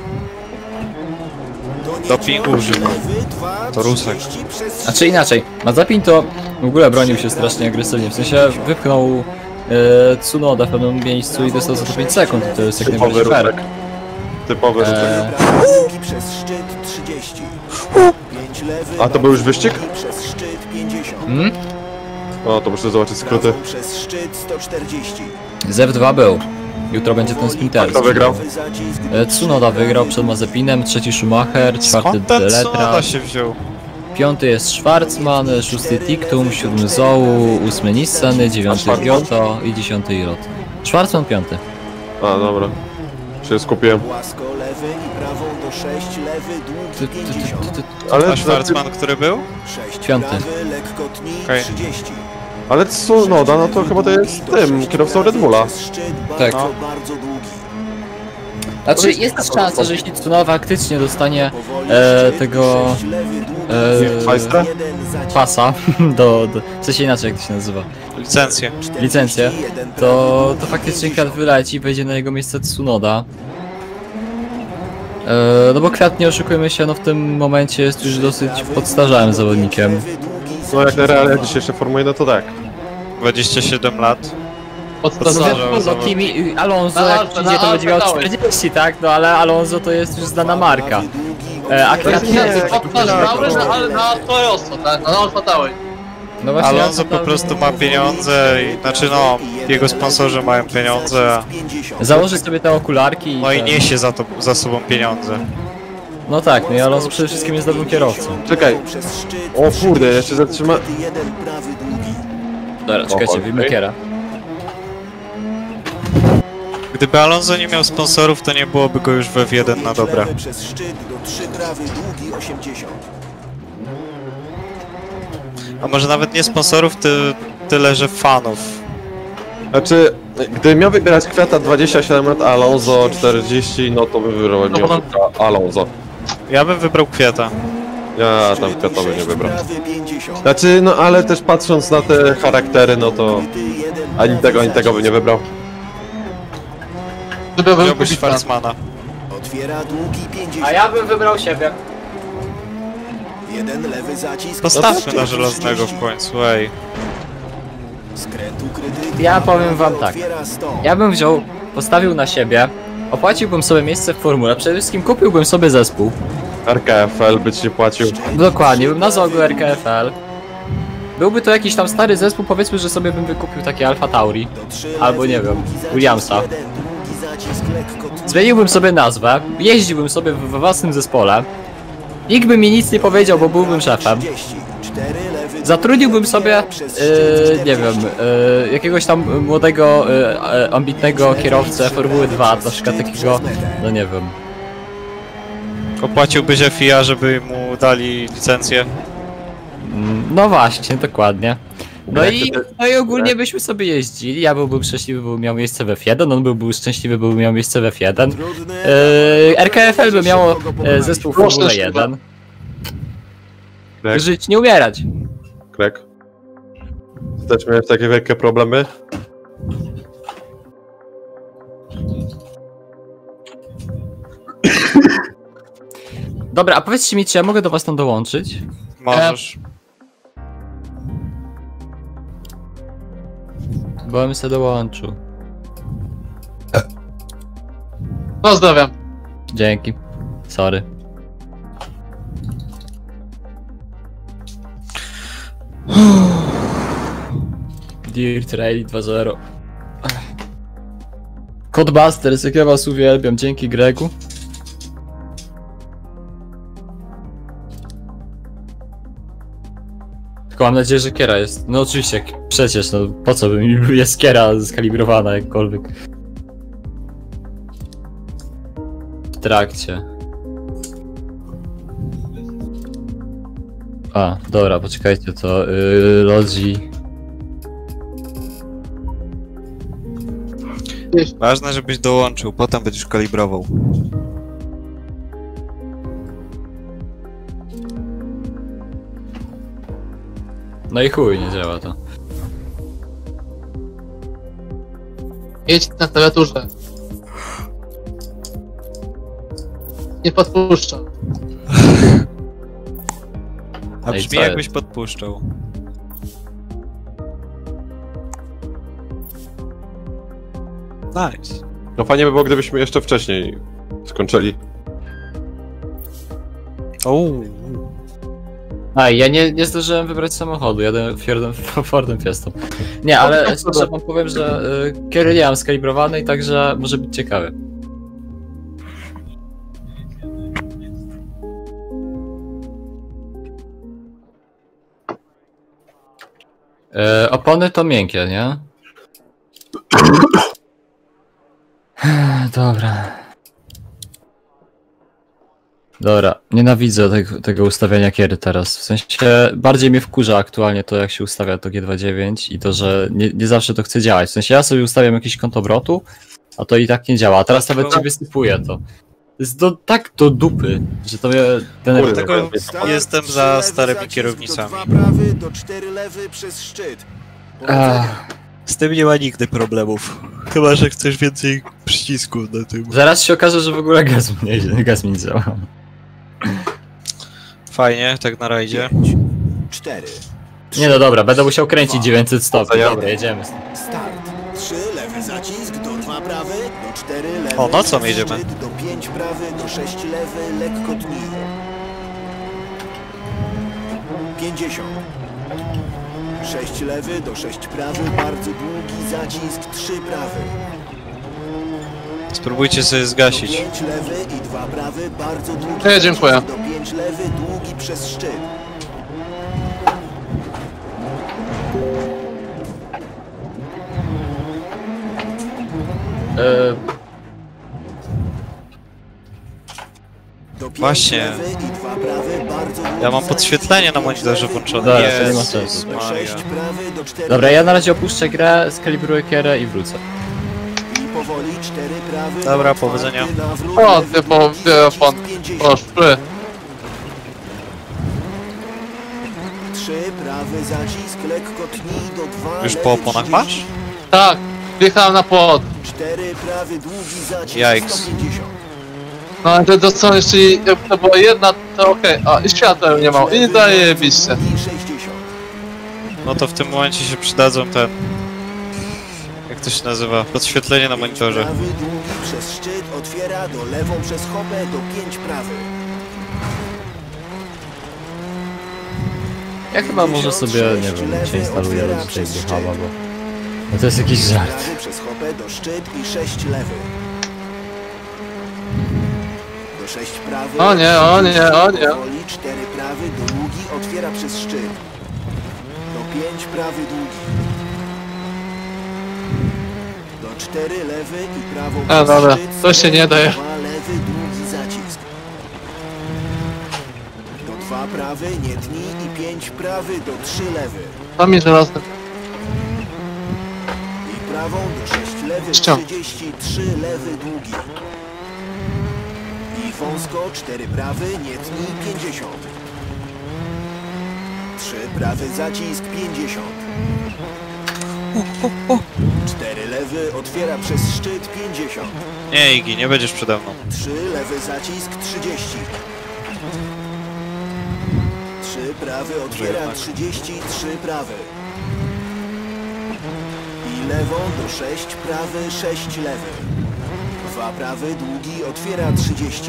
Speaker 2: Dopingu używa. To Rusek.
Speaker 7: Znaczy inaczej, Mazepin to w ogóle bronił się strasznie agresywnie, w sensie wypchnął Tsunoda w pewnym miejscu i dostał za to 5 sekund, to jest jak
Speaker 5: Typowy
Speaker 7: najbardziej fair.
Speaker 5: rusek. Typowy rusek.
Speaker 4: Długi przez szczyt 30. 5 lewy.
Speaker 5: A to był już wyścig?
Speaker 4: Przez szczyt 150.
Speaker 5: O, to muszę zobaczyć skróty.
Speaker 4: Prawą przez szczyt 140.
Speaker 7: ZEW2 był. Jutro będzie ten sprinter.
Speaker 5: Kto wygrał?
Speaker 4: Lewy zacisk.
Speaker 7: Tsunoda wygrał przed Mazepinem, trzeci Schumacher, czwarty
Speaker 2: Skąd ten Tsunoda
Speaker 7: Deletra,
Speaker 2: się wziął?
Speaker 7: piąty jest Schwarzman, szósty Tiktum, siódmy Zou, ósmy Nissan, dziewiąty
Speaker 5: Schwarzman?
Speaker 7: Giotto i dziesiąty Irot. Schwarzman piąty.
Speaker 5: A, dobra. Się skupiłem.
Speaker 4: Płasko lewy i prawą do 6 lewy, długi 50.
Speaker 5: Ale,
Speaker 2: A Schwarzman, który był?
Speaker 4: 6
Speaker 7: Piąty.
Speaker 4: prawy, lekko tnij,
Speaker 2: Okej.
Speaker 4: 30.
Speaker 5: ale Tsunoda, no to chyba to jest tym, kierowcą Red Bulla.
Speaker 4: Przez szczyt
Speaker 7: Tak.
Speaker 4: bardzo, bardzo długi.
Speaker 7: Znaczy jest szansa, że jeśli Tsunoda faktycznie dostanie
Speaker 4: Powoli szczyt,
Speaker 7: tego
Speaker 4: 6 lewy, długi,
Speaker 5: Majstra?
Speaker 4: 1 zacisk.
Speaker 7: pasa w sensie inaczej jak to się nazywa,
Speaker 2: Licencję.
Speaker 7: licencję,
Speaker 4: 41
Speaker 7: to faktycznie Kwiat wyleci i wejdzie na jego miejsce Tsunoda. No bo Kwiat, nie oszukujmy się, no w tym momencie jest już dosyć podstarzałym zawodnikiem.
Speaker 5: No jak na realia dzisiejsze Formuły, no to tak.
Speaker 2: 27 lat. Podstarzał
Speaker 7: No
Speaker 2: zawód.
Speaker 7: Kimi, Alonso jak przyjdzie to będzie miał 40, tak? No ale Alonso to jest już znana marka. A Kwiat
Speaker 3: Ale na Toyota, tak? Na Alfa Tauri.
Speaker 7: no właśnie,
Speaker 2: Alonso po prostu ma pieniądze i znaczy no, jego sponsorzy mają pieniądze,
Speaker 7: założy sobie te okularki
Speaker 2: no i
Speaker 7: ten-
Speaker 2: niesie za sobą pieniądze.
Speaker 7: No tak, no i Alonso przede wszystkim jest dobrym kierowcą.
Speaker 5: Czekaj.
Speaker 4: Przez szczyt,
Speaker 5: O kurde, ja się zatrzymałem.
Speaker 4: jeden prawy, długi.
Speaker 7: Dobra, czekajcie,
Speaker 5: okej.
Speaker 7: wyjmę kiera.
Speaker 2: Gdyby Alonso nie miał sponsorów, to nie byłoby go już w F1 na dobre.
Speaker 4: Lewy przez szczyt do 3 prawy, długi 80.
Speaker 2: A może nawet nie sponsorów, tyle że fanów.
Speaker 5: Znaczy, gdybym miał wybierać Kwiata 27 lat, a Alonso 40, no to bym wybrał Alonso.
Speaker 2: Ja bym wybrał Kwiata.
Speaker 5: Ja tam Kwiata bym nie wybrał.
Speaker 4: Prawy 50.
Speaker 5: Znaczy, no ale też patrząc na te charaktery, no to ani tego bym nie wybrał.
Speaker 2: Wziąłbyś Schwarzmana.
Speaker 4: Otwiera długi 50.
Speaker 7: A ja bym wybrał siebie.
Speaker 4: Jeden lewy zacisk.
Speaker 2: Postawmy na żelaznego w końcu, ej.
Speaker 4: Skręt ukryty.
Speaker 7: Ja powiem wam tak.
Speaker 4: Otwiera 100.
Speaker 7: Ja bym wziął, postawił na siebie, opłaciłbym sobie miejsce w formule, przede wszystkim kupiłbym sobie zespół.
Speaker 5: RKFL by ci nie płacił.
Speaker 7: Dokładnie, bym nazwał go RKFL. Byłby to jakiś tam stary zespół, powiedzmy, że sobie bym wykupił takie Alfa Tauri.
Speaker 4: Do 3
Speaker 7: Albo
Speaker 4: lewy,
Speaker 7: nie wiem,
Speaker 4: długi zacisk,
Speaker 7: Williamsa.
Speaker 4: jeden, długi zacisk, lekko tnie.
Speaker 7: Zmieniłbym sobie nazwę, jeździłbym sobie we własnym zespole. Nikt by mi nic nie powiedział, bo byłbym szefem.
Speaker 4: 30. 4 lewy,
Speaker 7: Zatrudniłbym sobie,
Speaker 4: przez szczyt,
Speaker 7: nie wiem,
Speaker 4: 40.
Speaker 7: jakiegoś tam młodego, ambitnego kierowcę Formuły 2, na przykład takiego, no nie wiem.
Speaker 2: Opłaciłbyś FIA, żeby mu dali licencję.
Speaker 7: No właśnie, dokładnie. No i ogólnie byśmy sobie jeździli, ja byłbym szczęśliwy, bo miał miejsce w F1, on był szczęśliwy, bo miał miejsce w F1.
Speaker 4: Trudny,
Speaker 7: RKFL by miało zespół w Formule 1.
Speaker 5: Tak.
Speaker 7: Żyć, nie umierać.
Speaker 5: Krek. Ty też miałeś takie wielkie problemy?
Speaker 7: Dobra, a powiedzcie mi, czy ja mogę do was tam dołączyć?
Speaker 2: Możesz.
Speaker 7: Bo bym se dołączył.
Speaker 3: Pozdrawiam.
Speaker 7: Dzięki. Sorry. Dirt Rally 2.0. Codebusters, jak ja was uwielbiam, dzięki Gregu. Tylko mam nadzieję, że kiera jest. No oczywiście, przecież, no po co by mi jest kiera skalibrowana jakkolwiek. W trakcie. A, dobra, poczekajcie, to Lodzi.
Speaker 2: Ważne, żebyś dołączył, potem będziesz kalibrował.
Speaker 7: No i chuj, nie działa to.
Speaker 3: Jedź na klawiaturze. Nie podpuszczam.
Speaker 2: A
Speaker 7: Ej,
Speaker 2: brzmi
Speaker 7: co
Speaker 2: jakbyś podpuszczał. Nice.
Speaker 5: No fajnie by było, gdybyśmy jeszcze wcześniej skończyli.
Speaker 2: Ouu.
Speaker 7: A, ja nie zdążyłem wybrać samochodu, jadę Fordem Fiestą. Nie, ale szczerze wam powiem, że kiery nie mam skalibrowanej, także może być ciekawe. Opony to miękkie, nie? Dobra, nienawidzę tego ustawiania kiery teraz, w sensie bardziej mnie wkurza aktualnie to, jak się ustawia to G29 i to, że nie zawsze to chce działać, w sensie ja sobie ustawiam jakiś kąt obrotu, a to i tak nie działa, a teraz nawet ci wysypuje to. To jest tak do dupy, że to mnie denerwuje.
Speaker 2: Dlatego jestem za starymi kierownicami.
Speaker 4: Do 2 prawy, do 4 lewy przez szczyt.
Speaker 2: Z tym nie ma nigdy problemów. Chyba, że chcesz więcej przycisków na tym.
Speaker 7: Zaraz się okaże, że w ogóle gaz mi nie działa.
Speaker 2: Fajnie, tak na rajdzie.
Speaker 4: 4.
Speaker 7: Nie no dobra, będę musiał kręcić 900 stopni, dobra, jedziemy.
Speaker 4: Start. 3 lewy zacisk, do 2 prawy, do 4 lewy.
Speaker 2: O, nocą
Speaker 4: przez
Speaker 2: jedziemy.
Speaker 4: szczyt, do 5 prawy, do 6 lewy, lekko tnij. 50. 6 lewy, do 6 prawy, bardzo długi zacisk, 3 prawy.
Speaker 2: Spróbujcie sobie
Speaker 4: Do
Speaker 2: zgasić.
Speaker 4: 5 lewy i 2 prawy, bardzo długi
Speaker 3: Nie, dziękuję.
Speaker 4: zacisk, do 5 lewy, długi przez szczyt. Do 5
Speaker 2: Właśnie.
Speaker 4: lewy i 2 prawy, bardzo długi
Speaker 2: Ja mam
Speaker 4: zacisk,
Speaker 2: podświetlenie na
Speaker 4: 5
Speaker 2: monitorze
Speaker 4: lewy,
Speaker 2: włączone.
Speaker 7: Dobra, to nie ma
Speaker 2: Jezus
Speaker 7: sensu.
Speaker 4: do 6
Speaker 2: Maria.
Speaker 4: prawy, do 4
Speaker 7: Dobra, ja na razie opuszczę grę, skalibruję kierę i wrócę.
Speaker 4: I powoli 4 prawy.
Speaker 2: Dobra,
Speaker 4: do
Speaker 2: powodzenia.
Speaker 4: czwarty, nawrót,
Speaker 3: O,
Speaker 4: lewy,
Speaker 3: ty, bo
Speaker 4: długi,
Speaker 3: wie
Speaker 4: zacisk,
Speaker 3: pan.
Speaker 4: 50.
Speaker 3: Poszły.
Speaker 4: 3 prawy zacisk, lekko tnij do 2
Speaker 2: Już
Speaker 4: lewy,
Speaker 2: po oponach
Speaker 4: 30.
Speaker 2: masz?
Speaker 3: Tak, wjechałem na płot.
Speaker 4: 4 prawy, długi zacisk,
Speaker 2: Jajks.
Speaker 4: 150.
Speaker 3: No ale to są jeszcze, jakby to była jedna, to okej. A, i światła nie mam. I zajebiście.
Speaker 4: Długi 60.
Speaker 2: No to w tym momencie się przydadzą ten... Jak to się nazywa? Podświetlenie na monitorze.
Speaker 4: Prawy, długi przez szczyt, otwiera do lewą przez hopę, do 5 prawy.
Speaker 7: Ja chyba może sobie, nie wiem, przeinstaluję tutaj Duchama, bo... No to jest jakiś żart.
Speaker 4: Prawy przez hopę do szczyt i 6 lewy. Do 6 prawy.
Speaker 3: O nie, o nie, o nie.
Speaker 4: Powoli 4 prawy, długi, otwiera przez szczyt. Do 5 prawy, długi. Do 4 lewy i prawą przez
Speaker 3: dobra,
Speaker 4: szczyt.
Speaker 3: to się nie daje.
Speaker 4: 2 lewy, długi zacisk. Do 2 prawy, nie tnij i 5 prawy, do 3 lewy.
Speaker 3: Tam mi żelazny.
Speaker 4: I prawą do 6 lewy,
Speaker 3: Ściąg.
Speaker 4: 33 lewy, długi. I wąsko 4 prawy, nie tnij 50. 3 prawy zacisk 50. 4 lewy otwiera przez szczyt 50.
Speaker 2: Nie, Igi, nie będziesz przede mną.
Speaker 4: 3 lewy zacisk 30. 3 prawy otwiera 33 prawy. I lewą do 6 prawy 6 lewy. 2 prawy długi otwiera 30.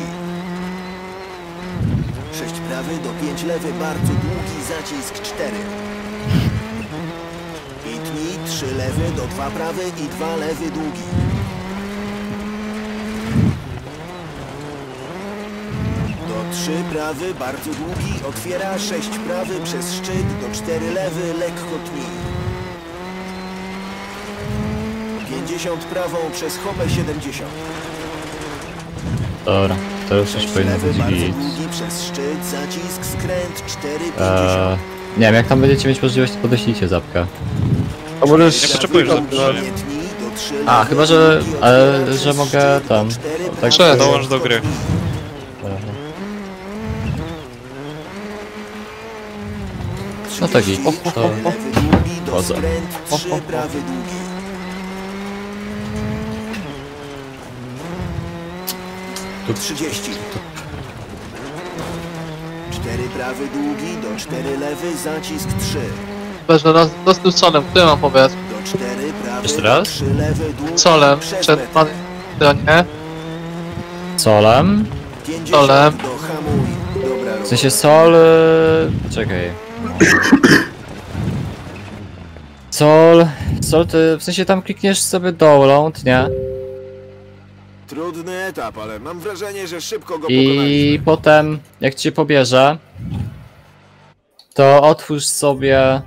Speaker 4: 6 prawy do 5 lewy bardzo długi zacisk 4. I tnij 3 lewy do 2 prawy i 2 lewy długi. Do 3 prawy bardzo długi otwiera 6 prawy przez szczyt do 4 lewy lekko tnij. 50 prawą przez hopę 70.
Speaker 7: Dobra, to już
Speaker 4: 6
Speaker 7: powinno
Speaker 4: lewy
Speaker 7: być
Speaker 4: bardzo
Speaker 7: git.
Speaker 4: długi przez szczyt, zacisk, skręt 4, 50.
Speaker 7: Nie wiem, jak tam będziecie mieć możliwość, to podeślijcie zapkę.
Speaker 5: A możesz...
Speaker 2: Nie potrzebujesz
Speaker 4: Prawy,
Speaker 2: zaproszenia.
Speaker 4: nie tnij, do 3
Speaker 7: A,
Speaker 4: lewy,
Speaker 7: chyba, że-
Speaker 4: długi
Speaker 7: ale,
Speaker 4: otwiera
Speaker 7: że
Speaker 4: przez
Speaker 7: mogę
Speaker 4: szczyt do
Speaker 7: tam,
Speaker 4: 4
Speaker 7: tak,
Speaker 4: prawy,
Speaker 2: dołącz do gry.
Speaker 7: No tak i to...
Speaker 4: Lewy długi do
Speaker 7: Wchodzę.
Speaker 4: skręt 3 prawy długi.
Speaker 7: Tu-
Speaker 4: 30. 4 prawy długi do 4 lewy zacisk 3.
Speaker 3: Bez żelazny, to z tym solem, który mam powiedz?
Speaker 4: Do 4 prawy
Speaker 7: Jeszcze
Speaker 4: do
Speaker 7: raz?
Speaker 4: 3 lewy długi
Speaker 3: Solem,
Speaker 4: przez
Speaker 3: przed
Speaker 4: metr.
Speaker 3: pan... To nie?
Speaker 7: Solem?
Speaker 4: 50
Speaker 3: solem.
Speaker 4: do hamuj. Dobra
Speaker 7: W sensie Sol... Czekaj. Sol to w sensie tam klikniesz sobie download, nie?
Speaker 4: Trudny etap, ale mam wrażenie, że szybko go
Speaker 7: I
Speaker 4: pokonaliśmy.
Speaker 7: potem jak cię pobierze, to otwórz sobie...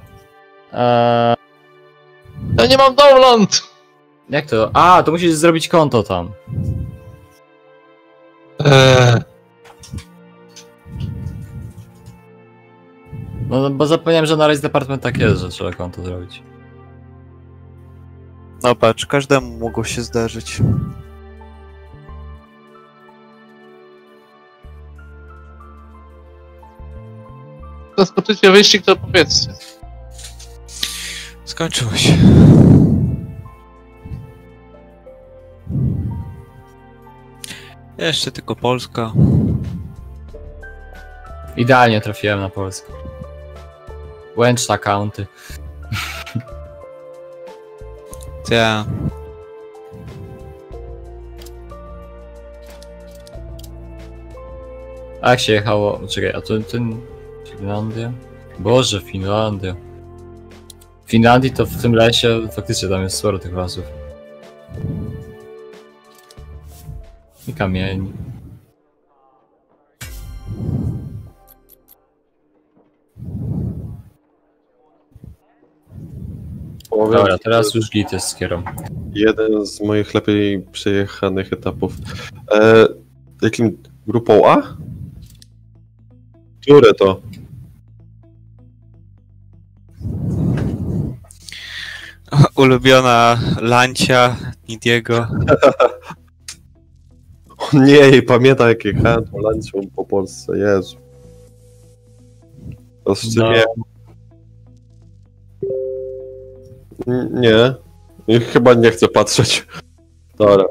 Speaker 3: Ja nie mam download!
Speaker 7: Jak to? A, to musisz zrobić konto tam. No bo zapomniałem, że na Race Department tak jest, że trzeba konto zrobić.
Speaker 2: No patrz, każdemu mogło się zdarzyć.
Speaker 3: Zaskoczycie wyścig, to powiedzcie.
Speaker 2: Skończyło się. Jeszcze tylko Polska.
Speaker 7: Idealnie trafiłem na Polskę. Łęczna county.
Speaker 2: Ja.
Speaker 7: A jak się jechało... Czekaj, a to ten... Finlandia? Boże, Finlandia. W Finlandii to w tym lesie faktycznie tam jest sporo tych lasów. I kamieni. Dobra, teraz już git jest z kierą.
Speaker 5: Jeden z moich lepiej przejechanych etapów. Jakim grupą A? Które to?
Speaker 2: Ulubiona Lancia Nidiego.
Speaker 5: Nie, pamiętam jak jechałem tą Lancią po Polsce, Jezu. To z czym je... Nie. Chyba nie chcę patrzeć. Dobra.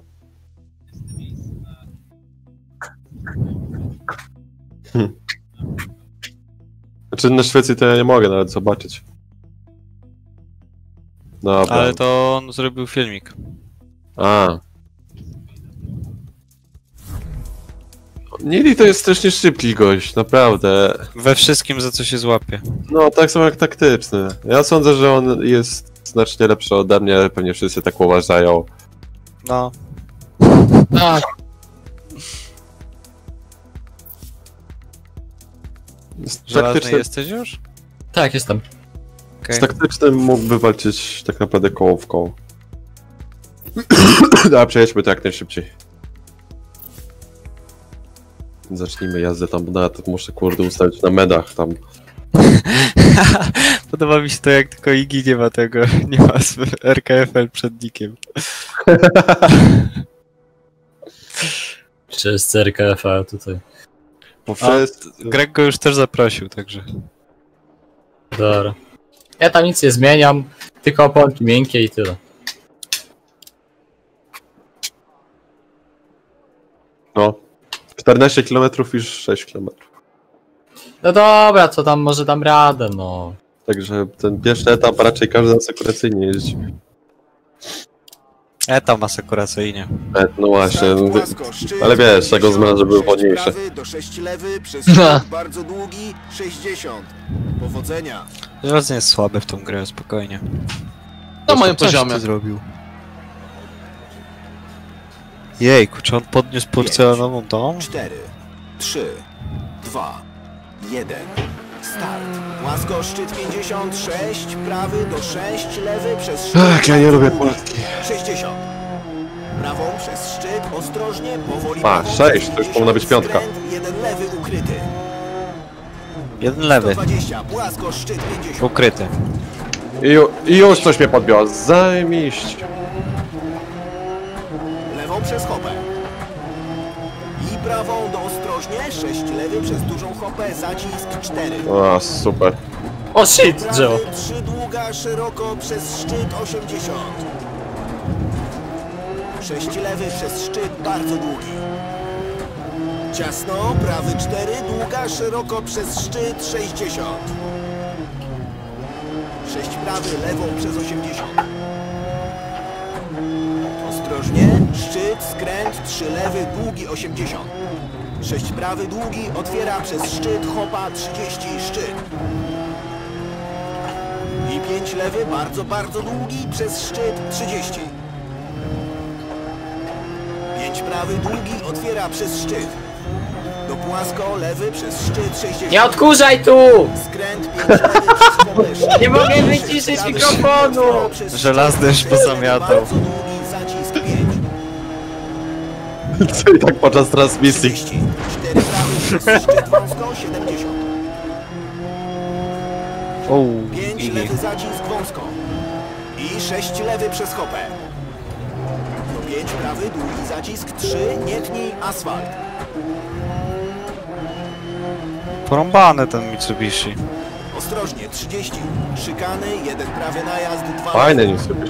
Speaker 5: Znaczy na Szwecji to ja nie mogę nawet zobaczyć. Dobra.
Speaker 2: Ale to on zrobił filmik.
Speaker 5: A. Nili to jest strasznie szybki gość, naprawdę.
Speaker 2: We wszystkim, za co się złapie.
Speaker 5: No, tak samo jak taktyczny. Ja sądzę, że on jest znacznie lepszy ode mnie, ale pewnie wszyscy tak uważają.
Speaker 2: No.
Speaker 3: Tak.
Speaker 5: Z
Speaker 2: Żelazny
Speaker 5: taktycznym,
Speaker 2: jesteś już?
Speaker 7: Tak, jestem.
Speaker 2: Okej.
Speaker 5: z taktycznym mógłby walczyć tak naprawdę koło w koło. A przejedźmy to jak najszybciej. Zacznijmy jazdę tam, bo nawet muszę kurde ustawić na medach tam.
Speaker 2: Podoba mi się to, jak tylko Igi nie ma tego, nie ma RKFL przed nikiem.
Speaker 7: Przez CRKF-a tutaj.
Speaker 5: Bo
Speaker 2: A
Speaker 5: wszyscy...
Speaker 2: Greg go już też zaprosił, także.
Speaker 7: Dobra. Ja tam nic nie zmieniam, tylko oponki miękkie i tyle.
Speaker 5: No. 14 km i 6 km.
Speaker 7: No dobra, co tam, może dam radę, no.
Speaker 5: Także ten pierwszy etap raczej każdy asekuracyjnie jeździ.
Speaker 2: Tam asekuracyjnie.
Speaker 5: No właśnie,
Speaker 4: Start płasko, szczyt,
Speaker 5: ale wiesz, tego zmiana, żeby było
Speaker 4: 6
Speaker 5: wolniejsze.
Speaker 4: prawy do 6 lewy, przez szczyt bardzo długi, 60. Powodzenia.
Speaker 2: Żelazny jest słaby w tą grę, spokojnie.
Speaker 3: Na moim
Speaker 2: Coś
Speaker 3: poziomie.
Speaker 2: ty zrobił. Jejku, czy on podniósł porcelanową dom?
Speaker 4: 4, 3, 2, 1. Start. Płasko, szczyt 56, prawy do 6, lewy przez szczyt.
Speaker 5: Ach, ja nie
Speaker 4: bardzo
Speaker 5: lubię
Speaker 4: długi,
Speaker 5: Polski.
Speaker 4: 60. Prawą przez szczyt, ostrożnie, powoli.
Speaker 5: A,
Speaker 4: prawą
Speaker 5: 6,
Speaker 4: przez
Speaker 5: to już powinna być
Speaker 4: 50,
Speaker 5: piątka.
Speaker 4: skręt, jeden lewy ukryty.
Speaker 2: Jeden lewy,
Speaker 4: 120, płasko, szczyt 50.
Speaker 2: ukryty.
Speaker 5: I już coś mnie podbiło, zajebiście.
Speaker 4: Lewą przez hopę. I prawą do ostrożnie, 6 lewy przez dużą hopę, zacisk 4.
Speaker 5: O, super.
Speaker 7: O shit, drzewo.
Speaker 4: Prawy 3 długa, szeroko przez szczyt 80. 6 lewy przez szczyt bardzo długi. Ciasno, prawy 4 długa, szeroko przez szczyt 60. 6 prawy, lewą przez 80. Ostrożnie, szczyt, skręt, 3 lewy, długi 80. 6 prawy długi otwiera przez szczyt, hopa 30 szczyt. I 5 lewy, bardzo, bardzo długi przez szczyt 30. 5 prawy długi otwiera przez szczyt. Do płasko, lewy przez szczyt 60.
Speaker 8: Nie odkurzaj tu!
Speaker 4: Skręt 5 lewy przez hopę szczyt.
Speaker 8: Nie mogę wyciszyć mikrofonu!
Speaker 2: Żelazny już pozamiatał.
Speaker 4: Bardzo długi zacisk 5.
Speaker 5: Co i tak podczas transmisji.
Speaker 4: 30. 4 prawy przez szczyt wąsko 70. 5 lewy zacisk wąsko. I 6 lewy przez hopę. Do 5 prawy długi zacisk 3, nie tnij asfalt.
Speaker 2: Porąbany ten Mitsubishi.
Speaker 4: Ostrożnie 30. Szykany, 1 prawy najazd, 2
Speaker 5: Fajne
Speaker 4: lewy.
Speaker 5: nie sobie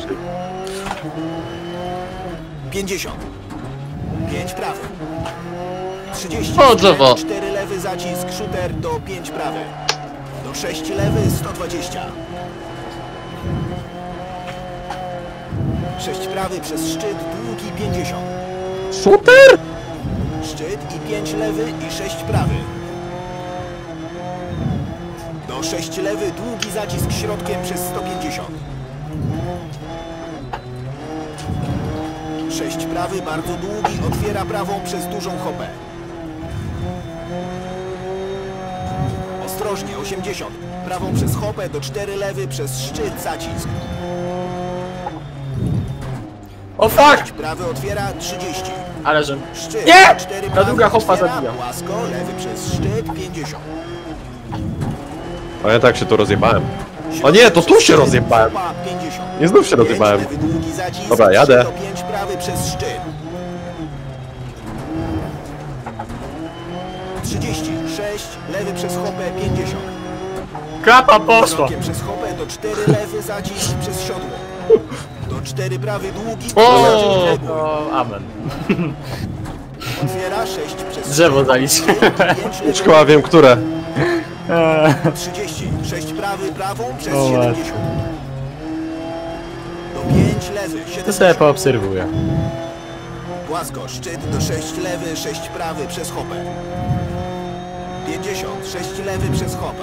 Speaker 4: 50. 5 prawy. 30.
Speaker 3: O, drzewo.
Speaker 4: 4 lewy zacisk shooter do 5 prawy. Do 6 lewy 120. 6 prawy przez szczyt, długi 50.
Speaker 5: Super!
Speaker 4: Szczyt i 5 lewy i 6 prawy. Do 6 lewy, długi zacisk środkiem przez 150. 6 prawy, bardzo długi, otwiera prawą przez dużą hopę. Ostrożnie, 80. Prawą przez hopę do 4 lewy przez szczyt zacisk.
Speaker 8: O fuck!
Speaker 4: 6 prawy otwiera 30.
Speaker 8: Ale że...
Speaker 4: Szczyt.
Speaker 8: Nie!
Speaker 4: 4
Speaker 8: Ta
Speaker 4: prawy
Speaker 8: druga hopa
Speaker 4: otwiera,
Speaker 8: zabija.
Speaker 4: Płasko, lewy przez szczyt 50.
Speaker 5: A ja tak się tu rozjebałem. O nie, to tu się rozjebałem.
Speaker 4: Hopa 50.
Speaker 5: Nie znów się rozjebałem.
Speaker 4: Lewy długi zacisk,
Speaker 5: Dobra, jadę.
Speaker 4: 3 do 5 prawy przez szczyt. 36, lewy przez hopę 50.
Speaker 8: Klapa poszła!
Speaker 4: Krokiem przez hopę do 4 lewy zacisk przez siodło. Do 4 prawy długi.
Speaker 8: O,
Speaker 4: zacisk
Speaker 8: to amen.
Speaker 4: Otwiera 6 przez
Speaker 8: Drzewo zaliczy.
Speaker 4: 5
Speaker 5: Chyba wiem, które.
Speaker 4: 30, 6 prawy, prawą przez
Speaker 8: O,
Speaker 4: 70. Do 5 lewy,
Speaker 8: To
Speaker 4: 70.
Speaker 8: sobie poobserwuję.
Speaker 4: Płasko, szczyt do 6 lewy, 6 prawy przez hopę. 50, 6 lewy przez hopę.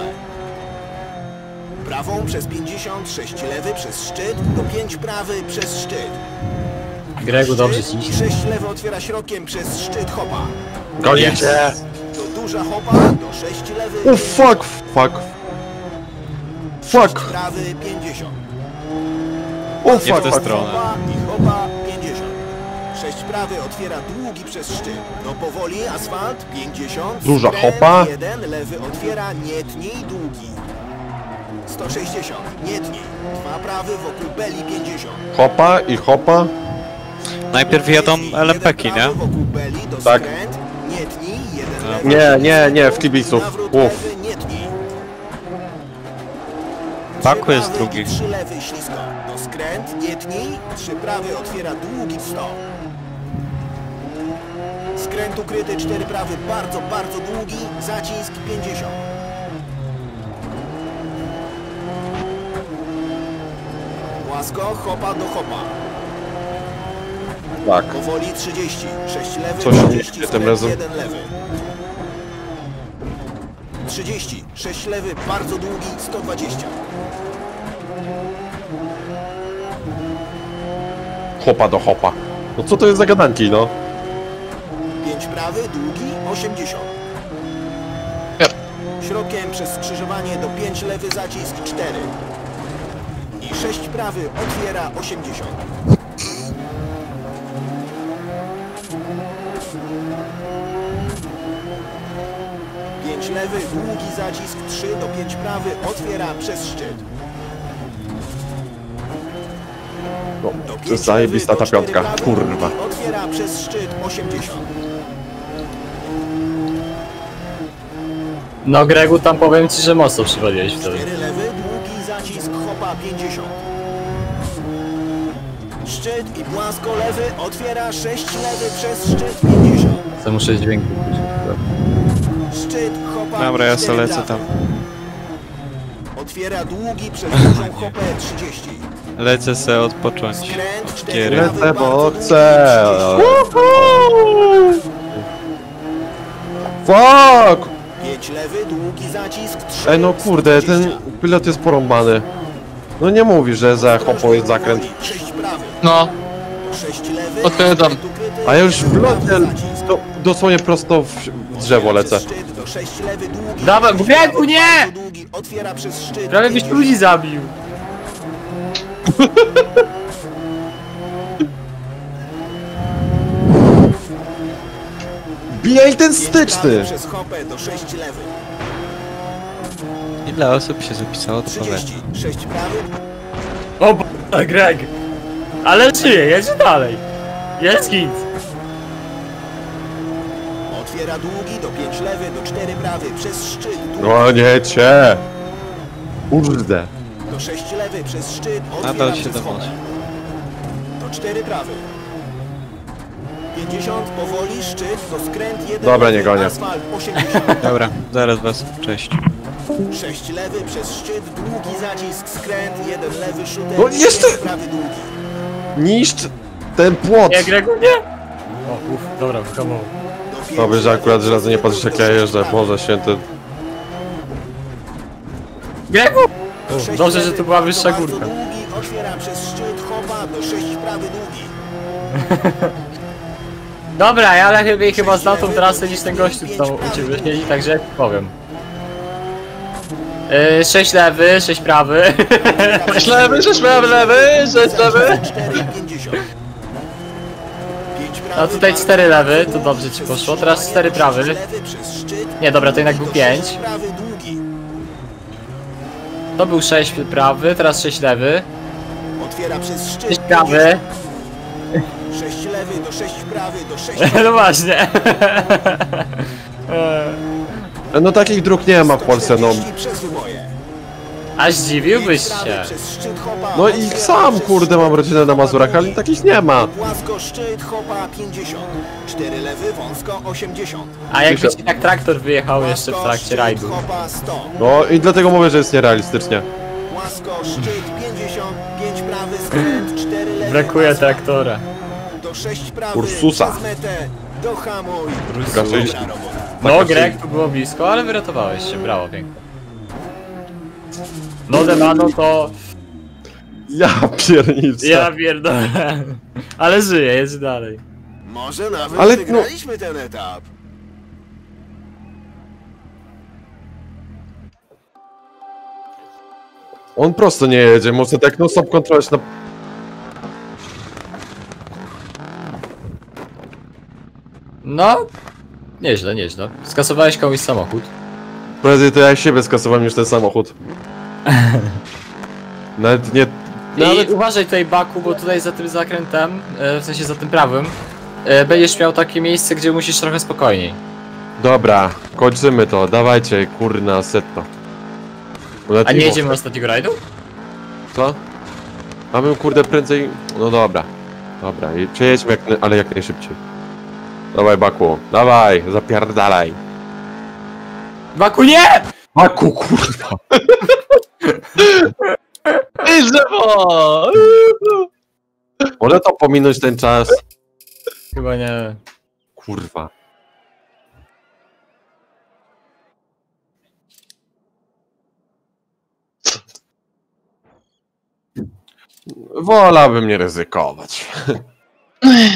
Speaker 4: Prawą przez 50, 6 lewy przez szczyt, do 5 prawy przez szczyt.
Speaker 8: Gregu dobrze
Speaker 4: Szczyt i
Speaker 8: ciśnie.
Speaker 4: 6 lewy otwiera środkiem przez szczyt hopa.
Speaker 5: Gonię cię!
Speaker 4: Do duża hopa, do 6 lewy.
Speaker 5: O fuck, fuck. Fuck.
Speaker 4: Prawy 50.
Speaker 5: O
Speaker 2: Nie w
Speaker 5: fuck,
Speaker 2: tę
Speaker 5: fuck.
Speaker 2: stronę.
Speaker 4: Hopa i hopa 50. 6 prawy otwiera długi przez szczyt. No powoli, asfalt 50.
Speaker 5: Duża
Speaker 4: Skręt,
Speaker 5: hopa.
Speaker 4: 1 lewy otwiera, nie tnij długi. 160, nie tnij. 2 prawy wokół beli 50.
Speaker 5: Hopa i hopa.
Speaker 2: Najpierw jadą LMP-ki, nie?
Speaker 4: Wokół beli do
Speaker 5: Tak.
Speaker 4: skręt, nie tnij. 1 lewy.
Speaker 5: Nie, w kibiców.
Speaker 4: Nawrót
Speaker 5: Uff.
Speaker 4: lewy, nie tnij.
Speaker 2: Baku jest
Speaker 4: 3 prawy
Speaker 2: drugi.
Speaker 4: i 3 lewy ślisko. Do skręt, nie tnij. 3 prawy otwiera długi 100. Skręt ukryty, 4 prawy, bardzo, bardzo długi, zacisk 50. Płasko, hopa do hopa.
Speaker 5: Tak.
Speaker 4: Powoli 30, 6 lewy,
Speaker 5: Coś nie
Speaker 4: 30,
Speaker 5: idzie tym
Speaker 4: skręt,
Speaker 5: razem.
Speaker 4: 1 lewy. 30, 6 lewy, bardzo długi, 120.
Speaker 5: Hopa do hopa. No co to jest za gadanki, no?
Speaker 4: 5 prawy, długi, 80.
Speaker 3: Yep.
Speaker 4: Środkiem przez skrzyżowanie do 5 lewy, zacisk 4. I 6 prawy, otwiera 80. Pięć lewy, długi zacisk 3 do 5 prawy, otwiera przez szczyt.
Speaker 5: No,
Speaker 4: Do
Speaker 5: to
Speaker 4: 5
Speaker 5: jest zajebista
Speaker 4: lewy,
Speaker 5: ta
Speaker 4: do 4
Speaker 5: piątka,
Speaker 4: prawy,
Speaker 5: kurwa.
Speaker 4: długi, otwiera przez szczyt 80.
Speaker 8: No Gregu, tam powiem ci, że mocno przywaliłeś wtedy.
Speaker 4: 4 lewy, długi zacisk, hopa 50. Szczyt i płasko lewy, otwiera 6 lewy przez szczyt 50.
Speaker 8: To muszę dźwięku.
Speaker 4: Szczyt, hopa
Speaker 2: Dobra, ja
Speaker 4: 4
Speaker 2: se lecę
Speaker 4: prawy.
Speaker 2: tam.
Speaker 4: Otwiera długi przez dużą hopę 30.
Speaker 2: Lecę se odpocząć.
Speaker 4: Skręt 4
Speaker 2: Kiery.
Speaker 4: prawy,
Speaker 5: Lecę, bo
Speaker 4: bardzo długi,
Speaker 5: chcę.
Speaker 4: 30.
Speaker 5: Fuck!
Speaker 4: 5 lewy, długi zacisk, 3,
Speaker 5: Ej no kurde, ten pilot jest porąbany. No nie mówi, że za hopo jest zakręt.
Speaker 4: 6 prawy,
Speaker 3: No,
Speaker 4: 6 lewy,
Speaker 3: Potwierdzam.
Speaker 4: ukryty,
Speaker 5: A ja już w locie
Speaker 4: zacisk.
Speaker 5: dosłownie prosto w drzewo lecę.
Speaker 4: Przez szczyt do 6 lewy, długi.
Speaker 8: Dawaj, Gregu, nie!
Speaker 4: Bardzo długi, otwiera przez szczyt.
Speaker 8: Prawie byś ludzi zabił.
Speaker 5: Bijaj ten styczny!
Speaker 4: Przez hopę do 6 lewy.
Speaker 2: Ile osób się zapisało, to powiem.
Speaker 4: 30, 6 prawy,
Speaker 8: O b***a, Greg. Ale żyje, jedzie dalej. Jest hit.
Speaker 4: otwiera długi do 5 lewy, do 4 prawy, przez szczyt, długi,
Speaker 5: O nie cię! Kurde.
Speaker 4: do 6 lewy, przez szczyt, otwiera
Speaker 2: Nadal się
Speaker 4: przez
Speaker 2: dowozi.
Speaker 4: hopę. Do 4 prawy. 50, powoli, szczyt, to skręt, 1
Speaker 5: Dobra,
Speaker 4: lewy,
Speaker 5: nie gonię.
Speaker 4: asfalt, 80.
Speaker 2: Dobra, zaraz was. Cześć.
Speaker 4: 6 lewy, przez szczyt, długi zacisk, skręt, 1 lewy, szuter,
Speaker 5: No jeszcze-
Speaker 4: 5 prawy, długi.
Speaker 5: Niszcz ten płot!
Speaker 8: Nie, Gregu, nie! O, dobra, wyhamował.
Speaker 4: Do 5
Speaker 5: Dobrze, że
Speaker 4: lewy,
Speaker 5: akurat żelazo nie patrzysz jak ja jeżdżę, Boże święty.
Speaker 8: Gregu!
Speaker 4: do 6
Speaker 8: Dobrze, że
Speaker 4: lewy,
Speaker 8: to była wyższa
Speaker 4: bardzo
Speaker 8: górka.
Speaker 4: Długi, otwiera przez szczyt, hopa, do 6 prawy, długi.
Speaker 8: Dobra, ja lepiej chyba znam tą trasę niż ten gościu, co tam u ciebie siedzi, także ja ci powiem. 6 lewy, 6 prawy.
Speaker 3: 6 lewy, 6 prawy, lewy, 6 lewy.
Speaker 4: 4,50.
Speaker 8: No tutaj 4 lewy, to dobrze ci poszło, teraz 4 prawy. Nie, dobra, to jednak był 5.
Speaker 4: Prawy długi.
Speaker 8: To był 6 prawy, teraz 6 lewy.
Speaker 4: Otwiera przez szczyt.
Speaker 8: 6 prawy.
Speaker 4: 6 lewy do 6 prawy do 6.
Speaker 8: No właśnie.
Speaker 5: No takich dróg nie ma w Polsce, no.
Speaker 8: Aż zdziwiłbyś się.
Speaker 5: No i sam kurde mam rodzinę na Mazurach, ale takich nie ma.
Speaker 4: Płasko szczyt, hopa 50. 4 lewy, wąsko 80.
Speaker 8: A jakby ci tak traktor wyjechał jeszcze w
Speaker 4: Płasko,
Speaker 8: trakcie
Speaker 4: szczyt,
Speaker 8: rajdu.
Speaker 4: hopa 100.
Speaker 5: No i dlatego mówię, że jest nierealistycznie.
Speaker 4: Płasko szczyt 50. 5 prawy, skręt 4 lewy.
Speaker 8: Brakuje
Speaker 4: asfalt.
Speaker 8: traktora.
Speaker 4: Do 6 prawy.
Speaker 5: Ursusa.
Speaker 4: Przez metę. Do hamuj.
Speaker 5: Raczej-
Speaker 4: Dobra robota.
Speaker 8: No Greg, tu było blisko, ale wyratowałeś się, brawo, pięknie. No Demano to...
Speaker 5: Ja pierniczę.
Speaker 8: Ja pierdolę. Ale żyje, jest dalej.
Speaker 4: Może nawet
Speaker 5: Ale
Speaker 4: wygraliśmy ten etap.
Speaker 5: On prosto nie jedzie, muszę tak no stop kontrolować na...
Speaker 8: No, nieźle, nieźle. Skasowałeś komuś samochód.
Speaker 5: Prędzej to ja siebie skasowałem niż ten samochód. Nawet nie...
Speaker 8: I uważaj tutaj, Baku, bo tutaj za tym zakrętem, w sensie za tym prawym, będziesz miał takie miejsce, gdzie musisz trochę spokojniej.
Speaker 5: Dobra, kończymy to, dawajcie, kurna, setto.
Speaker 8: A nie jedziemy ostatniego rajdu?
Speaker 5: Co? Mamy kurde prędzej... No dobra. Dobra, i przejedźmy ale jak najszybciej. Dawaj Baku, dawaj, zapierdalaj.
Speaker 8: Baku, nie!
Speaker 5: Baku, kurwa.
Speaker 3: I drzewo!
Speaker 5: Może to pominąć ten czas?
Speaker 8: Chyba nie.
Speaker 5: Kurwa. Wolałbym nie ryzykować.